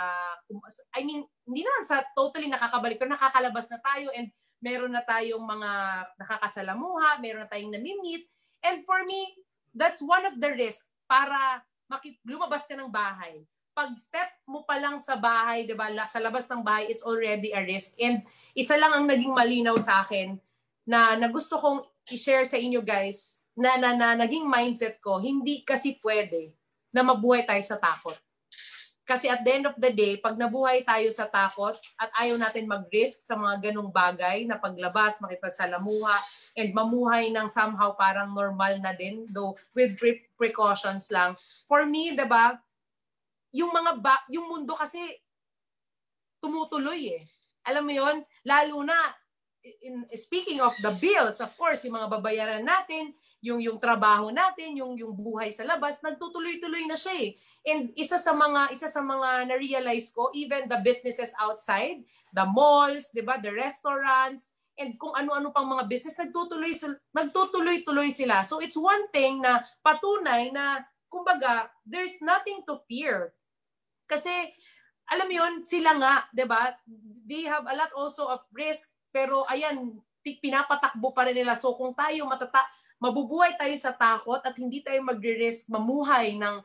I mean, hindi naman sa totally nakakabalik, pero nakakalabas na tayo and meron na tayong mga nakakasalamuha, meron na tayong nami-meet. And for me, that's one of the risks para lumabas ka ng bahay. Pag step mo pa lang sa bahay, 'di ba, sa labas ng bahay, it's already a risk. And isa lang ang naging malinaw sa akin na gusto kong i-share sa inyo guys, na naging mindset ko, hindi kasi pwede na mabuhay tayo sa takot. Kasi at the end of the day, pag nabuhay tayo sa takot at ayaw natin mag-risk sa mga ganung bagay na paglabas, makipagsalamuha, and mamuhay ng somehow parang normal na din, though with precautions lang. For me, 'di ba, yung mundo kasi tumutuloy eh. Alam mo 'yon, lalo na speaking of the bills, of course, yung mga babayaran natin, yung trabaho natin, yung buhay sa labas, nagtutuloy-tuloy na siya eh. And isa sa mga na-realize ko, even the businesses outside, the malls, 'di ba, the restaurants, and kung ano-ano pang mga business, nagtutuloy-tuloy sila. So it's one thing na patunay na kumbaga, there's nothing to fear. Kasi alam mo 'yun, sila nga, 'di ba? They have a lot also of risk, pero ayan, pinapatakbo pa rin nila. So kung tayo mabubuhay tayo sa takot at hindi tayo magre-risk mamuhay ng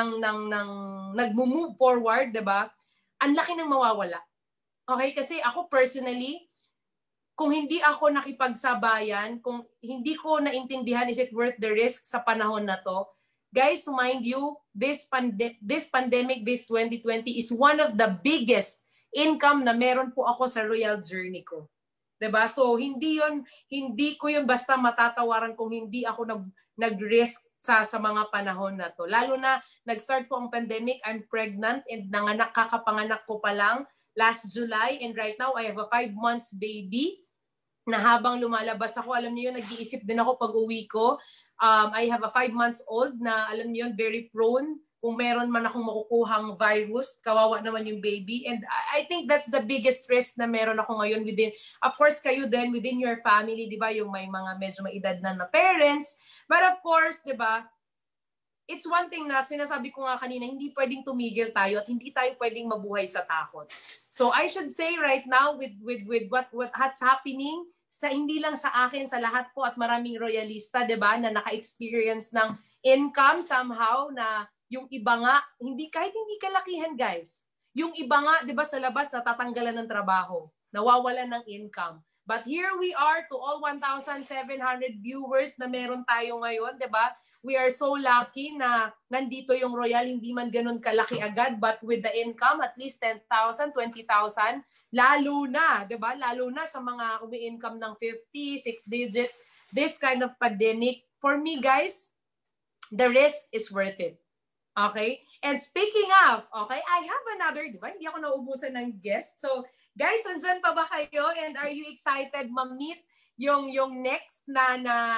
nagmo-move forward, 'di ba? Ang laki ng mawawala. Okay, kasi ako personally, kung hindi ako nakipagsabayan, kung hindi ko naintindihan is it worth the risk sa panahon na to, guys, mind you, this pandemic, this 2020 is one of the biggest income na meron po ako sa Royal journey ko. 'Di ba? So hindi ko 'yun basta matatawaran kung hindi ako nag-risk sa mga panahon na to. Lalo na nag-start po ang pandemic, I'm pregnant and kakapanganak ko pa lang last July, and right now I have a 5 months baby na habang lumalabas ako, alam niyo, nag-iisip din ako pag uwi ko. I have a 5 months old na alam niyo, very prone kung meron man akong makukuhang virus, kawawa naman yung baby. And I think that's the biggest risk na meron ako ngayon within, of course, kayo din within your family, di ba? Yung may mga medyo maedad na parents. But of course, di ba, it's one thing na sinasabi ko nga kanina, hindi pwedeng tumigil tayo at hindi tayo pwedeng mabuhay sa takot. So I should say right now with what's happening, sa hindi lang sa akin, sa lahat po at maraming royalista, 'di ba, na naka-experience ng income somehow na yung iba nga, kahit hindi kalakihan, guys. Yung iba nga, 'di ba, sa labas natatanggalan ng trabaho, nawawalan ng income. But here we are to all 1,700 viewers na meron tayo ngayon, 'di ba? We are so lucky na nandito yung Royal, hindi man ganun kalaki agad, but with the income, at least 10,000, 20,000, lalo na, 'di ba? Lalo na sa mga umi-income ng 50, 6 digits, this kind of pandemic, for me, guys, the risk is worth it. Okay? And speaking of, okay, I have another, 'di ba? Hindi ako nauubusan ng guest. So, guys, nandyan pa ba kayo? And are you excited ma-meet yung next na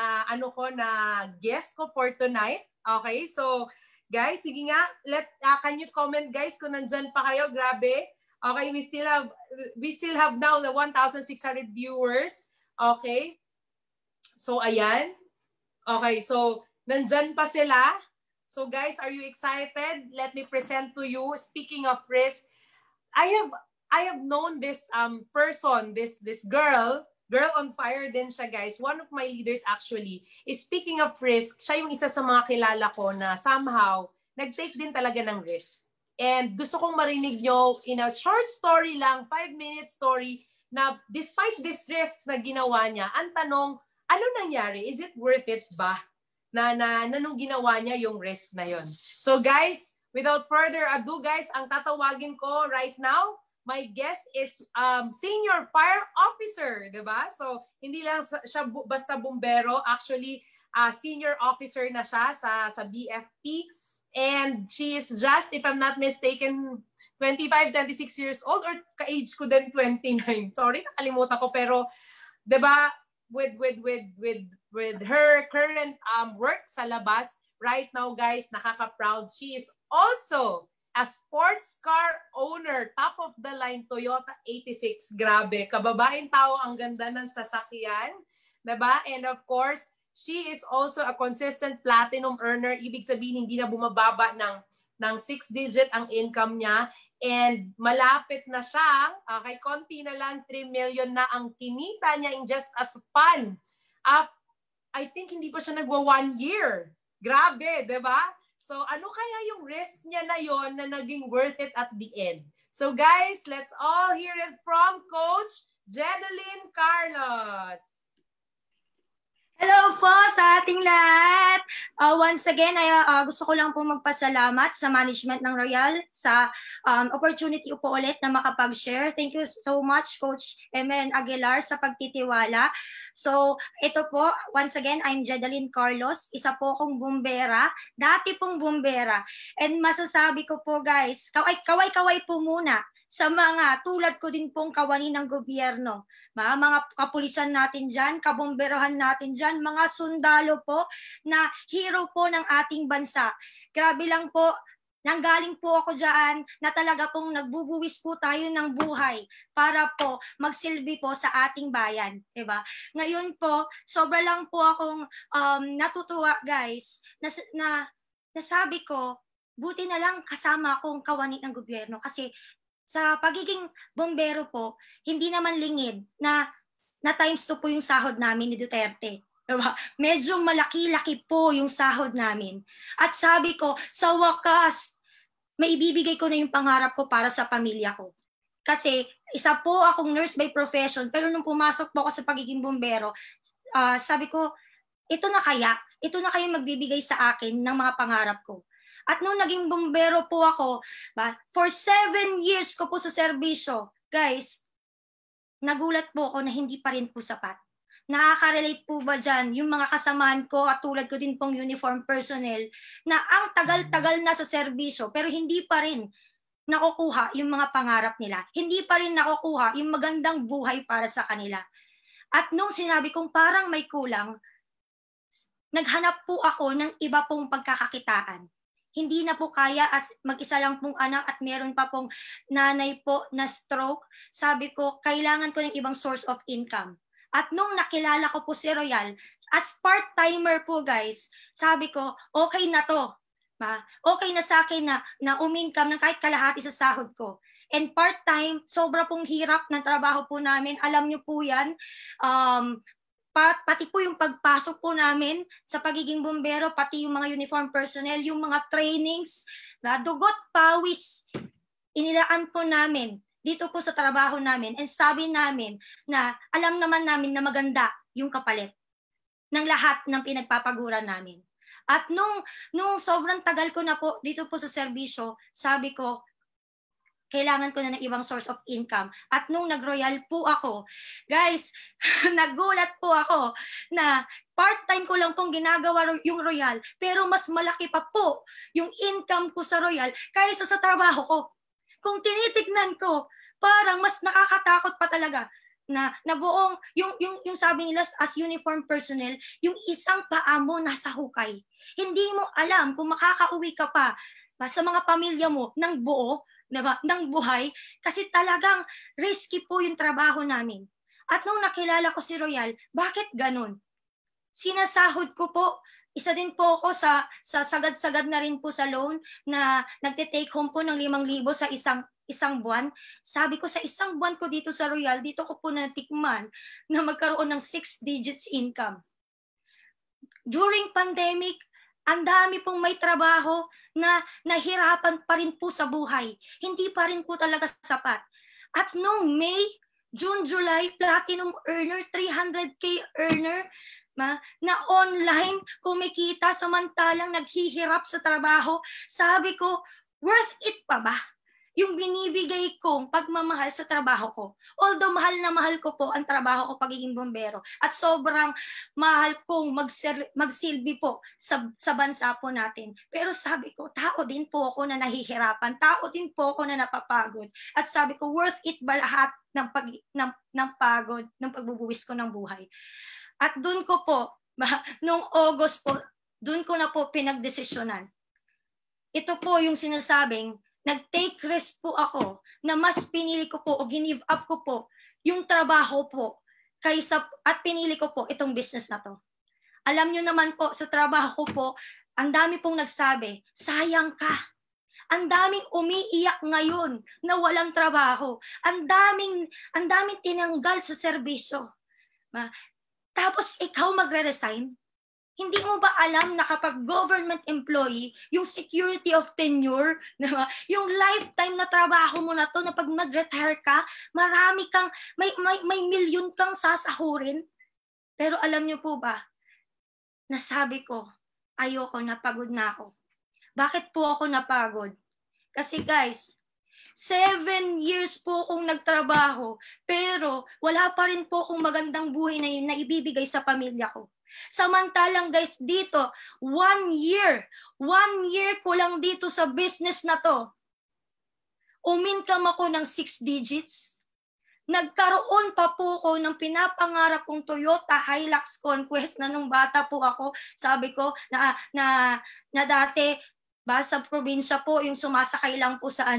guest ko for tonight? Okay, so guys, sige nga, can you comment, guys, kung nandyan pa kayo? Grabe. Okay, we still have now the 1,600 viewers. Okay. So ayan. Okay, so nandyan pa sila. So guys, are you excited? Let me present to you, speaking of risk, I have known this person, this girl on fire din siya, guys. One of my leaders actually is, speaking of risk, siya yung isa sa mga kilala ko na somehow nag-take din talaga ng risk. And gusto kong marinig nyo in a short story lang, 5-minute story, na despite this risk na ginawa niya, ang tanong, ano nangyari? Is it worth it ba? Na nung ginawa niya yung risk na yon. So guys, without further ado, guys, ang tatawagin ko right now, my guest is senior fire officer, di ba? So, hindi lang siya basta bumbero. Actually, senior officer na siya sa BFP. And she is just, if I'm not mistaken, 25, 26 years old, or ka-age ko din 29. Sorry, nakalimutan ko. Pero, di ba, with her current work sa labas, right now, guys, nakaka-proud. She is also a sports car owner, top of the line Toyota 86. Grabe, kababaeng tao, ang ganda ng sasakyan, diba? And of course, she is also a consistent platinum earner. Ibig sabihin, hindi na bumababa ng 6-digit ang income niya. And malapit na siya, kay konti na lang, 3 million na ang kinita niya in just a span. I think hindi pa siya nagwa 1 year. Grabe, diba? So, ano kaya yung risk niya na yon na naging worth it at the end? So, guys, let's all hear it from Coach Jedeline Carlos. Hello po sa ating lahat. Once again, gusto ko lang po magpasalamat sa management ng Royal sa opportunity po ulit na makapag-share. Thank you so much, Coach Emen Aguilar, sa pagtitiwala. So, ito po, once again, I'm Jedeline Carlos. Isa po akong bumbera, dati pong bumbera. And masasabi ko po, guys, kaway-kaway po muna sa mga tulad ko din pong kawani ng gobyerno. Mga kapulisan natin dyan, kabomberohan natin dyan, mga sundalo po na hero po ng ating bansa. Grabe lang po, nanggaling po ako dyan na talaga pong nagbubuwis po tayo ng buhay para po magsilbi po sa ating bayan. Diba? Ngayon po, sobra lang po akong natutuwa, guys, na sabi ko, buti na lang kasama akong kawani ng gobyerno kasi sa pagiging bombero po, hindi naman lingid na times 2 po yung sahod namin ni Duterte. Diba? Medyo malaki-laki po yung sahod namin. At sabi ko, sa wakas, maibibigay ko na yung pangarap ko para sa pamilya ko. Kasi isa po akong nurse by profession, pero nung pumasok po ako sa pagiging bombero, sabi ko, ito na kaya magbibigay sa akin ng mga pangarap ko. At nung naging bombero po ako, for 7 years ko po sa serbisyo, guys, nagulat po ako na hindi pa rin po sapat. Nakaka-relate po ba dyan yung mga kasamahan ko at tulad ko din pong uniform personnel na ang tagal-tagal na sa serbisyo pero hindi pa rin nakukuha yung mga pangarap nila. Hindi pa rin nakukuha yung magandang buhay para sa kanila. At nung sinabi kong parang may kulang, naghanap po ako ng iba pong pagkakakitaan. hindi na po kaya as mag-isa lang pong anak at meron pa pong nanay po na stroke. Sabi ko, kailangan ko ng ibang source of income. At nung nakilala ko po si Royal, as part-timer po guys, sabi ko, okay na to. Okay na sa akin na um-income ng kahit kalahati sa sahod ko. And part-time, sobra pong hirap ng trabaho po namin. Alam niyo po yan. Pati po yung pagpasok po namin sa pagiging bumbero, pati yung mga uniform personnel, yung mga trainings, dugot, pawis, inilaan po namin dito po sa trabaho namin. And sabi namin na alam naman namin na maganda yung kapalit ng lahat ng pinagpapaguran namin. At nung sobrang tagal ko na po dito po sa serbisyo, sabi ko, kailangan ko na ng ibang source of income. At nung nag-royal po ako, guys, nagulat po ako na part-time ko lang pong ginagawa yung royal, pero mas malaki pa po yung income ko sa royal kaysa sa trabaho ko. Kung tinitignan ko, parang mas nakakatakot pa talaga na buong, yung sabi nila as uniform personnel, yung isang paa mo nasa hukay. Hindi mo alam kung makakauwi ka pa sa mga pamilya mo ng buo, diba, ng buhay, kasi talagang risky po yung trabaho namin. At nung nakilala ko si Royal, bakit ganun? Sinasahod ko po, isa din po ako sa sagad-sagad na rin po sa loan na nagte-take home po ng 5,000 sa isang buwan. Sabi ko sa isang buwan ko dito sa Royal, dito ko po natikman na magkaroon ng 6 digits income. During pandemic, ang dami pong may trabaho na nahirapan pa rin po sa buhay. Hindi pa rin po talaga sapat. At noong May, June, July, platinum earner, 300K earner, na online kumikita samantalang naghihirap sa trabaho. Sabi ko, worth it pa ba yung binibigay kong pagmamahal sa trabaho ko? Although mahal na mahal ko po ang trabaho ko pagiging bombero at sobrang mahal kong magsilbi po sa bansa po natin. Pero sabi ko, tao din po ako na nahihirapan, tao din po ako na napapagod. At sabi ko, worth it ba lahat ng pagod, ng pagbubuwis ko ng buhay? At doon ko po, noong August po, doon ko na po pinagdesisyonan. Ito po yung sinasabing, nag-take risk po ako na mas pinili ko po o give up ko po yung trabaho po at pinili ko po itong business na to. Alam nyo naman po, sa trabaho ko po, ang dami pong nagsabi, sayang ka. Ang daming umiiyak ngayon na walang trabaho. Ang daming tinanggal sa serbisyo. Tapos ikaw magre-resign? Hindi mo ba alam na kapag government employee, yung security of tenure, diba? Yung lifetime na trabaho mo na to, na pag nag-retire ka, marami kang, may milyon kang sasahurin. Pero alam niyo po ba, nasabi ko, ayoko, napagod na ako. Bakit po ako napagod? Kasi guys, 7 years po akong nagtrabaho, pero wala pa rin po akong magandang buhay na yun na ibibigay sa pamilya ko. Samantalang guys, dito, 1 year ko lang dito sa business na to. Umincome ako ng 6 digits. Nagkaroon pa po ako ng pinapangarap kong Toyota Hilux Conquest na nung bata po ako. Sabi ko na dati sa probinsya po yung sumasakay lang po sa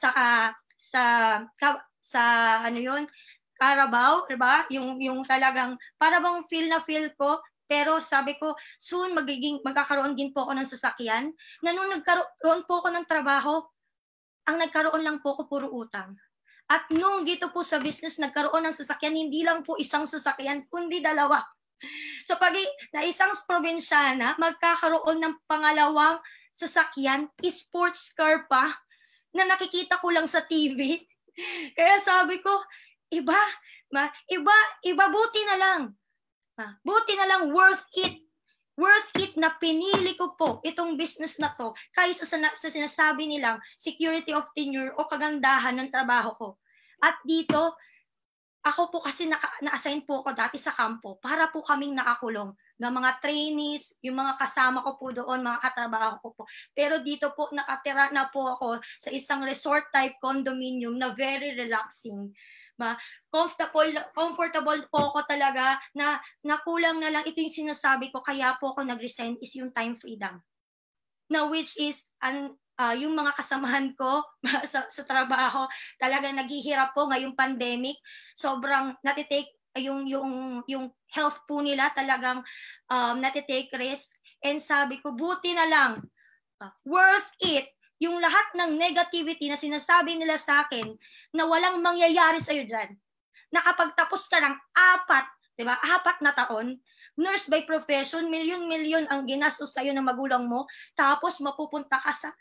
Carabao, diba? Yung talagang para bang feel ko. Pero sabi ko, soon magkakaroon din po ako ng sasakyan. Na nung nagkaroon po ako ng trabaho, ang nagkaroon lang po ako puro utang. At nung dito po sa business nagkaroon ng sasakyan, hindi lang po isang sasakyan, kundi 2. So na isang probinsyana, magkakaroon ng pangalawang sasakyan, sports car pa, na nakikita ko lang sa TV. Kaya sabi ko, iba, buti na lang. Buti na lang, worth it. Worth it na pinili ko po itong business na to kaysa sa sinasabi nilang security of tenure o kagandahan ng trabaho ko. At dito, ako po kasi na-assign po ako dati sa kampo para po kaming nakakulong ng mga trainees, yung mga kasama ko po doon, mga katrabaho ko po. Pero dito po nakatira na po ako sa isang resort type condominium na very relaxing. Comfortable po ako talaga na nakulang na lang ito yung sinasabi ko kaya po ako nag-resign is yung time freedom. na which is yung mga kasamahan ko sa trabaho, talagang naghihirap po ngayong pandemic. Sobrang natitake yung health po nila, talagang natitake risk. And sabi ko, buti na lang, worth it yung lahat ng negativity na sinasabi nila sa akin na walang mangyayari sa'yo dyan. Nakapagtapos ka ng 4 na taon, nurse by profession, milyon-milyon ang ginastos sa'yo ng magulang mo, tapos mapupunta ka sa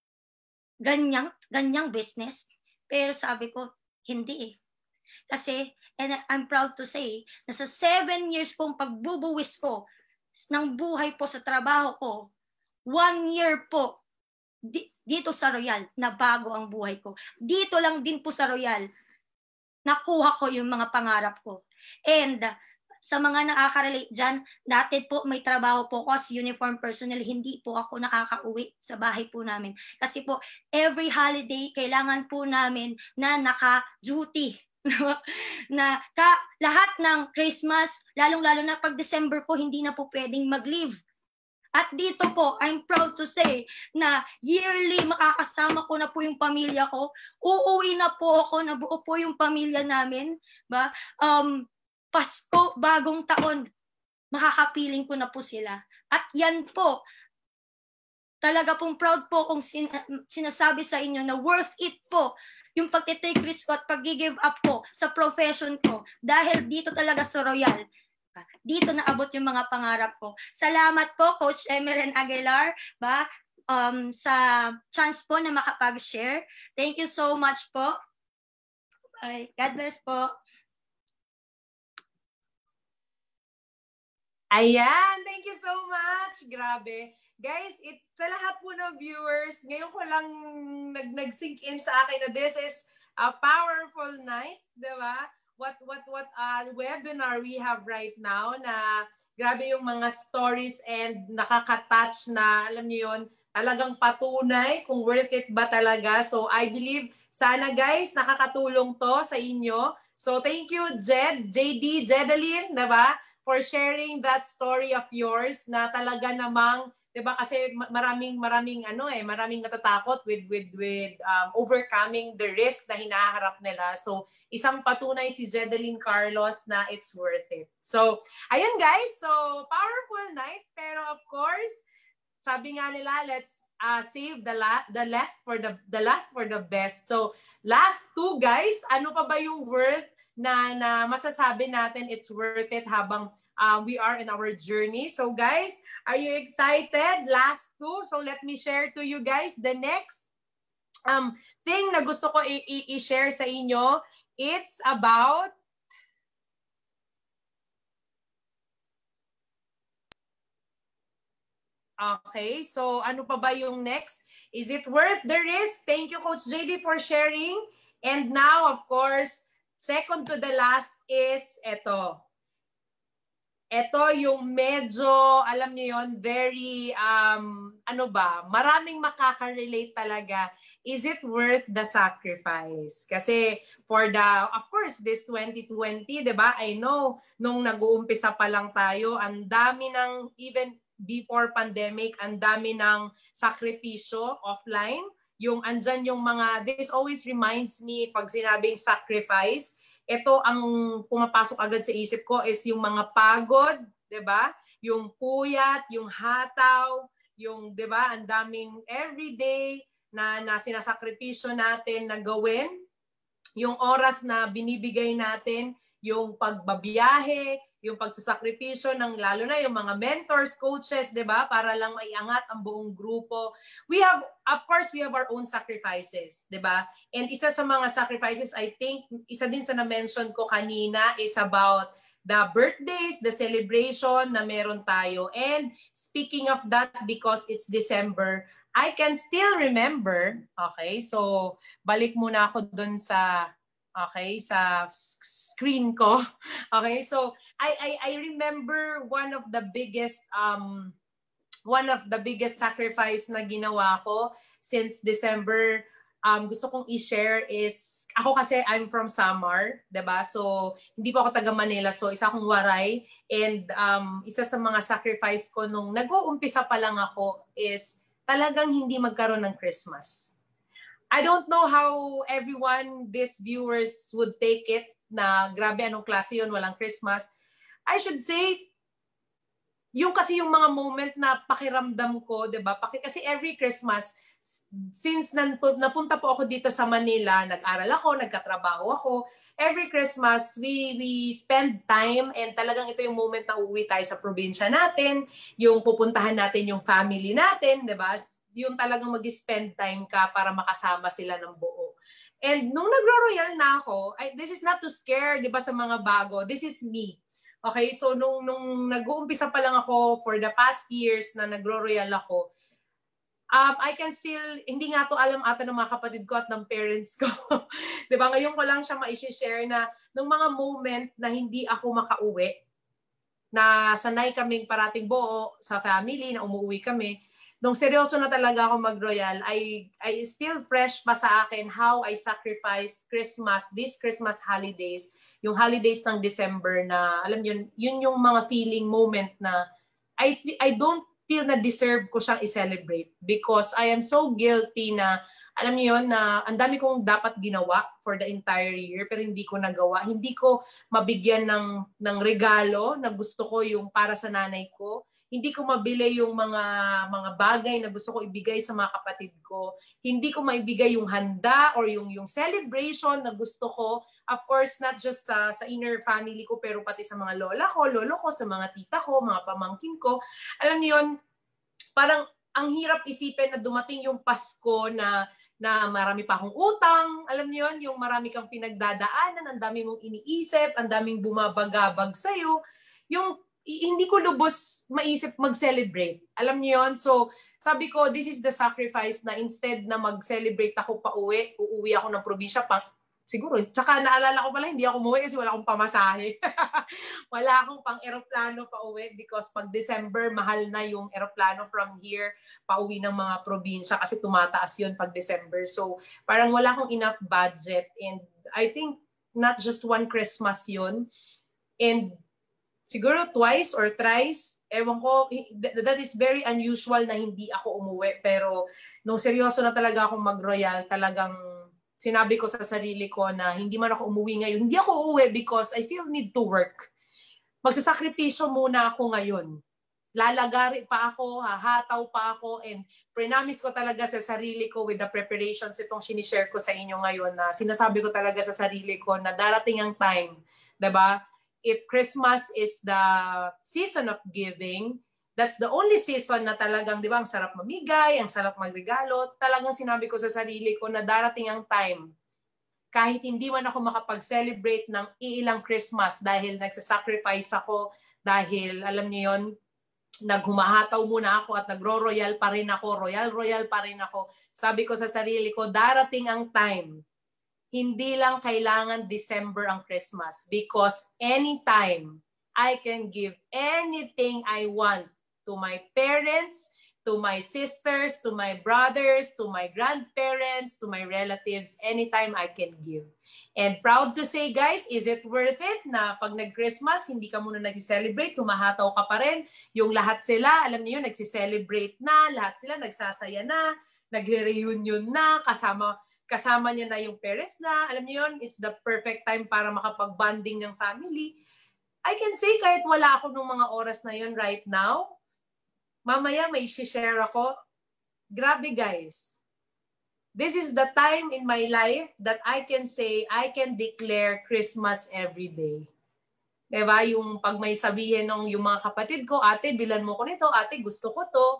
ganyang business. Pero sabi ko, hindi eh. Kasi, and I'm proud to say, na sa 7 years pong pagbubuwis ko ng buhay po sa trabaho ko, 1 year po dito sa Royal, na bago ang buhay ko. Dito lang din po sa Royal, nakuha ko yung mga pangarap ko. And sa mga nakaka-relate dyan, dati po may trabaho po ako as uniform personnel, hindi po ako nakaka-uwi sa bahay po namin. Kasi po, every holiday, kailangan po namin na naka-duty. Na lahat ng Christmas, lalong-lalo na pag December po, hindi na po pwedeng mag-leave. At dito po, I'm proud to say na yearly makakasama ko na po yung pamilya ko. Uuwi na po ako, nabuo po yung pamilya namin. Ba? Pasko, bagong taon, makakapiling ko na po sila. At yan po, talaga pong proud po kung sinasabi sa inyo na worth it po yung pagtitake risk ko at pag-give up ko sa profession ko. Dahil dito talaga sa Royal, dito naabot yung mga pangarap ko. Salamat po, Coach Emeren Aguilar, sa chance po na makapag-share. Thank you so much po. Bye. God bless po. Ayan, thank you so much. Grabe. Guys, sa lahat po ng viewers, ngayon ko lang nag-sink in sa akin na this is a powerful night, di ba? What webinar we have right now na grabe yung mga stories and nakaka-touch na, alam niyo yun, talagang patunay kung worth it ba talaga. So I believe sana guys, nakakatulong to sa inyo. So thank you JD, Jedeline, diba? For sharing that story of yours na talaga namang, 'di ba? Kasi maraming natatakot with overcoming the risk na hinaharap nila. So, isang patunay si Jedeline Carlos na it's worth it. So, ayun guys. So, powerful night, pero of course, sabi nga nila, let's save the last for the best. So, last 2 guys, ano pa ba yung worth na masasabi natin it's worth it habang we are in our journey. So guys, are you excited? Last 2. So let me share to you guys the next thing na gusto ko i-share sa inyo. It's about okay, so ano pa ba yung next? Is it worth the risk? Thank you, Coach JD, for sharing. And now, of course, second to the last is ito. Ito yung medyo, alam niyo yon, very, maraming makaka-relate talaga. Is it worth the sacrifice? Kasi of course, this 2020, diba? I know, nung nag-uumpisa pa lang tayo, ang dami ng, even before pandemic, ang dami ng sakripisyo offline. Yung andyan yung mga, this always reminds me, pag sinabing sacrifice, ito ang pumapasok agad sa isip ko is yung mga pagod, 'di ba? Yung puyat, yung hataw, yung 'di ba, ang daming everyday na sinasakripisyo natin na gawin, yung oras na binibigay natin, yung pagbabiyahe, yung pagsasakripisyo ng lalo na yung mga mentors, coaches, 'di ba? Para lang maiangat ang buong grupo. We have our own sacrifices, 'di ba? And isa sa mga sacrifices, I think, isa din sa na-mention ko kanina is about the birthdays, the celebration na meron tayo. And speaking of that, because it's December, I can still remember, okay? So, balik muna ako dun sa sa screen ko. Okay, so I remember one of the biggest sacrifice na ginawa ko since December. Gusto kong i-share is, ako kasi I'm from Samar, 'di ba? So hindi pa ako taga Manila, so isa akong Waray, and isa sa mga sacrifice ko nung nag-uumpisa pa lang ako is talagang hindi magkaroon ng Christmas. I don't know how everyone, these viewers would take it na grabe anong klase yun, walang Christmas. I should say, yung kasi yung mga moment na pakiramdam ko, 'di ba? Kasi every Christmas, since napunta po ako dito sa Manila, nag-aral ako, nagkatrabaho ako, every Christmas we spend time, and talagang ito yung moment na uuwi tayo sa probinsya natin, yung pupuntahan natin yung family natin, 'di ba? Yung talagang mag-spend time ka para makasama sila ng buo. And nung nagro-royal na ako, this is not to scare, 'di ba, sa mga bago. This is me. Okay, so nung nag-uumpisa pa lang ako for the past years na nagro-royal ako, I can still, hindi nga to alam ata ng mga kapatid ko at ng parents ko. Diba? Ngayon ko lang siya ma-share na nung mga moment na hindi ako makauwi, na sanay kaming parating buo sa family, na umuwi kami, nung seryoso na talaga ako mag-royal, I still fresh pa sa akin how I sacrificed Christmas, these Christmas holidays, yung holidays ng December na, alam yun yung mga feeling moment na I don't feel na deserve ko siyang i-celebrate because I am so guilty na, alam niyo yun, na ang dami kong dapat ginawa for the entire year pero hindi ko nagawa. Hindi ko mabigyan ng regalo na gusto ko yung para sa nanay ko. Hindi ko mabili yung mga bagay na gusto ko ibigay sa mga kapatid ko. Hindi ko maibigay yung handa or yung celebration na gusto ko. Of course, not just sa inner family ko, pero pati sa mga lola ko, lolo ko, sa mga tita ko, mga pamangkin ko. Alam niyo yun, parang ang hirap isipin na dumating yung Pasko na marami pa akong utang. Alam niyo yun, yung marami kang pinagdadaanan, ang dami mong iniisip, ang daming bumabagabag sa'yo. Yung hindi ko lubos maisip mag-celebrate. Alam niyo yun? So, sabi ko, this is the sacrifice na instead na mag-celebrate ako pauwi, uuwi ako ng probinsya, siguro. Tsaka naalala ko pala, hindi ako umuwi kasi wala akong pamasahe. Wala akong pang-eroplano pauwi because pag December, mahal na yung eroplano from here, pauwi ng mga probinsya kasi tumataas yun pag December. So, parang wala akong enough budget. And I think not just one Christmas yun. And siguro twice or thrice, ewan ko, that is very unusual na hindi ako umuwi. Pero nung seryoso na talaga akong mag-royal, talagang sinabi ko sa sarili ko na hindi man ako umuwi ngayon. Hindi ako uuwi because I still need to work. Magsasakripisyo muna ako ngayon. Lalagari pa ako, hahataw pa ako, and promise ko talaga sa sarili ko with the preparations itong sinishare ko sa inyo ngayon na sinasabi ko talaga sa sarili ko na darating ang time, diba? If Christmas is the season of giving, that's the only season na talagang, di ba, ang sarap mamigay, ang sarap magregalo. Talagang sinabi ko sa sarili ko na darating ang time, kahit hindi man ako makapag-celebrate ng iilang Christmas dahil nagsasacrifice ako, dahil, alam niyo yun, naghumahataw muna ako at nagro-royal pa rin ako, royal pa rin ako. Sabi ko sa sarili ko, darating ang time, hindi lang kailangan December ang Christmas because anytime I can give anything I want to my parents, to my sisters, to my brothers, to my grandparents, to my relatives, anytime I can give. And proud to say, guys, is it worth it na pag nag-Christmas, hindi ka muna nag-celebrate, tumahataw ka pa rin. Yung lahat sila, alam niyo, nag-celebrate na, lahat sila nagsasaya na, nagre-reunion na, kasama niya na yung parents na, alam niyo yun, it's the perfect time para makapag-bonding ng family. I can say kahit wala ako nung mga oras na yun right now, mamaya may share ako. Grabe guys. This is the time in my life that I can say, I can declare Christmas every day. Diba? Yung pag may sabihin ng yung mga kapatid ko, ate, bilan mo ko nito, ate, gusto ko to.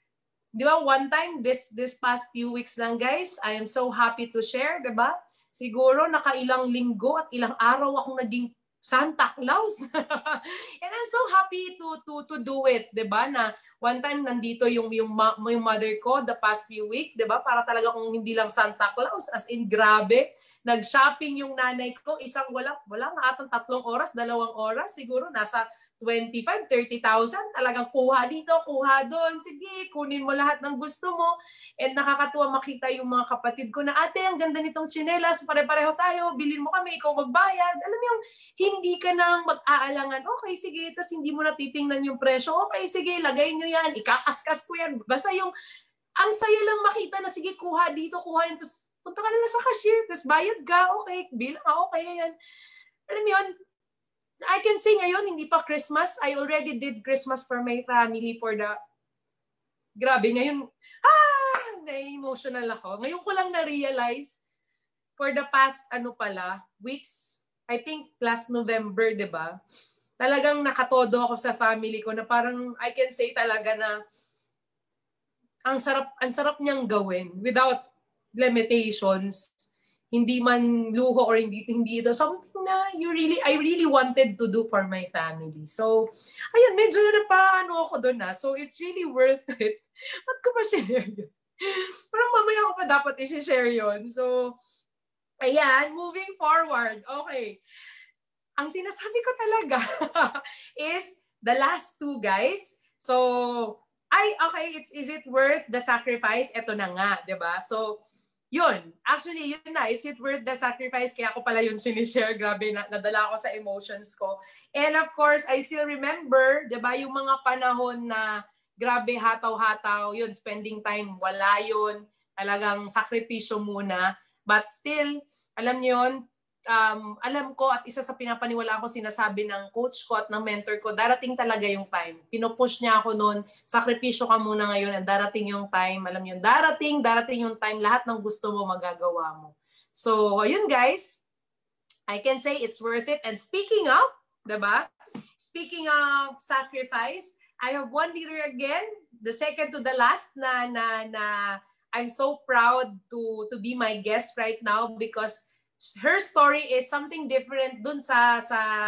Di ba, one time, this past few weeks lang guys, I am so happy to share, di ba? Siguro nakailang linggo at ilang araw akong naging Santa Claus. And I'm so happy to do it, di ba? Na one time nandito yung mother ko the past few weeks, di ba? Para talaga kung hindi lang Santa Claus, as in grabe. Nag-shopping yung nanay ko, wala nga atang 3 oras, 2 oras, siguro nasa 25,000-30,000. Talagang kuha dito, kuha doon. Sige, kunin mo lahat ng gusto mo. And nakakatuwa makita yung mga kapatid ko na, ate, ang ganda nitong tsinelas, pare-pareho tayo, bilhin mo kami, ikaw magbayad. Alam mo yung hindi ka nang mag-aalangan, okay, sige, tapos hindi mo na titingnan yung presyo, okay, sige, lagay nyo yan, ikakaskas ko yan. Basta yung ang saya lang makita na sige, kuha dito, kuha yun, tapos punta ka na lang sa cashier, tapos bayad ka, okay, bilang okay, yan. Alam mo yun, I can say ngayon, hindi pa Christmas, I already did Christmas for my family for the, grabe, ngayon, na-emotional ako. Ngayon ko lang na-realize, for the past, weeks, I think last November, di ba? Talagang nakatodo ako sa family ko na parang, I can say talaga na, ang sarap niyang gawin without limitations, hindi man luho or hindi ito something na I really wanted to do for my family. So ayun, medyo napaano ako doon na. So it's really worth it. Ba't ko pa share yun? Parang mamaya ko pa dapat i-share yun. So ayan, moving forward. Okay. Ang sinasabi ko talaga is the last two, guys. So is it worth the sacrifice? Ito na nga, di ba? So, yun. Actually, yun na. Is it worth the sacrifice? Kaya ako pala yun sinishare. Grabe, nadala ako sa emotions ko. And of course, I still remember, di ba, yung mga panahon na grabe, hataw-hataw, yun, spending time, wala yun. Talagang sakripisyo muna. But still, alam niyo yun, alam ko at isa sa pinapaniwalaan ko sinasabi ng coach ko at ng mentor ko, darating talaga yung time. Pinupush niya ako noon, sakripisyo ka muna ngayon at darating yung time. Alam niyo, darating yung time, lahat ng gusto mo magagawa mo. So, ayun guys, I can say it's worth it. And speaking of, diba? Speaking of sacrifice, I have one leader again, the second to the last na I'm so proud to be my guest right now because her story is something different dun sa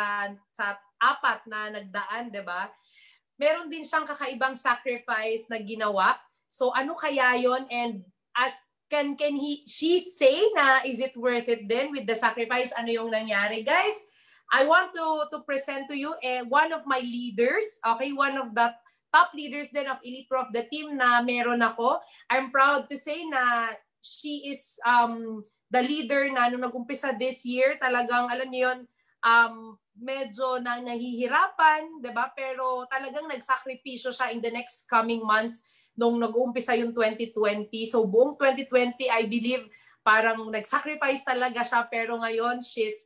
apat na nagdaan, 'di ba? Meron din siyang kakaibang sacrifice na ginawa. So ano kaya 'yon, and can she say na is it worth it then with the sacrifice? Ano yung nangyari, guys? I want to present to you one of my leaders, okay? One of the top leaders then of Elite Prof, the team na meron ako. I'm proud to say na she is the leader na nung nag-umpisa this year, talagang alam niyo yun, medyo nahihirapan, 'di ba? Pero talagang nagsakripisyo siya in the next coming months nung nag-uumpisa yung 2020. So buong 2020, I believe, parang nag-sacrifice talaga siya, pero ngayon she's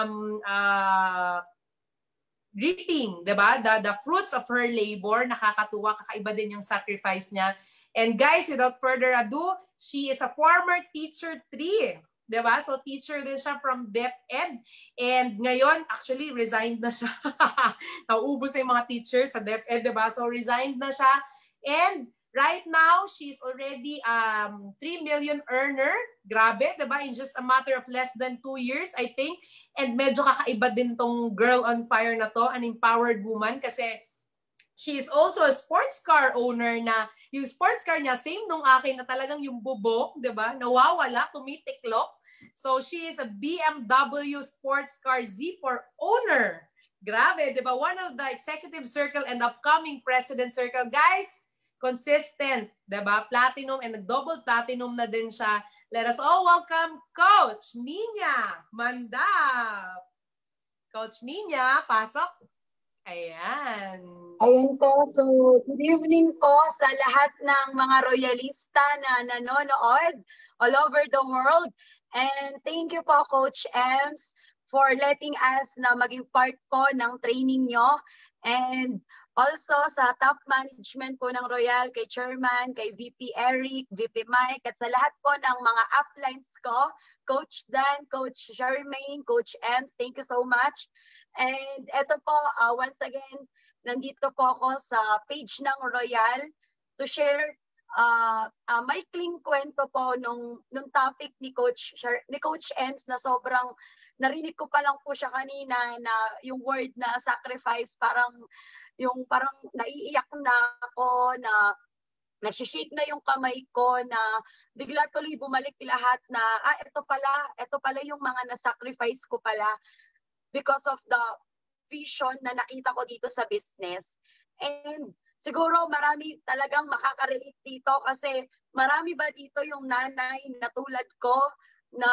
reaping, 'di ba? The fruits of her labor. Nakakatuwa, kakaiba din yung sacrifice niya. And guys, without further ado, she is a former teacher 3. Diba? So, teacher din siya from DepEd. And ngayon, actually, resigned na siya. Nauubos na yung mga teachers sa DepEd, diba? So, resigned na siya. And right now, she's already 3 million earner. Grabe, diba? In just a matter of less than 2 years, I think. And medyo kakaiba din tong girl on fire na to, an empowered woman. Kasi she is also a sports car owner na yung sports car niya, same nung akin na talagang yung bubok, diba? Nawawala, tumitiklop. So she is a BMW sports car Z4 owner. Grabe, diba? One of the executive circle and upcoming president circle. Guys, consistent, diba? Platinum and double platinum na din siya. Let us all welcome Coach Nina Mandap. Coach Nina, pasok. Ayan. Ayan po. So, good evening po sa lahat ng mga royalista na nanonood all over the world. And thank you po, Coach Ems, for letting us na maging part po ng training nyo. And also sa top management po ng Royal, kay Chairman, kay VP Eric, VP Mike, at sa lahat po ng mga uplines ko, Coach Dan, Coach Charmaine, Coach Ems, thank you so much. And eto po, once again, nandito po ako sa page ng Royal to share maikling kwento po nung topic ni Coach Ems na sobrang narinig ko pa lang po siya kanina na yung word na sacrifice, parang naiiyak na ako, na nagsishake na yung kamay ko, na bigla tuloy bumalik lahat na ito pala yung mga na-sacrifice ko pala because of the vision na nakita ko dito sa business. And siguro marami talagang makaka-relate dito kasi marami ba dito yung nanay na tulad ko na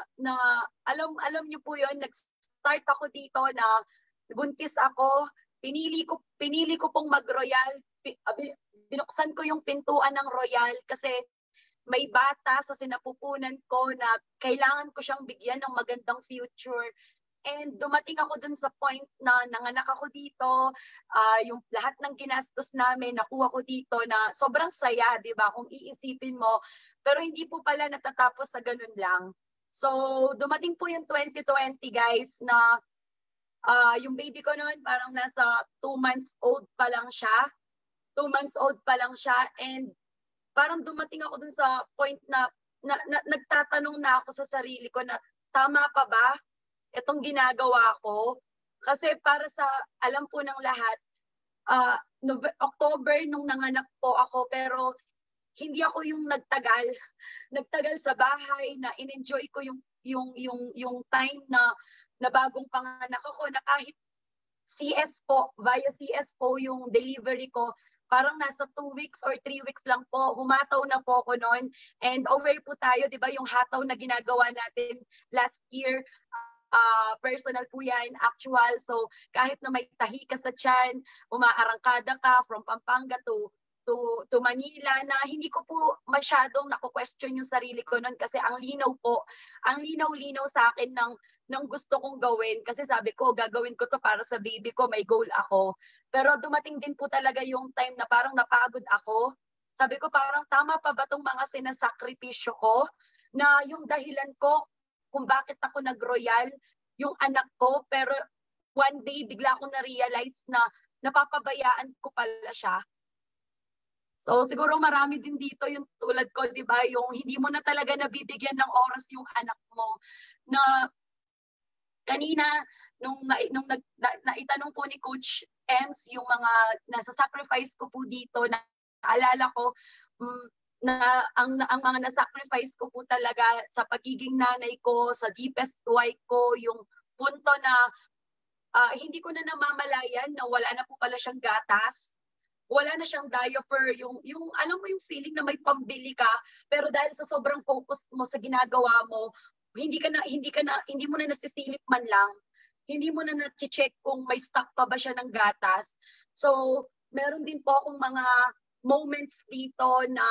alam niyo po yun, nag-start ako dito na buntis ako, pinili ko pong mag-royal binuksan ko yung pintuan ng Royal kasi may bata sa sinapupunan ko na kailangan ko siyang bigyan ng magandang future. And dumating ako dun sa point na nanganak ako dito, yung lahat ng ginastos namin, nakuha ko dito na sobrang saya, di ba? Kung iisipin mo. Pero hindi po pala natatapos sa ganun lang. So, dumating po yung 2020, guys, na yung baby ko noon parang nasa 2 months old pa lang siya. 2 months old pa lang siya. And parang dumating ako dun sa point na nagtatanong na ako sa sarili ko na tama pa ba itong ginagawa ko? Kasi para sa alam po ng lahat, October nung nanganak po ako, pero hindi ako yung nagtagal sa bahay na in-enjoy ko yung time na bagong panganak ako, na kahit CS po, via CS po yung delivery ko, parang nasa 2 weeks or 3 weeks lang po, humataw na po ako noon. And aware po tayo, di ba, yung hataw na ginagawa natin last year, personal po yan, actual. So kahit na may tahi ka sa tiyan, umaarangkada ka from Pampanga to Manila, na hindi ko po masyadong nako-question yung sarili ko noon kasi ang linaw sa akin ng gusto kong gawin, kasi sabi ko gagawin ko to para sa baby ko, may goal ako. Pero dumating din po talaga yung time na parang napagod ako. Sabi ko parang tama pa ba tong mga sinasakripisyo ko, na yung dahilan ko kung bakit ako nag-royal, yung anak ko, pero one day bigla akong na-realize na napapabayaan ko pala siya. So siguro marami din dito yung tulad ko, di ba, yung hindi mo na talaga nabibigyan ng oras yung anak mo. Na kanina, nung naitanong po ni Coach Ems yung mga nasa sacrifice ko po dito, naalala ko, na ang mga na-sacrifice ko po talaga sa pagiging nanay ko, sa deepest why ko, yung punto na hindi ko na namamalayan na wala na po pala siyang gatas, wala na siyang diaper, yung alam mo yung feeling na may pambili ka, pero dahil sa sobrang focus mo sa ginagawa mo, hindi mo na nasisilip man lang, hindi mo na na-check kung may stock pa ba siya ng gatas. So meron din po akong mga moments dito na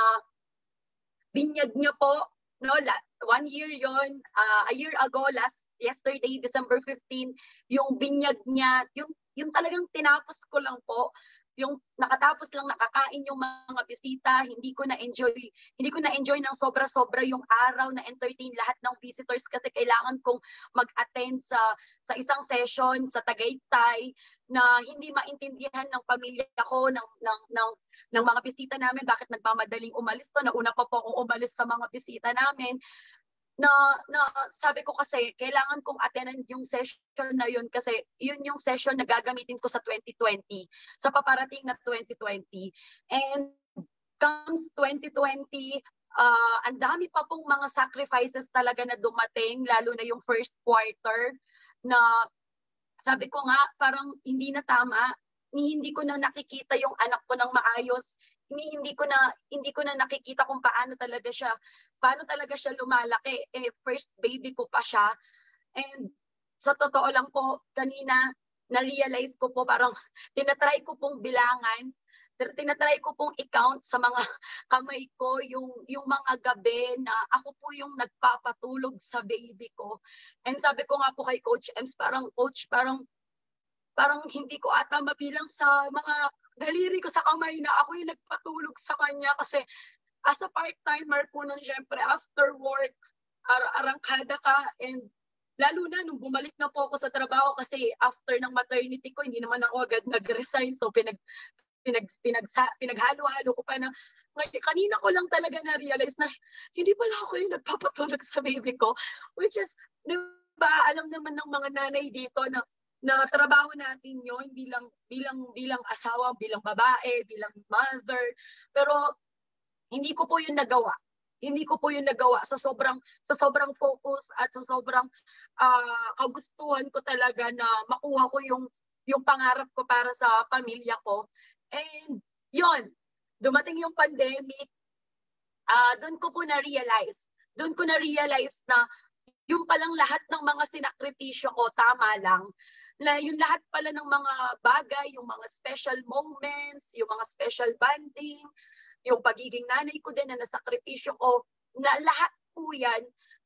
binyag niyo po, no, 1 year yon, a year ago, yesterday, December 15, yung binyag niya, yung talagang tinapos ko lang po, yung nakatapos lang, nakakain yung mga bisita, hindi ko na-enjoy ng sobra-sobra yung araw na entertain lahat ng visitors kasi kailangan kong mag-attend sa isang session sa Tagaytay na hindi maintindihan ng pamilya ko, ng mga bisita namin, bakit nagmamadaling umalis to. Nauna pa po akong umalis sa mga bisita namin. Na sabi ko kasi kailangan kong attendan yung session na yun kasi yun yung session na gagamitin ko sa 2020, sa paparating na 2020. And comes 2020, ang dami pa pong mga sacrifices talaga na dumating, lalo na yung first quarter, na sabi ko nga parang hindi na tama, hindi ko na nakikita yung anak ko ng maayos. Hindi ko na nakikita kung paano talaga siya lumalaki. First baby ko pa siya. And sa totoo lang po, kanina na-realize ko po, parang tinatry ko pong bilangan, tinatry ko pong i-count sa mga kamay ko yung mga gabi na ako po yung nagpapatulog sa baby ko. And sabi ko nga po kay Coach Ems, Coach, parang hindi ko ata mabilang sa mga daliri ko sa kamay na ako yung nagpatulog sa kanya kasi as a part-timer po nun, syempre, after work, arangkada ka, and lalo na nung bumalik na po ako sa trabaho kasi after ng maternity ko, hindi naman ako agad nag-resign, so pinaghalo-halo ko pa na kanina ko lang talaga na-realize na hindi pala ako yung nagpapatulog sa baby ko, which is, di ba, alam naman ng mga nanay dito na trabaho natin yun bilang asawa, bilang babae, bilang mother. Pero hindi ko po yun nagawa. Hindi ko po yun nagawa sa sobrang focus at sa sobrang kagustuhan ko talaga na makuha ko yung pangarap ko para sa pamilya ko. And yun, dumating yung pandemic, doon ko na-realize na yung palang lahat ng mga sinakripisyo ko, tama lang. na yung lahat pala ng mga bagay, yung mga special moments, yung mga special bonding, yung pagiging nanay ko din na nasakripisyo ko, na lahat po yan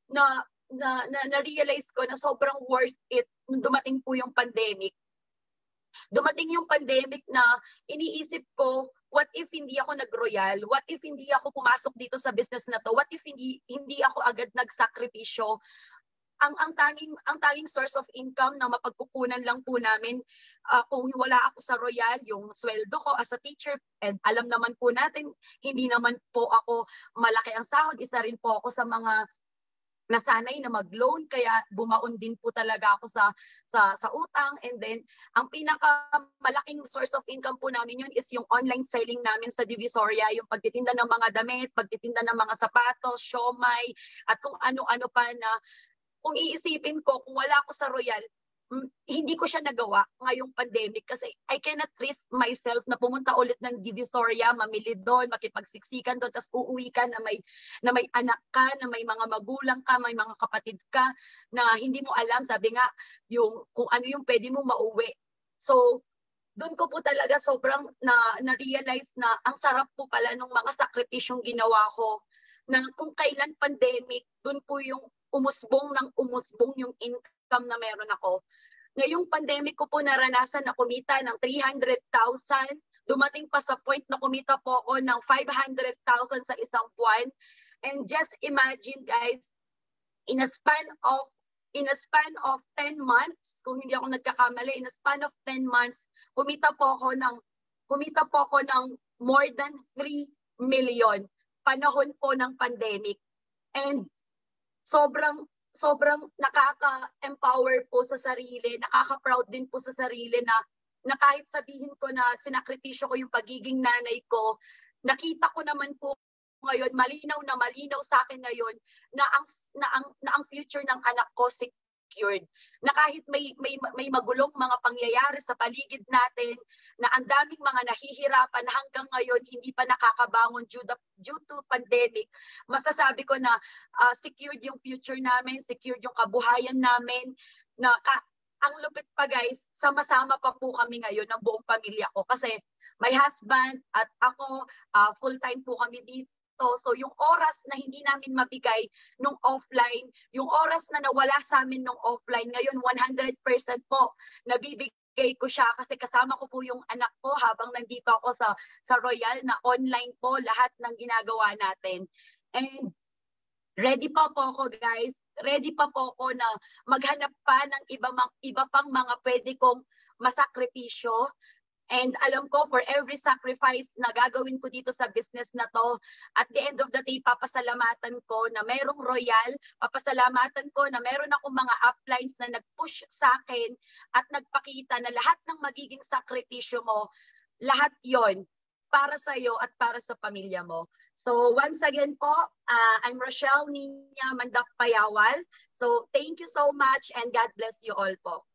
na-realize ko na sobrang worth it nung dumating po yung pandemic. Dumating yung pandemic na iniisip ko, what if hindi ako nag-royal? What if hindi ako pumasok dito sa business na to? What if hindi ako agad nagsakripisyo? Ang tanging source of income na mapagkukunan lang po namin kung wala ako sa Royal, yung sweldo ko as a teacher, and alam naman po natin, hindi naman po ako malaki ang sahod, isa rin po ako sa mga nasanay na mag-loan, kaya bumaon din po talaga ako sa utang. And then ang pinakamalaking source of income po namin yun is yung online selling namin sa Divisoria, yung pagtitinda ng mga damit, pagtitinda ng mga sapatos, siomai, at kung ano-ano pa na kung iisipin ko, kung wala ako sa Royal, hindi ko siya nagawa ngayong pandemic kasi I cannot risk myself na pumunta ulit ng Divisoria, mamili doon, makipagsiksikan doon, tapos uuwi ka na may anak ka, na may mga magulang ka, may mga kapatid ka, na hindi mo alam, sabi nga, yung, kung ano yung pwede mo mauwi. So, doon ko po talaga sobrang na-realize na ang sarap po pala ng mga sakripisyong ginawa ko, na kung kailan pandemic, doon po yung umusbong yung income na meron ako. Ngayong pandemic ko po naranasan na kumita ng 300,000. Dumating pa sa point na kumita po ako ng 500,000 sa isang buwan. And just imagine guys, in a span of 10 months, kung hindi ako nagkakamali, in a span of 10 months, kumita po ako ng more than 3 million panahon po ng pandemic. And sobrang nakaka-empower po sa sarili, nakaka-proud din po sa sarili na kahit sabihin ko na sinakripisyo ko yung pagiging nanay ko, nakita ko naman po ngayon, malinaw sa akin ngayon na ang future ng anak ko secured. Na kahit may magulong mga pangyayari sa paligid natin, na ang daming mga nahihirapan na hanggang ngayon hindi pa nakakabangon due to pandemic, masasabi ko na secured yung future namin, secured yung kabuhayan namin, na ang lupit pa guys, sama-sama pa po kami ngayon ng buong pamilya ko kasi my husband at ako, full-time po kami dito. So yung oras na hindi namin mabigay nung offline, yung oras na nawala sa amin nung offline, ngayon 100% po nabibigay ko siya kasi kasama ko po yung anak ko habang nandito ako sa Royal, na online po lahat ng ginagawa natin. And ready pa po ako guys, ready pa po ako na maghanap pa ng iba pang mga pwede kong masakripisyo. And alam ko, for every sacrifice na gagawin ko dito sa business na to, at the end of the day, papasalamatan ko na mayroong Royal, papasalamatan ko na meron akong mga uplines na nag-push sa akin at nagpakita na lahat ng magiging sakripisyo mo, lahat yon para sa iyo at para sa pamilya mo. So once again po, I'm Rochelle Nina Mandak Payawal. So thank you so much and God bless you all po.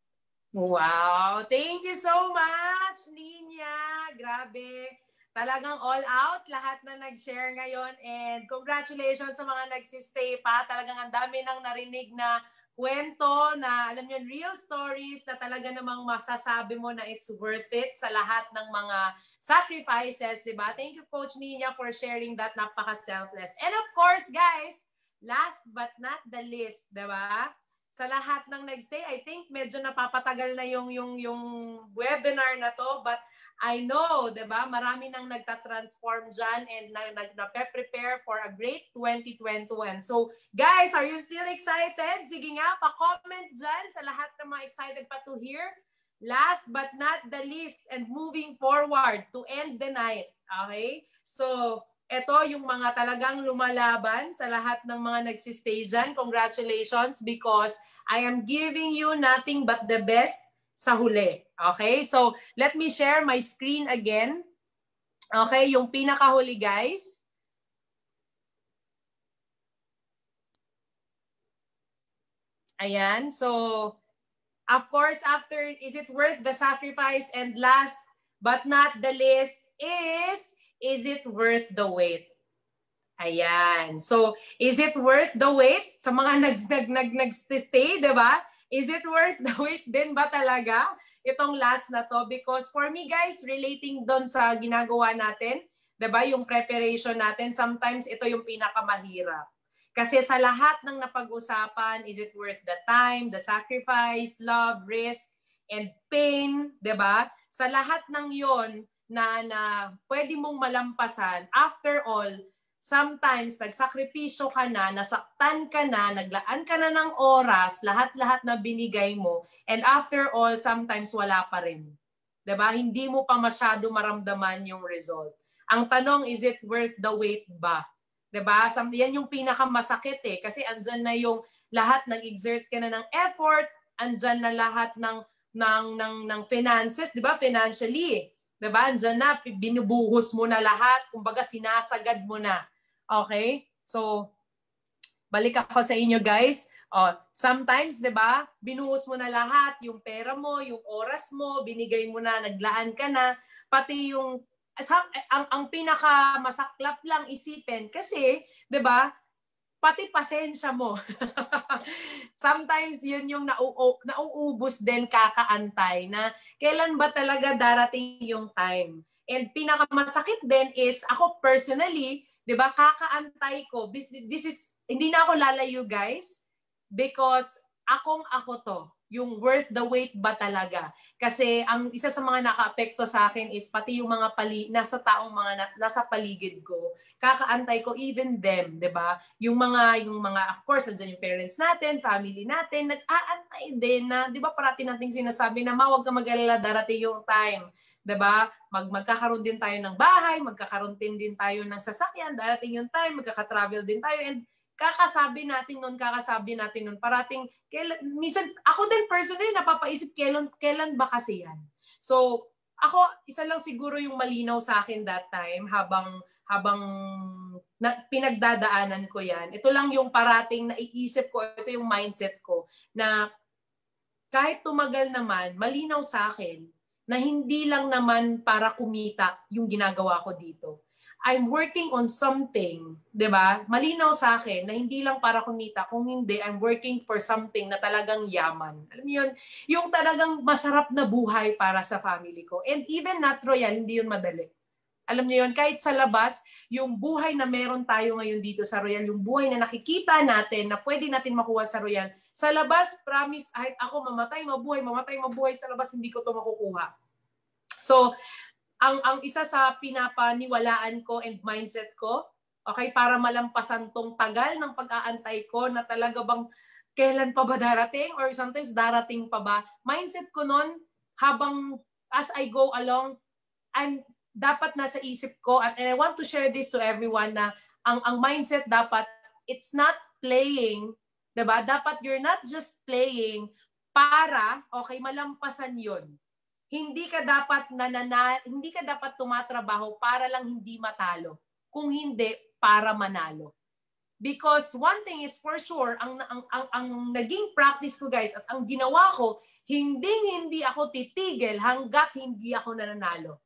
Wow! Thank you so much, Ninya! Grabe! Talagang all out, lahat na nag-share ngayon. And congratulations sa mga nagsistay pa. Talagang ang dami nang narinig na kwento, na alam niyo, real stories na talaga namang masasabi mo na it's worth it sa lahat ng mga sacrifices, di ba? Thank you, Coach Ninya, for sharing that. Napaka-selfless. And of course, guys, last but not the least, di ba? Sa lahat ng nagstay, I think medyo napapatagal na yung webinar na to, but I know, 'di ba? Marami nang nagta-transform diyan and nagpe-prepare for a great 2021. So, guys, are you still excited? Sige nga, pa-comment diyan sa lahat ng mga excited pa to hear. Last but not the least, and moving forward to end the night. Okay? So, ito yung mga talagang lumalaban sa lahat ng mga nagsistay dyan. Congratulations, because I am giving you nothing but the best sa huli. Okay? So, let me share my screen again. Okay? Yung pinakahuli, guys. Ayan. So, of course, after, is it worth the sacrifice? And last but not the least is it worth the wait? Ayan. So, is it worth the wait? Sa mga nag-stay, di ba? Is it worth the wait din ba talaga itong last na to? Because for me guys, relating doon sa ginagawa natin, 'di ba, yung preparation natin, sometimes ito yung pinakamahirap. Kasi sa lahat ng napag-usapan, is it worth the time, the sacrifice, love, risk, and pain, 'di ba? Sa lahat ng 'yon na pwede mong malampasan, after all, sometimes nagsakripisyo ka na, nasaktan ka na, naglaan ka na ng oras, lahat-lahat na binigay mo, and after all, sometimes wala pa rin. 'Di ba? Hindi mo pa masyado maramdaman yung result. Ang tanong, is it worth the wait ba? 'Di ba? Yan yung pinakamasakit eh, kasi andyan na yung lahat, nag-exert ka na ng effort, andyan na lahat ng finances, 'di ba? Financially, 'di ba? Andyan na, binubuhos mo na lahat, kumbaga sinasagad mo na. Okay? So, balik ako sa inyo guys. Sometimes, 'di ba? Binuhos mo na lahat, yung pera mo, yung oras mo, binigay mo na, naglaan ka na, pati yung ang pinakamasaklap lang isipin kasi, 'di ba? Pati pasensya mo. Sometimes yun yung nauubos din kakaantay na kailan ba talaga darating yung time. And pinakamasakit din is ako personally, 'di ba, kakaantay ko. This is, hindi na ako lalayo guys, because ako to, yung worth the wait ba talaga. Kasi ang isa sa mga nakaapekto sa akin is pati yung mga nasa nasa paligid ko. Kakaantay ko, even them, 'di ba? Yung mga of course, nandiyan yung parents natin, family natin, nag-aantay din na, 'di ba, parati nating sinasabi na wag ka mag-alala, darating yung time. 'Di ba? Magkakaroon din tayo ng bahay, magkakaroon din tayo ng sasakyan, darating yung time, magkaka-travel din tayo, and kakasabi natin nun, parating, minsan, ako din personally, napapaisip, kailan ba kasi yan? So, ako, isa lang siguro yung malinaw sa akin that time, habang pinagdadaanan ko yan, ito lang yung parating naiisip ko, ito yung mindset ko, na kahit tumagal naman, malinaw sa akin, na hindi lang naman para kumita yung ginagawa ko dito. I'm working on something, 'di ba? Malinaw sa akin na hindi lang para kumita, kung hindi, I'm working for something na talagang yaman. Alam mo yun, yung talagang masarap na buhay para sa family ko. And even not royal, hindi yun madali. Alam niyo yun, kahit sa labas, yung buhay na meron tayo ngayon dito sa Royal, yung buhay na nakikita natin, na pwede natin makuha sa Royal, sa labas, promise, kahit ako mamatay, mabuhay sa labas, hindi ko to makukuha. So, ang isa sa pinapaniwalaan ko and mindset ko, okay, para malampasan tong tagal ng pag-aantay ko na talaga bang kailan pa ba darating or sometimes darating pa ba, mindset ko nun, habang as I go along, dapat nasa isip ko, and I want to share this to everyone, na ang mindset dapat, it's not playing, diba? Dapat you're not just playing para, okay, malampasan yun. Hindi ka dapat hindi ka dapat tumatrabaho para lang hindi matalo. Kung hindi, para manalo. Because one thing is for sure, ang naging practice ko guys, at ang ginawa ko, hindi ako titigil hanggat hindi ako nananalo.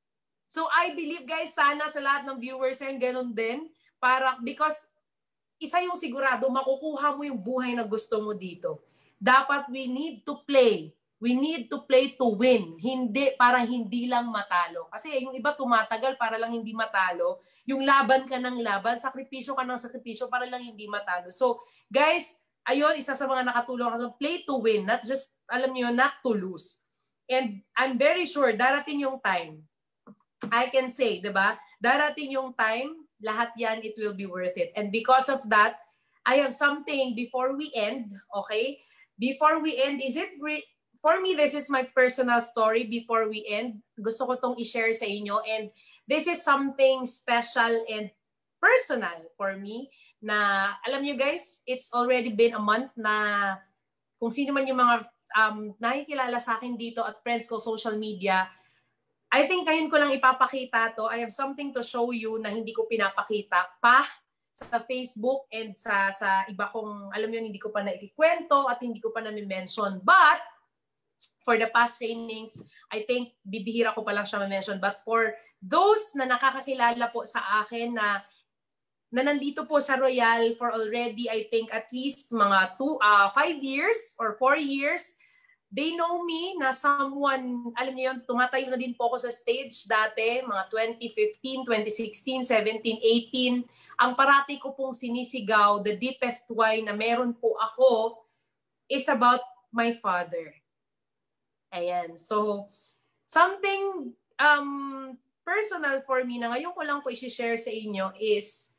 So I believe guys, sana sa lahat ng viewers yan, ganun din. Because isa yung sigurado, makukuha mo yung buhay na gusto mo dito. Dapat we need to play. We need to play to win. Hindi para hindi lang matalo. Kasi yung iba tumatagal para lang hindi matalo. Yung laban ka ng laban, sakripisyo ka ng sakripisyo para lang hindi matalo. So, guys, ayun, isa sa mga nakatulong ako, play to win. Not just, alam niyo, not to lose. And I'm very sure, darating yung time. I can say, diba? Darating yung time, lahat yan, it will be worth it. And because of that, I have something before we end, okay? Before we end, for me, this is my personal story before we end. Gusto ko tong i-share sa inyo. And this is something special and personal for me na, alam nyo guys, it's already been a month na kung sino man yung mga nakikilala sa akin dito at friends ko social media, I think ngayon ko lang ipapakita to. I have something to show you na hindi ko pinapakita pa sa Facebook and sa iba kong, alam nyo, hindi ko pa naikikwento at hindi ko pa na-mention. But, for the past trainings, I think bibihira ko pa lang siya ma-mention. But for those na nakakakilala po sa akin na na nandito po sa Royal for already, I think, at least mga 5 years or 4 years. They know me na someone, alam niyo yun, tumatayo na din po ako sa stage dati, mga 2015, 2016, 17, 18. Ang parati ko pong sinisigaw, the deepest why na meron po ako is about my father. Ayan. So, something personal for me na ngayon ko lang po i-share sa inyo is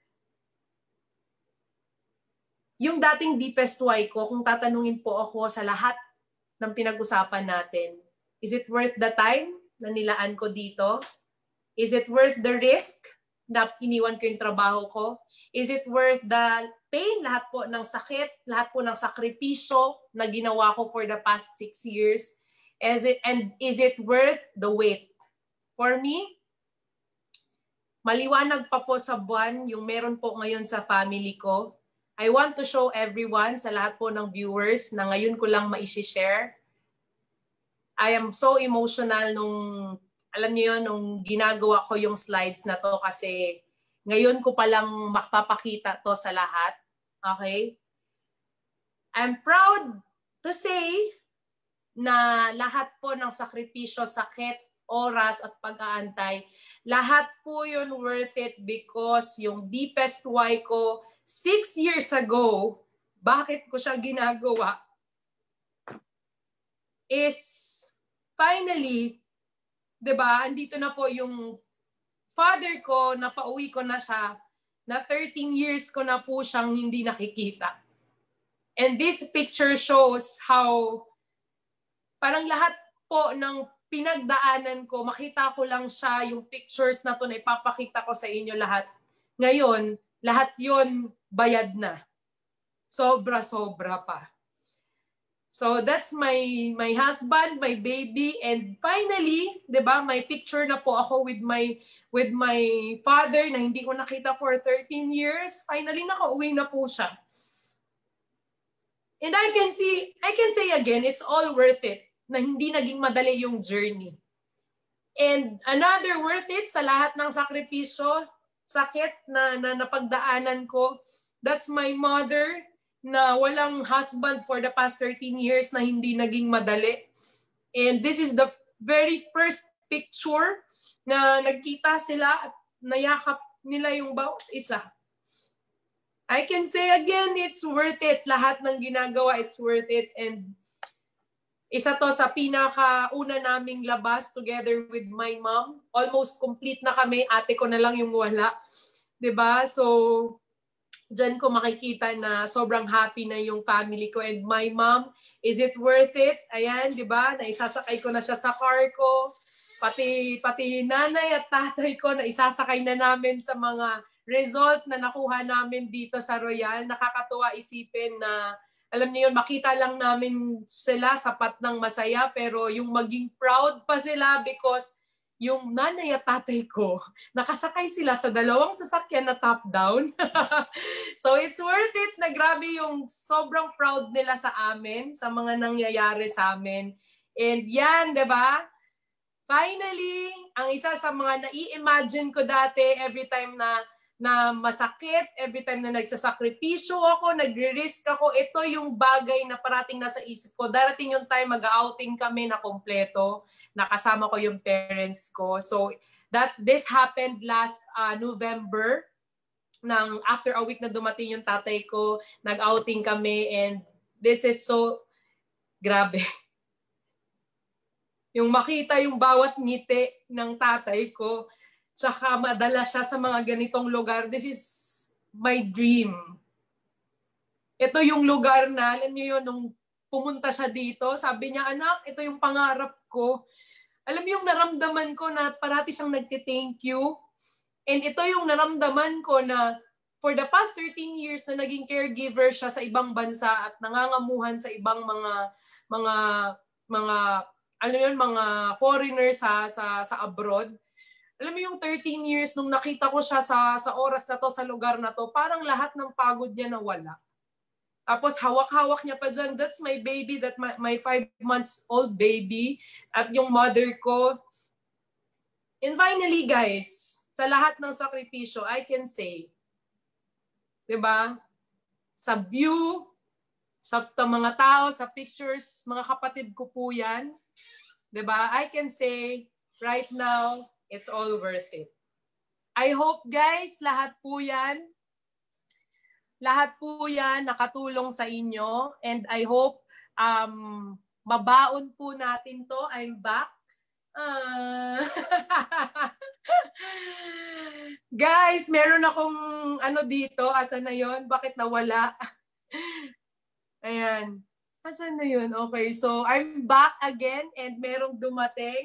yung dating deepest why ko, kung tatanungin po ako sa lahat ng pinag-usapan natin, is it worth the time na nilaan ko dito? Is it worth the risk na iniwan ko yung trabaho ko? Is it worth the pain, lahat po ng sakit, lahat po ng sakripisyo na ginawa ko for the past 6 years? Is it worth the wait? For me, maliwanag pa po sa buwan yung meron po ngayon sa family ko. I want to show everyone, sa lahat po ng viewers, na ngayon ko lang ma-share. I am so emotional nung, alam niyo yun, nung ginagawa ko yung slides na to kasi ngayon ko palang makapapakita to sa lahat. Okay? I'm proud to say na lahat po ng sakripisyo, sakit, oras at pag-aantay, lahat po yun worth it because yung deepest why ko 6 years ago, bakit ko siya ginagawa is finally, 'di ba? Andito na po yung father ko, napauwi ko na siya, na 13 years ko na po siyang hindi nakikita. And this picture shows how parang lahat po ng pinagdaanan ko, makita ko lang siya, yung pictures na to na ipapakita ko sa inyo lahat. Ngayon, lahat yon bayad na. Sobra-sobra pa. So that's my husband, my baby, and finally, 'di ba, may picture na po ako with my father na hindi ko nakita for 13 years. Finally nakauwi na po siya. And I can say again, it's all worth it na hindi naging madali yung journey. And another worth it sa lahat ng sakripisyo, sakit na napagdaanan ko, that's my mother na walang husband for the past 13 years na hindi naging madali. And this is the very first picture na nagkita sila at nayakap nila yung bawat isa. I can say again, it's worth it. Lahat ng ginagawa, it's worth it. And isa to sa pinakauna naming labas together with my mom. Almost complete na kami. Ate ko na lang yung wala. 'Di ba? So, diyan ko makikita na sobrang happy na yung family ko and my mom. Is it worth it? Ayan, 'di ba? Naisasakay ko na siya sa car ko. Pati nanay at tatay ko na isasakay na namin sa mga result na nakuha namin dito sa Royal. Nakakatuwa isipin na alam niyo yun, makita lang namin sila sapat ng masaya pero yung maging proud pa sila because yung nanay at tatay ko, nakasakay sila sa dalawang sasakyan na top-down. So it's worth it na grabe yung sobrang proud nila sa amin, sa mga nangyayari sa amin. And yan, di ba? Finally, ang isa sa mga nai-imagine ko dati every time na masakit, every time na nagsasakripisyo ako, nagre-risk ako, ito yung bagay na parating nasa isip ko. Darating yung time, mag-outing kami na kompleto, nakasama ko yung parents ko. So, this happened last November, after a week na dumating yung tatay ko, nag-outing kami, and this is so grabe. Yung makita yung bawat ngiti ng tatay ko, tsaka madala siya sa mga ganitong lugar. This is my dream. Ito yung lugar na, alam niyo yun, nung pumunta siya dito, sabi niya, anak, ito yung pangarap ko. Alam niyo yung naramdaman ko na parati siyang nagte-thank you. And ito yung naramdaman ko na for the past 13 years na naging caregiver siya sa ibang bansa at nangangamuhan sa ibang mga foreigners sa abroad. Alam mo yung 13 years nung nakita ko siya sa oras na to, sa lugar na to, parang lahat ng pagod niya nawala. Tapos hawak-hawak niya pa dyan, that's my baby, my 5 months old baby, at yung mother ko. And finally guys, sa lahat ng sakripisyo, I can say, 'Diba? Sa view, sa mga tao, sa pictures, mga kapatid ko po yan. 'Diba? I can say, right now, it's all worth it. I hope guys, lahat po yan nakatulong sa inyo. And I hope mabaon po natin to. I'm back. Guys, meron akong ano dito. Asan na yon? Bakit nawala? Ayan. Asan na yun? Okay, so I'm back again and merong dumating.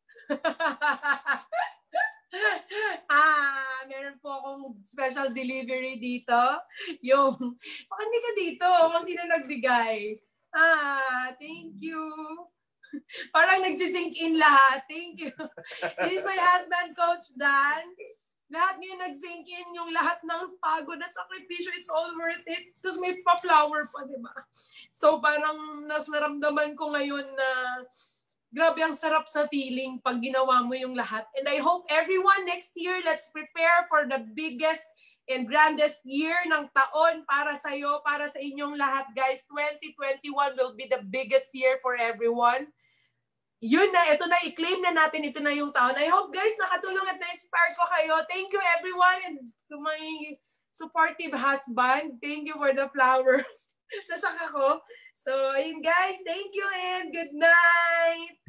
Meron po akong special delivery dito. Bakit hindi ka dito? Kung sino nagbigay? Thank you. Parang nagsisink in lahat. Thank you. This is my husband, Coach Dan. Lahat ngayon nagsink in yung lahat ng pagod at sakripisyo. It's all worth it. Tapos may pa-flower pa, di ba? So parang naramdaman ko ngayon na grabe ang sarap sa feeling pag ginawa mo yung lahat. And I hope everyone next year, let's prepare for the biggest and grandest year ng taon para sa'yo, para sa inyong lahat, guys. 2021 will be the biggest year for everyone. Yun na, ito na, i-claim na natin, ito na yung taon. I hope guys, nakatulong at na-inspire ko kayo. Thank you everyone and to my supportive husband. Thank you for the flowers. Nasyak ako. So, ayun guys, thank you and good night!